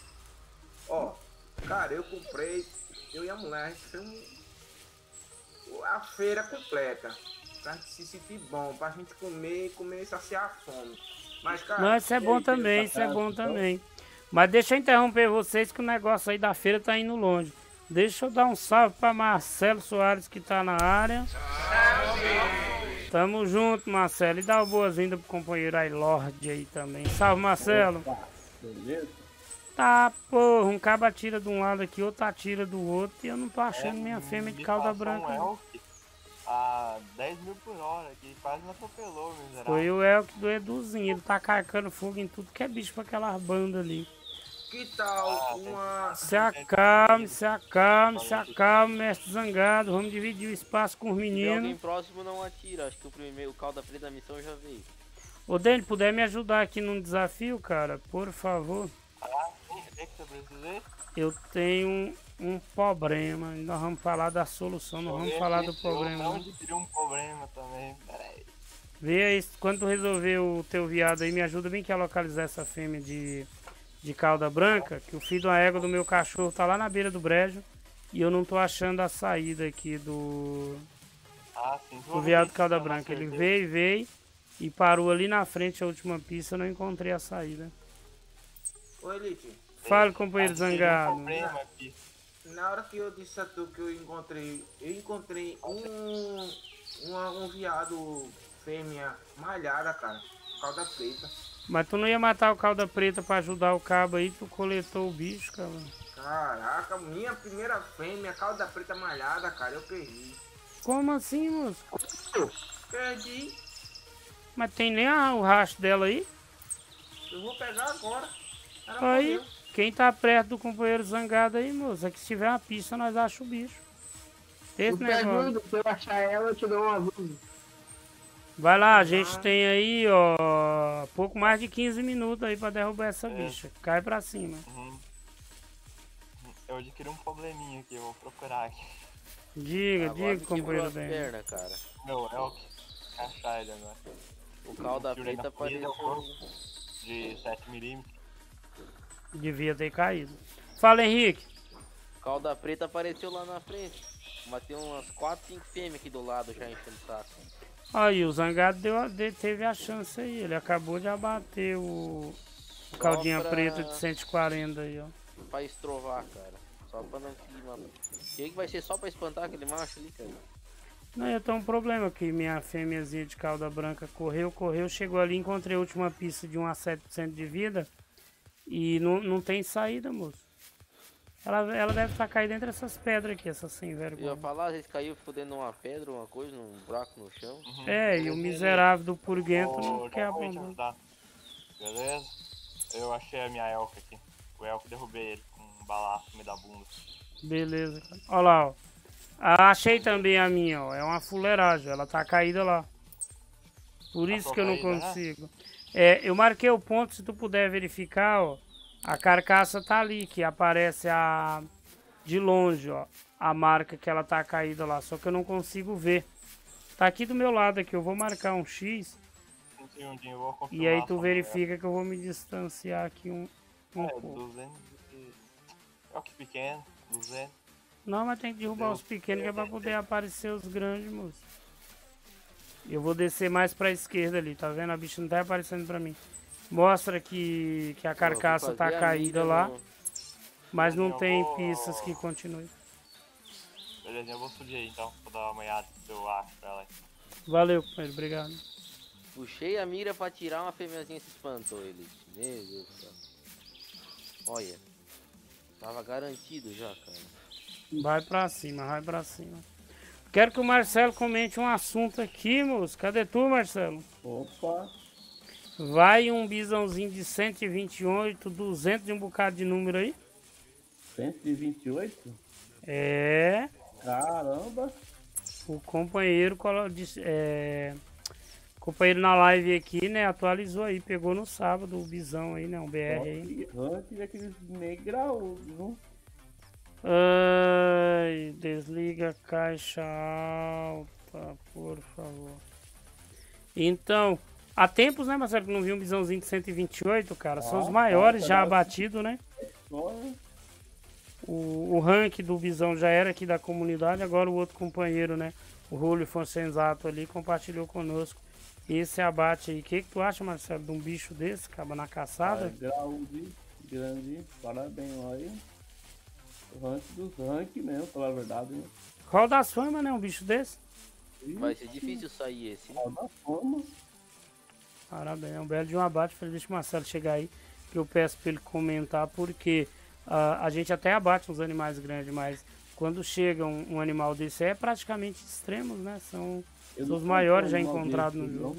Ó, cara, eu comprei, eu e a mulher, a gente fez um, a feira completa, pra gente se sentir bom, pra gente comer e comer e saciar a fome. Mas, cara, Não, isso é bom ei, também, isso é bom também. Mas deixa eu interromper vocês que o negócio aí da feira tá indo longe. Deixa eu dar um salve pra Marcelo Soares que tá na área. Tamo junto, Marcelo. E dá uma boas-vindas pro companheiro aí, Lorde aí também. Salve, Marcelo. Opa, beleza? Tá, porra, um cabo atira de um lado aqui, outro atira do outro. E eu não tô achando minha fêmea de cauda branca. Um não. elk a dez mil por hora, que quase me atropelou, miserável. Foi o Elk do Eduzinho. Ele tá carcando fogo em tudo que é bicho pra aquelas bandas ali. Que tal uma... Se acalme, se acalme, se acalme, mestre zangado. Vamos dividir o espaço com os Se alguém meninos. próximo não atira, acho que o primeiro, o calda preta da missão já veio. Ô, Dani, puder me ajudar aqui num desafio, cara? Por favor. Ah, sim, o que você precisa? Eu tenho um, um problema. Nós vamos falar da solução, nós vamos falar do problema. Eu adquiri um problema também, peraí. Vê aí, quando tu resolver o teu viado aí, me ajuda bem que a localizar essa fêmea de, de cauda branca, que o filho de uma égua do meu cachorro tá lá na beira do brejo e eu não tô achando a saída aqui do, Ah, sim. do viado de cauda branca. Ele veio, veio e parou ali na frente a última pista, eu não encontrei a saída. Ô, Elite. Fala, companheiro zangado. Na hora que eu disse a tu que eu encontrei, eu encontrei um, uma, um viado fêmea malhada, cara, cauda preta. Mas tu não ia matar o cauda preta pra ajudar o cabo aí, tu coletou o bicho, cara. Caraca, minha primeira fêmea, cauda preta malhada, cara, eu perdi. Como assim, moço? Perdi. Mas tem nem a, o rastro dela aí? Eu vou pegar agora. Ela Aí, morreu. quem tá perto do companheiro zangado aí, moço, é que se tiver uma pista, nós achamos o bicho. Esse Eu te negócio. ajudo, se eu achar ela, eu te dou um aviso. Vai lá, a gente tem aí, ó, pouco mais de quinze minutos aí pra derrubar essa É. bicha. Cai pra cima. Uhum. Eu adquiri um probleminha aqui, eu vou procurar aqui. Diga, Agora diga, me quebrou companheiro as bem. pernas, cara. Meu elk, achar ele, né? O calda Tiro preta da corrida, apareceu. de sete milímetros. Devia ter caído. Fala, Henrique. O calda preta apareceu lá na frente. Matei umas quatro, cinco fêmeas aqui do lado já enchendo o saco. Aí, o zangado deu, a- de- teve a chance aí. Ele acabou de abater o, o caldinha pra- preta de cento e quarenta aí, ó. Pra estrovar, cara. Só pra não queimar. E aí que vai ser só pra espantar aquele macho ali, cara. Não, eu tenho um problema que minha fêmeazinha de cauda branca correu, correu, chegou ali, encontrei a última pista de um a sete por cento de vida e não, não tem saída, moço. Ela, ela deve estar caída entre essas pedras aqui, essas sem Eu vergonha. ia falar, às vezes caiu fodendo numa pedra, uma coisa, num buraco no chão. É, e o miserável do purguento Ô, não quer já vou te abandonar. ajudar. Beleza? Eu achei a minha elk aqui. O elk derrubei ele com um balaço no meio da bunda. Beleza, cara. Olha lá, ó. Ah, achei também a minha, ó. É uma fuleiragem, ela tá caída lá. Por Tá isso que eu não caída, né? consigo. É, eu marquei o ponto, se tu puder verificar, ó. A carcaça tá ali, que aparece a de longe, ó. A marca que ela tá caída lá, só que eu não consigo ver. Tá aqui do meu lado aqui, eu vou marcar um X Um segundinho, eu vou e confirmar aí tu só, verifica que eu vou me distanciar aqui um, um É, pouco. duzentos e... Elk pequeno, duzentos. Não, mas tem que derrubar Eu- os pequenos que é pra poder aparecer os grandes, moço. Eu vou descer mais pra esquerda ali, tá vendo? A bicha não tá aparecendo pra mim. Mostra que, que a carcaça tá caída lá, mas não Eu tem vou- pistas que continuem. Beleza, eu vou subir aí então, vou dar uma olhada se eu acho ela aí. Valeu, companheiro, obrigado. Puxei a mira pra tirar uma fêmeazinha, se espantou ele. Meu Deus do céu. Olha. Tava garantido já, cara. Vai pra cima, vai pra cima. Quero que o Marcelo comente um assunto aqui, moço. Cadê tu, Marcelo? Opa, Vai um bisãozinho de cento e vinte e oito, duzentos e um bocado de número aí? cento e vinte e oito? É. Caramba. O companheiro, colo- disse- é, companheiro na live aqui, né, atualizou aí, pegou no sábado o bisão aí, né, um B R aí. Antes daqueles negraúdos, viu? Ai, desliga a caixa alta, por favor. Então, há tempos, né, Marcelo, que não vi um bisãozinho de cento e vinte e oito, cara, são os Ah, maiores tá, já tá. abatidos, né? Olha, O, o rank do bisão já era aqui da comunidade, agora o outro companheiro, né, o Julio Fonsenzato ali, compartilhou conosco esse abate aí. O que, que tu acha, Marcelo, de um bicho desse, acaba na caçada? graúdo, grande, parabéns, olha. O rank dos rank mesmo, pela verdade, né? Qual das famas, né, um bicho desse? Vai ser difícil sair esse. Parabéns, é um belo de um abate. Falei, deixa o Marcelo chegar aí, que eu peço para ele comentar, porque uh, a gente até abate uns animais grandes, mas quando chega um, um animal desse é praticamente extremos, né? São, são os maiores já encontrados no jogo.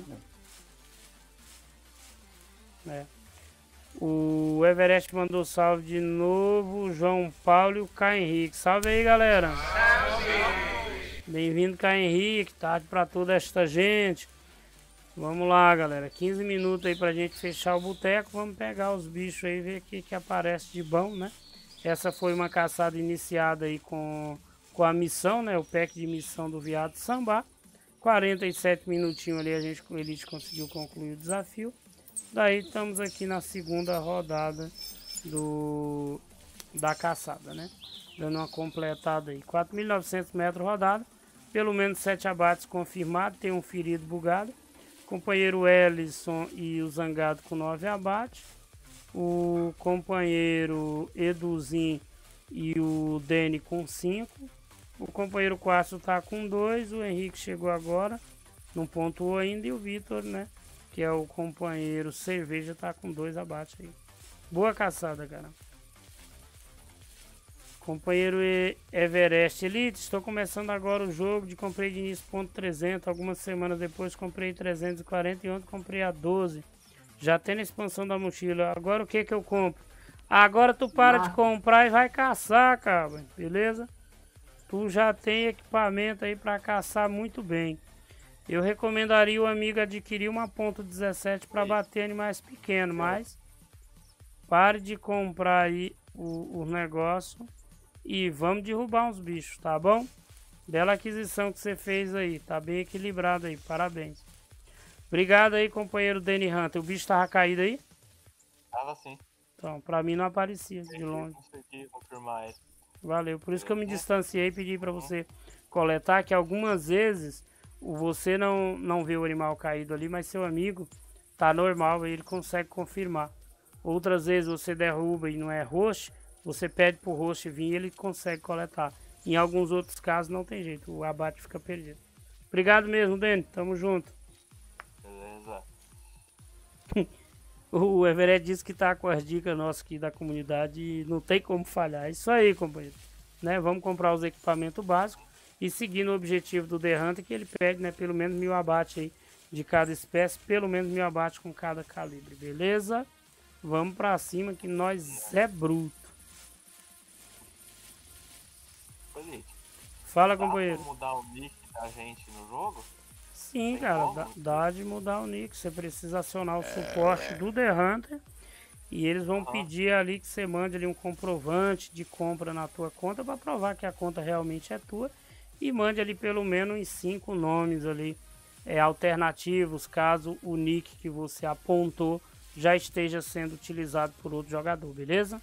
É. O Everest mandou salve de novo, o João Paulo e o Caio Henrique. Salve aí, galera. Bem-vindo, Caio Henrique. Tarde para toda esta gente. Vamos lá, galera. quinze minutos aí pra gente fechar o boteco. Vamos pegar os bichos aí e ver o que, que aparece de bom, né? Essa foi uma caçada iniciada aí com, com a missão, né? O pack de missão do Veado Sambá. quarenta e sete minutinhos ali a gente, a Elite conseguiu concluir o desafio. Daí estamos aqui na segunda rodada do, da caçada, né? Dando uma completada aí. quatro mil e novecentos metros rodada. Pelo menos sete abates confirmados. Tem um ferido bugado. Companheiro Ellison e o Zangado com nove abates. O companheiro Eduzinho e o Dene com cinco. O companheiro Quastro tá com dois. O Henrique chegou agora. Não pontuou ainda. E o Vitor, né? Que é o companheiro Cerveja, tá com dois abates aí. Boa caçada, cara. Companheiro Everest Elite, estou começando agora o jogo de comprei de início ponto trezentos. Algumas semanas depois comprei trezentos e quarenta e ontem comprei a doze. Já tem na expansão da mochila. Agora o que que eu compro? Agora tu para de comprar e vai caçar, cara. Beleza? Tu já tem equipamento aí para caçar muito bem. Eu recomendaria o amigo adquirir uma ponto dezessete para bater animais pequenos, mas pare de comprar aí o, o negócio e vamos derrubar uns bichos, tá bom? Bela aquisição que você fez aí, tá bem equilibrado aí, parabéns. Obrigado aí, companheiro Danny Hunter. O bicho tava caído aí? Tava sim. Então, pra mim não aparecia de longe. Consegui confirmar ele. Valeu, por isso que eu me distanciei e pedi pra você coletar, que algumas vezes você não, não vê o animal caído ali, mas seu amigo tá normal, ele consegue confirmar. Outras vezes você derruba e não é roxo, você pede pro roxo vir e ele consegue coletar. Em alguns outros casos não tem jeito, o abate fica perdido. Obrigado mesmo, Dani, tamo junto. Beleza. O Everett disse que tá com as dicas nossas aqui da comunidade e não tem como falhar. É isso aí, companheiro. Né? Vamos comprar os equipamentos básicos e seguindo o objetivo do The Hunter, que ele pede, né, pelo menos mil abates aí de cada espécie, pelo menos mil abates com cada calibre, beleza? Vamos pra cima que nós é bruto. Fala, companheiro. Dá pra mudar o nick da gente no jogo? Sim, cara, dá, dá de mudar o nick. Você precisa acionar o suporte do The Hunter e eles vão pedir ali que você mande ali um comprovante de compra na tua conta para provar que a conta realmente é tua e mande ali pelo menos uns cinco nomes ali é, alternativos, caso o nick que você apontou já esteja sendo utilizado por outro jogador, beleza?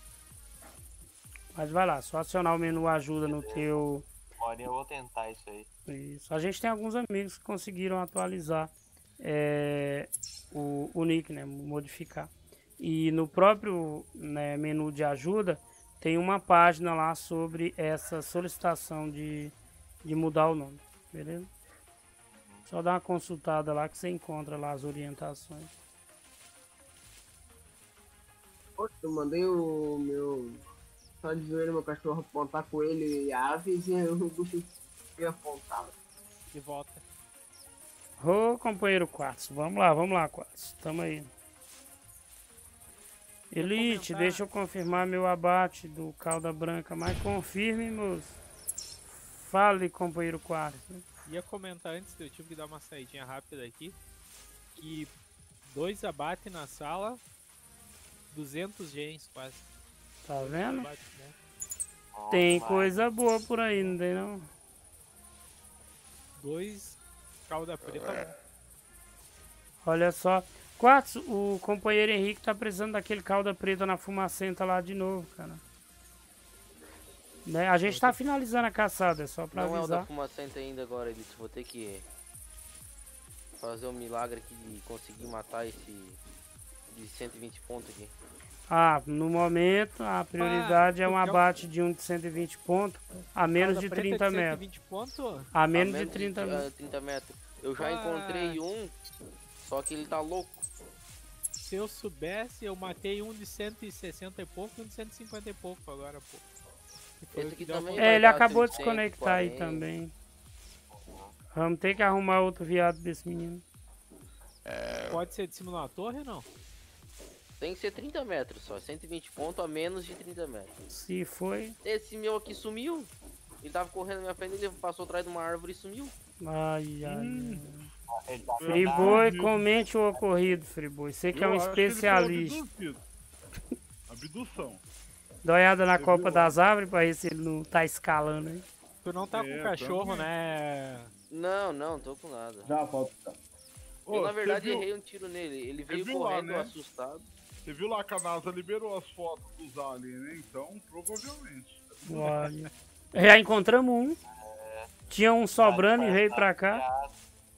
Mas vai lá, só acionar o menu ajuda no teu... Agora eu vou tentar isso aí. Isso. A gente tem alguns amigos que conseguiram atualizar é, o, o nick, né? Modificar. E no próprio, né, menu de ajuda tem uma página lá sobre essa solicitação de, de mudar o nome. Beleza? Só dá uma consultada lá que você encontra lá as orientações. Poxa, eu mandei o meu... Só de ver meu cachorro apontar com ele e aves e o bicho ia apontar. De volta. Ô, companheiro Quartzo, vamos lá, vamos lá, Quartzo, tamo aí. Elite, deixa eu confirmar meu abate do Cauda Branca, mas confirme, moço. Fale, companheiro Quartzo. Ia comentar antes, eu tive que dar uma saidinha rápida aqui, que dois abates na sala, duzentos gens quase. Tá vendo? Tem coisa boa por aí, não tem não? Dois Cauda Preta. Olha só. Quartzo, o companheiro Henrique tá precisando daquele Cauda Preta na fumacenta lá de novo, cara. Né? A gente tá finalizando a caçada, é só pra não avisar. Não é o da fumacenta ainda agora, Elite. Vou ter que fazer um milagre aqui de conseguir matar esse de cento e vinte pontos aqui. Ah, no momento a prioridade Ah, é um tu quer- abate de um de cento e vinte pontos a menos Cauda de preta trinta de metros. cento e vinte pontos? A menos A de trinta ah, metros. trinta metros. Eu já Ah. encontrei um, só que ele tá louco. Se eu soubesse, eu matei um de cento e sessenta e pouco e um de cento e cinquenta e pouco agora, pô. Que foi Esse o que aqui deu a também volta. É, ele dar acabou de cento, desconectar aí quarenta. também. Vamos ter que arrumar outro viado desse menino. Pode ser de cima de uma torre ou não? Tem que ser trinta metros só, cento e vinte pontos a menos de trinta metros. Se foi. Esse meu aqui sumiu. Ele tava correndo na minha frente, ele passou atrás de uma árvore e sumiu. Ai, ai. Hum. Ele tá Friboi, comente o ocorrido, Friboi. Você que é um Eu acho que ele foi especialista. abduzido. Abdução. Dá uma olhada na Você Copa viu? das Árvores pra ver se ele não tá escalando aí. Tu não tá É, com cachorro, também. né? Não, não, tô com nada. Já falta. Eu Ô, na você verdade viu- errei um tiro nele. Ele veio viu lá, correndo né? assustado. Você viu lá que a NASA liberou as fotos dos aliens, né? Então, provavelmente. Olha. Já encontramos um. Tinha um sobrando e veio pra cá.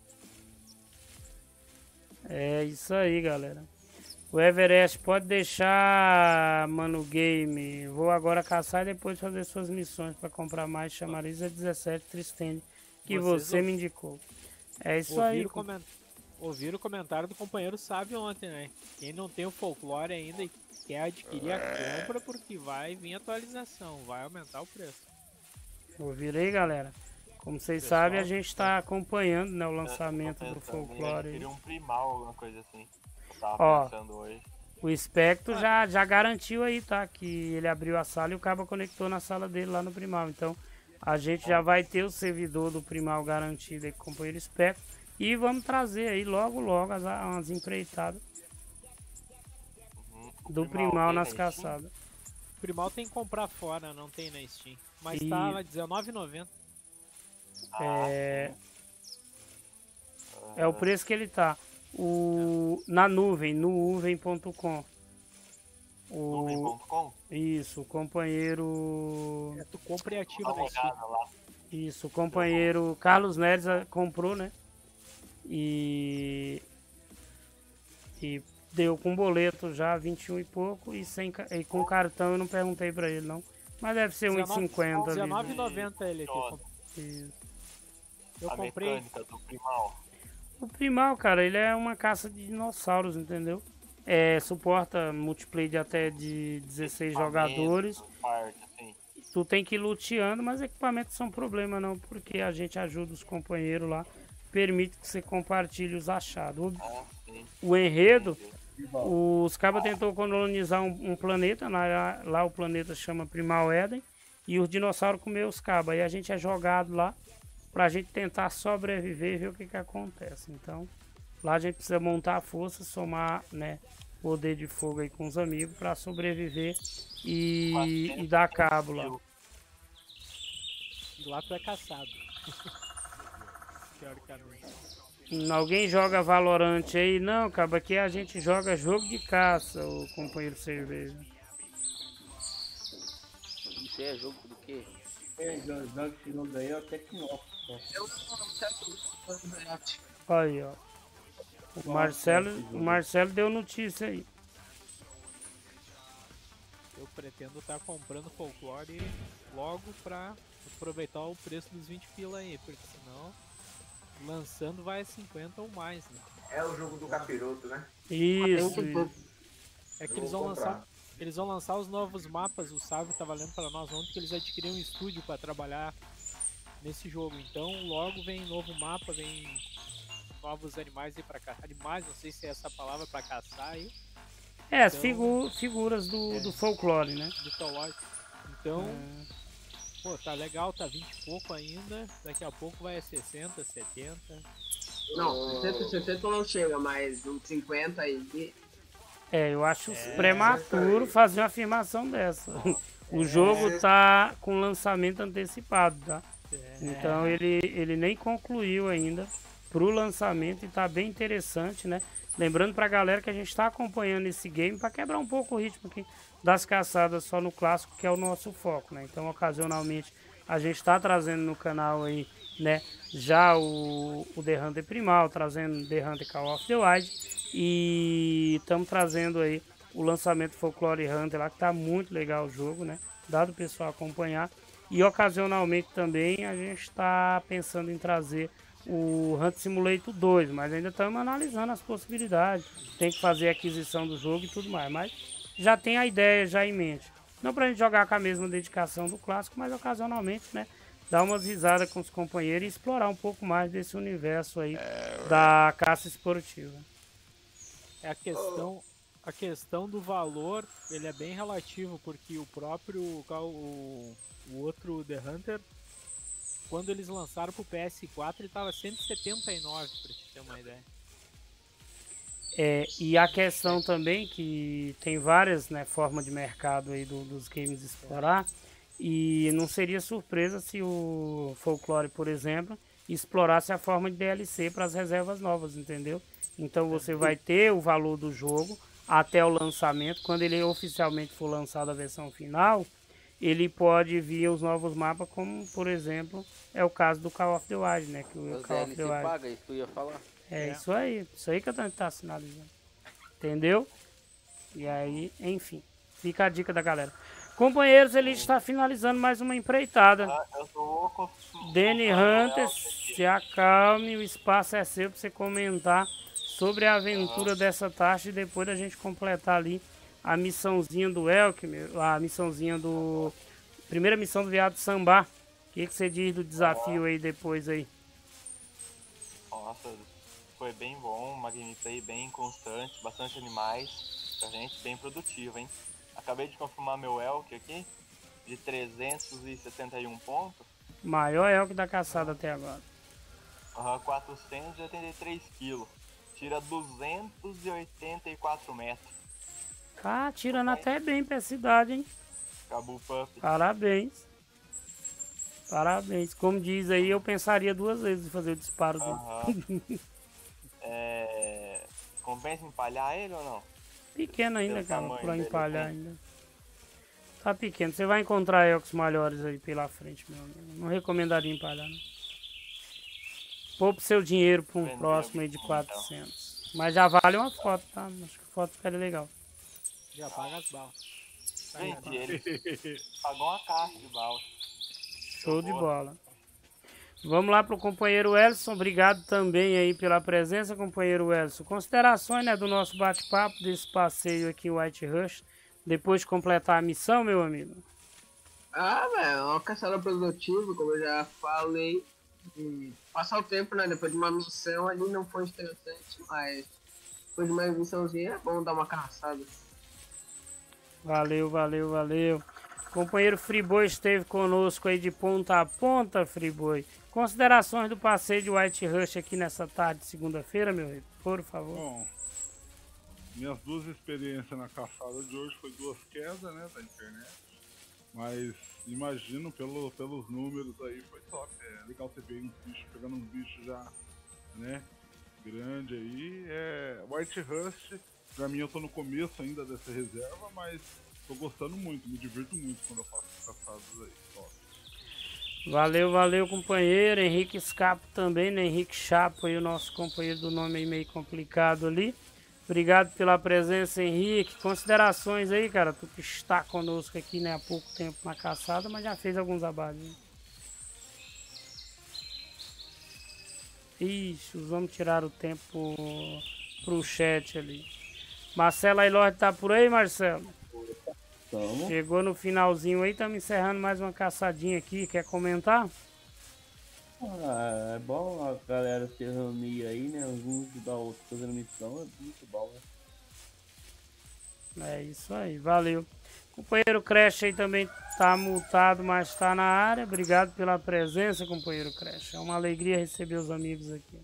É isso aí, galera. O Everest pode deixar, mano, game. Vou agora caçar e depois fazer suas missões pra comprar mais chamariz dezessete Tristende, que Vocês você ou- me indicou. É isso aí. Ouviram o, coment... Ouviram o comentário do companheiro sábio ontem, né? Quem não tem o folclore ainda e quer adquirir a compra, porque vai vir atualização, vai aumentar o preço. Ouvirei, galera. Como vocês Pessoal, sabem, a gente tá acompanhando, né, o Eu tô lançamento do pensando em folclore. adquirir um primal, alguma coisa assim. Eu tava Ó, pensando hoje. O Spectro já, já garantiu aí, tá? Que ele abriu a sala e o cabo conectou na sala dele lá no Primal. Então, a gente já vai ter o servidor do Primal garantido aí com o companheiro Spectro. E vamos trazer aí logo, logo as, as empreitadas Uhum. O do Primal Primal tem nas na caçadas. O Primal tem que comprar fora, não tem na Steam. Mas E- tá lá dezenove reais e noventa Ah, É, sim. é o preço que ele tá. O, na nuvem, no nuvem ponto com. O, Nuvem ponto com? isso, o companheiro. É, tu compra e ativa Dá uma na Steam. olhada lá. Isso, o companheiro Carlos Neres ah, comprou, né? E. E deu com boleto já vinte e um e pouco. E, sem, ca- e com cartão eu não perguntei pra ele, não. Mas deve ser um e cinquenta ali. dezenove reais e né? noventa ele aqui. Toda. Isso. Eu A comprei. mecânica do Primal. O Primal, cara, ele é uma caça de dinossauros, entendeu? É, suporta multiplayer de até de dezesseis jogadores. Parte, assim. Tu tem que ir luteando, mas equipamentos são problema não, porque a gente ajuda os companheiros lá, permite que você compartilhe os achados. O, Ah, sim. o enredo, Entendi. os cabas tentou colonizar um, um planeta, lá, lá o planeta chama Primal Eden, e os dinossauros comeu os cabas, aí a gente é jogado lá pra gente tentar sobreviver e ver o que que acontece. Então, lá a gente precisa montar a força, somar, né, poder de fogo aí com os amigos pra sobreviver e, e dar cabo lá. E lá tu é caçado. Teoricamente. Alguém joga Valorant aí? Não, cara, aqui a gente joga jogo de caça, o companheiro cerveja. Isso aí é jogo do quê? É, joga esse jogo aí, eu até que não. Eu não sei. Aí, ó. O Marcelo, o Marcelo deu notícia aí. Eu pretendo estar comprando folclore logo pra aproveitar o preço dos vinte pila aí, porque senão lançando vai a cinquenta ou mais, né? É o jogo do capiroto, né? Isso, isso. É que Eu eles vou vão comprar. lançar, eles vão lançar os novos mapas. O Sávio tava lendo para nós ontem que eles adquiriram um estúdio para trabalhar nesse jogo. Então logo vem novo mapa, vem novos animais aí para caçar. Animais, não sei se é essa palavra para caçar aí. É, as Então- figu figuras do, do folclore, né? Mitológico. Então, É. pô, tá legal, tá vinte e pouco ainda. Daqui a pouco vai a sessenta, setenta. Não, sessenta, sessenta não chega, mas uns cinquenta aí. É, eu acho É, prematuro fazer uma afirmação dessa. O jogo É. tá com lançamento antecipado, tá? É. Então ele, ele nem concluiu ainda pro lançamento e tá bem interessante, né? Lembrando pra galera que a gente tá acompanhando esse game para quebrar um pouco o ritmo aqui das caçadas só no clássico, que é o nosso foco, né? Então, ocasionalmente, a gente tá trazendo no canal aí, né, já o, o The Hunter Primal, trazendo The Hunter Call of the Wild e estamos trazendo aí o lançamento Folklore Hunter lá, que tá muito legal o jogo, né? Dado o pessoal acompanhar. E ocasionalmente também a gente está pensando em trazer o Hunt Simulator dois, mas ainda estamos analisando as possibilidades. Tem que fazer a aquisição do jogo e tudo mais, mas já tem a ideia já em mente. Não pra gente jogar com a mesma dedicação do clássico, mas ocasionalmente, né? Dar umas risadas com os companheiros e explorar um pouco mais desse universo aí da caça esportiva. É a questão, a questão do valor, ele é bem relativo, porque o próprio, o, o outro The Hunter, quando eles lançaram pro P S quatro, ele tava cento e setenta e nove, pra te ter uma ideia. É, e a questão também que tem várias, né, formas de mercado aí do, dos games explorar, e não seria surpresa se o Folklore, por exemplo, explorasse a forma de D L C para as reservas novas, entendeu? Então você vai ter o valor do jogo até o lançamento. Quando ele oficialmente for lançado a versão final, ele pode vir os novos mapas, como por exemplo é o caso do Call of the Wild, né? Que o Os Call of the D L C Wild paga, isso que eu ia falar. é, é isso aí, isso aí que eu tô tá sinalizando. Entendeu? E aí, enfim, fica a dica da galera. Companheiros, ele está finalizando mais uma empreitada. Danny Hunter, se acalme, o espaço é seu para você comentar sobre a aventura dessa taxa e depois a gente completar ali a missãozinha do Elk, a missãozinha do... Primeira missão do Veado Sambá. O que, que você diz do desafio aí depois aí? Nossa, foi bem bom, uma gameplay bem constante, bastante animais pra gente, bem produtiva, hein? Acabei de confirmar meu Elk aqui, de trezentos e setenta e um pontos. Maior Elk da caçada até agora. Uhum, quatrocentos e oitenta e três quilos. Tira duzentos e oitenta e quatro metros. Tá tirando até bem pra cidade, hein? Cabu Pup. Parabéns. Parabéns. Como diz aí, eu pensaria duas vezes em fazer o disparo Uhum. dele. É... Compensa empalhar ele ou não? Pequeno ainda, Pelo cara, tamanho pra dele, empalhar né? ainda. Tá pequeno. Você vai encontrar elcos maiores aí pela frente, meu amigo. Não recomendaria empalhar, não. Poupe seu dinheiro pra um Vendeu, próximo aí de então. quatrocentos. Mas já vale uma foto, tá? Acho que a foto ficaria legal. Já paga as balas. Gente, ele pagou uma caixa de bala. Show de bola. Vamos lá pro companheiro Elson. Obrigado também aí pela presença, companheiro Elson. Considerações, né, do nosso bate-papo, desse passeio aqui, White Rush. Depois de completar a missão, meu amigo. Ah, velho, é uma caçada produtiva, como eu já falei. E passar o tempo, né? Depois de uma missão ali não foi interessante, mas depois de uma missãozinha é bom dar uma caçada. Valeu, valeu, valeu. Companheiro Friboi esteve conosco aí de ponta a ponta, Friboi. Considerações do passeio de White Rush aqui nessa tarde de segunda-feira, meu rei, por favor. Bom, minhas duas experiências na caçada de hoje foi duas quedas, né, da internet. Mas imagino pelo, pelos números aí, foi top. É legal você ver uns bichos, pegando uns bichos já, né, grande aí. É, White Rush, pra mim eu tô no começo ainda dessa reserva, mas tô gostando muito, me divirto muito quando eu faço caçadas aí, top. Valeu, valeu, companheiro. Henrique Scapo também, né? Henrique Chapo aí, o nosso companheiro do nome aí meio complicado ali. Obrigado pela presença, Henrique. Considerações aí, cara. Tu que está conosco aqui, né, há pouco tempo na caçada, mas já fez alguns abalos. Né? Ixi, vamos tirar o tempo pro chat ali. Marcelo Ailord tá por aí, Marcelo? Tamo. Chegou no finalzinho aí, estamos encerrando mais uma caçadinha aqui. Quer comentar? Ah, é bom a galera se reunir aí, né? Alguns ajudar outros fazendo missão, é muito bom, né? É isso aí, valeu. Companheiro Crash aí também tá multado, mas tá na área. Obrigado pela presença, companheiro Crash. É uma alegria receber os amigos aqui.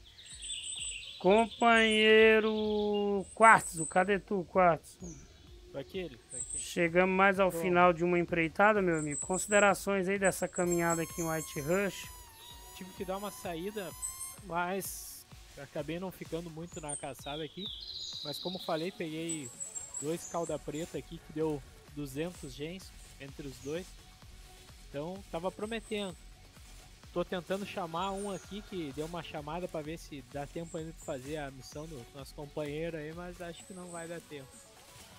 Companheiro Quartzo, cadê tu, Quartzo? Aquele, aquele. Chegamos mais ao Bom. final de uma empreitada, meu amigo. Considerações aí dessa caminhada aqui em White Rush? Tive que dar uma saída, mas acabei não ficando muito na caçada aqui. Mas como falei, peguei dois calda preta aqui que deu duzentos gens entre os dois. Então tava prometendo. Tô tentando chamar um aqui que deu uma chamada para ver se dá tempo ainda de fazer a missão do nosso companheiro aí, mas acho que não vai dar tempo.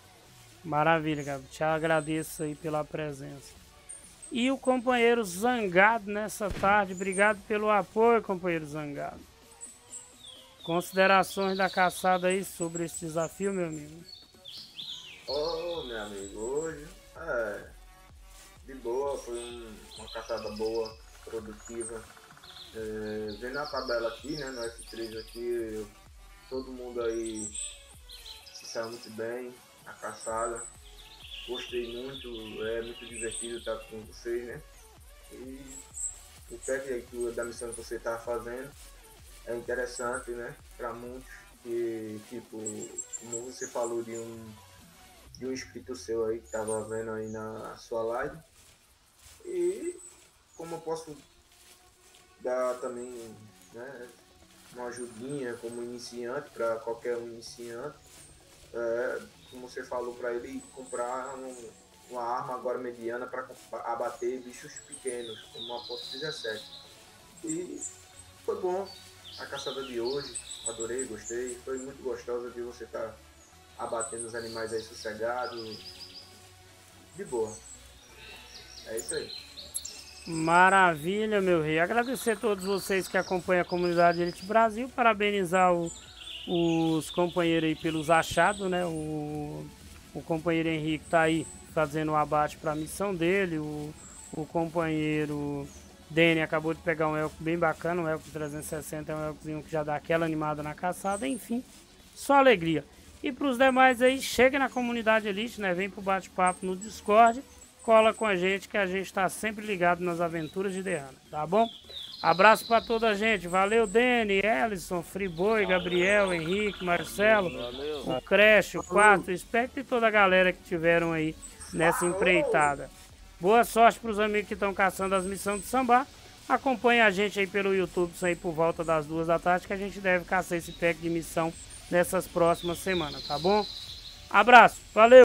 Maravilha, Gabi. Te agradeço aí pela presença. E o companheiro Zangado nessa tarde. Obrigado pelo apoio, companheiro Zangado. Considerações da caçada aí sobre esse desafio, meu amigo? Ô, meu amigo, hoje, é, de boa, foi um- uma caçada boa, produtiva. É, vendo a tabela aqui, né, no F três aqui, eu- todo mundo aí se saiu muito bem, a caçada. Gostei muito, é muito divertido estar com vocês, né? E o pack aí que- da missão que você está fazendo é interessante, né? Para muitos, que tipo, como você falou de um, de um inscrito seu aí que estava vendo aí na sua live. E como eu posso dar também, né, uma ajudinha como iniciante para qualquer um iniciante, é, como você falou para ele comprar um- uma arma agora mediana para abater bichos pequenos, como uma ponto dezessete. E foi bom a caçada de hoje, adorei, gostei, foi muito gostosa de você estar abatendo os animais aí sossegado, de boa. É isso aí. Maravilha, meu rei. Agradecer a todos vocês que acompanham a comunidade Elite Brasil. Parabenizar o- os companheiros aí pelos achados, né? O, o companheiro Henrique tá aí fazendo o abate para a missão dele. O, o companheiro Dene acabou de pegar um elco bem bacana, um elco trezentos e sessenta, é um elcozinho que já dá aquela animada na caçada. Enfim, só alegria. E para os demais aí, chega na comunidade Elite, né? Vem pro bate-papo no Discord. Cola com a gente que a gente está sempre ligado nas aventuras de Derrana, tá bom? Abraço para toda a gente. Valeu, Dene, Ellison, Friboi, Gabriel, Henrique, Marcelo, o Crash, o Quatro, o Spectre e toda a galera que tiveram aí nessa empreitada. Boa sorte para os amigos que estão caçando as missões de Sambá. Acompanhe a gente aí pelo YouTube, isso aí por volta das duas da tarde, que a gente deve caçar esse pack de missão nessas próximas semanas, tá bom? Abraço, valeu!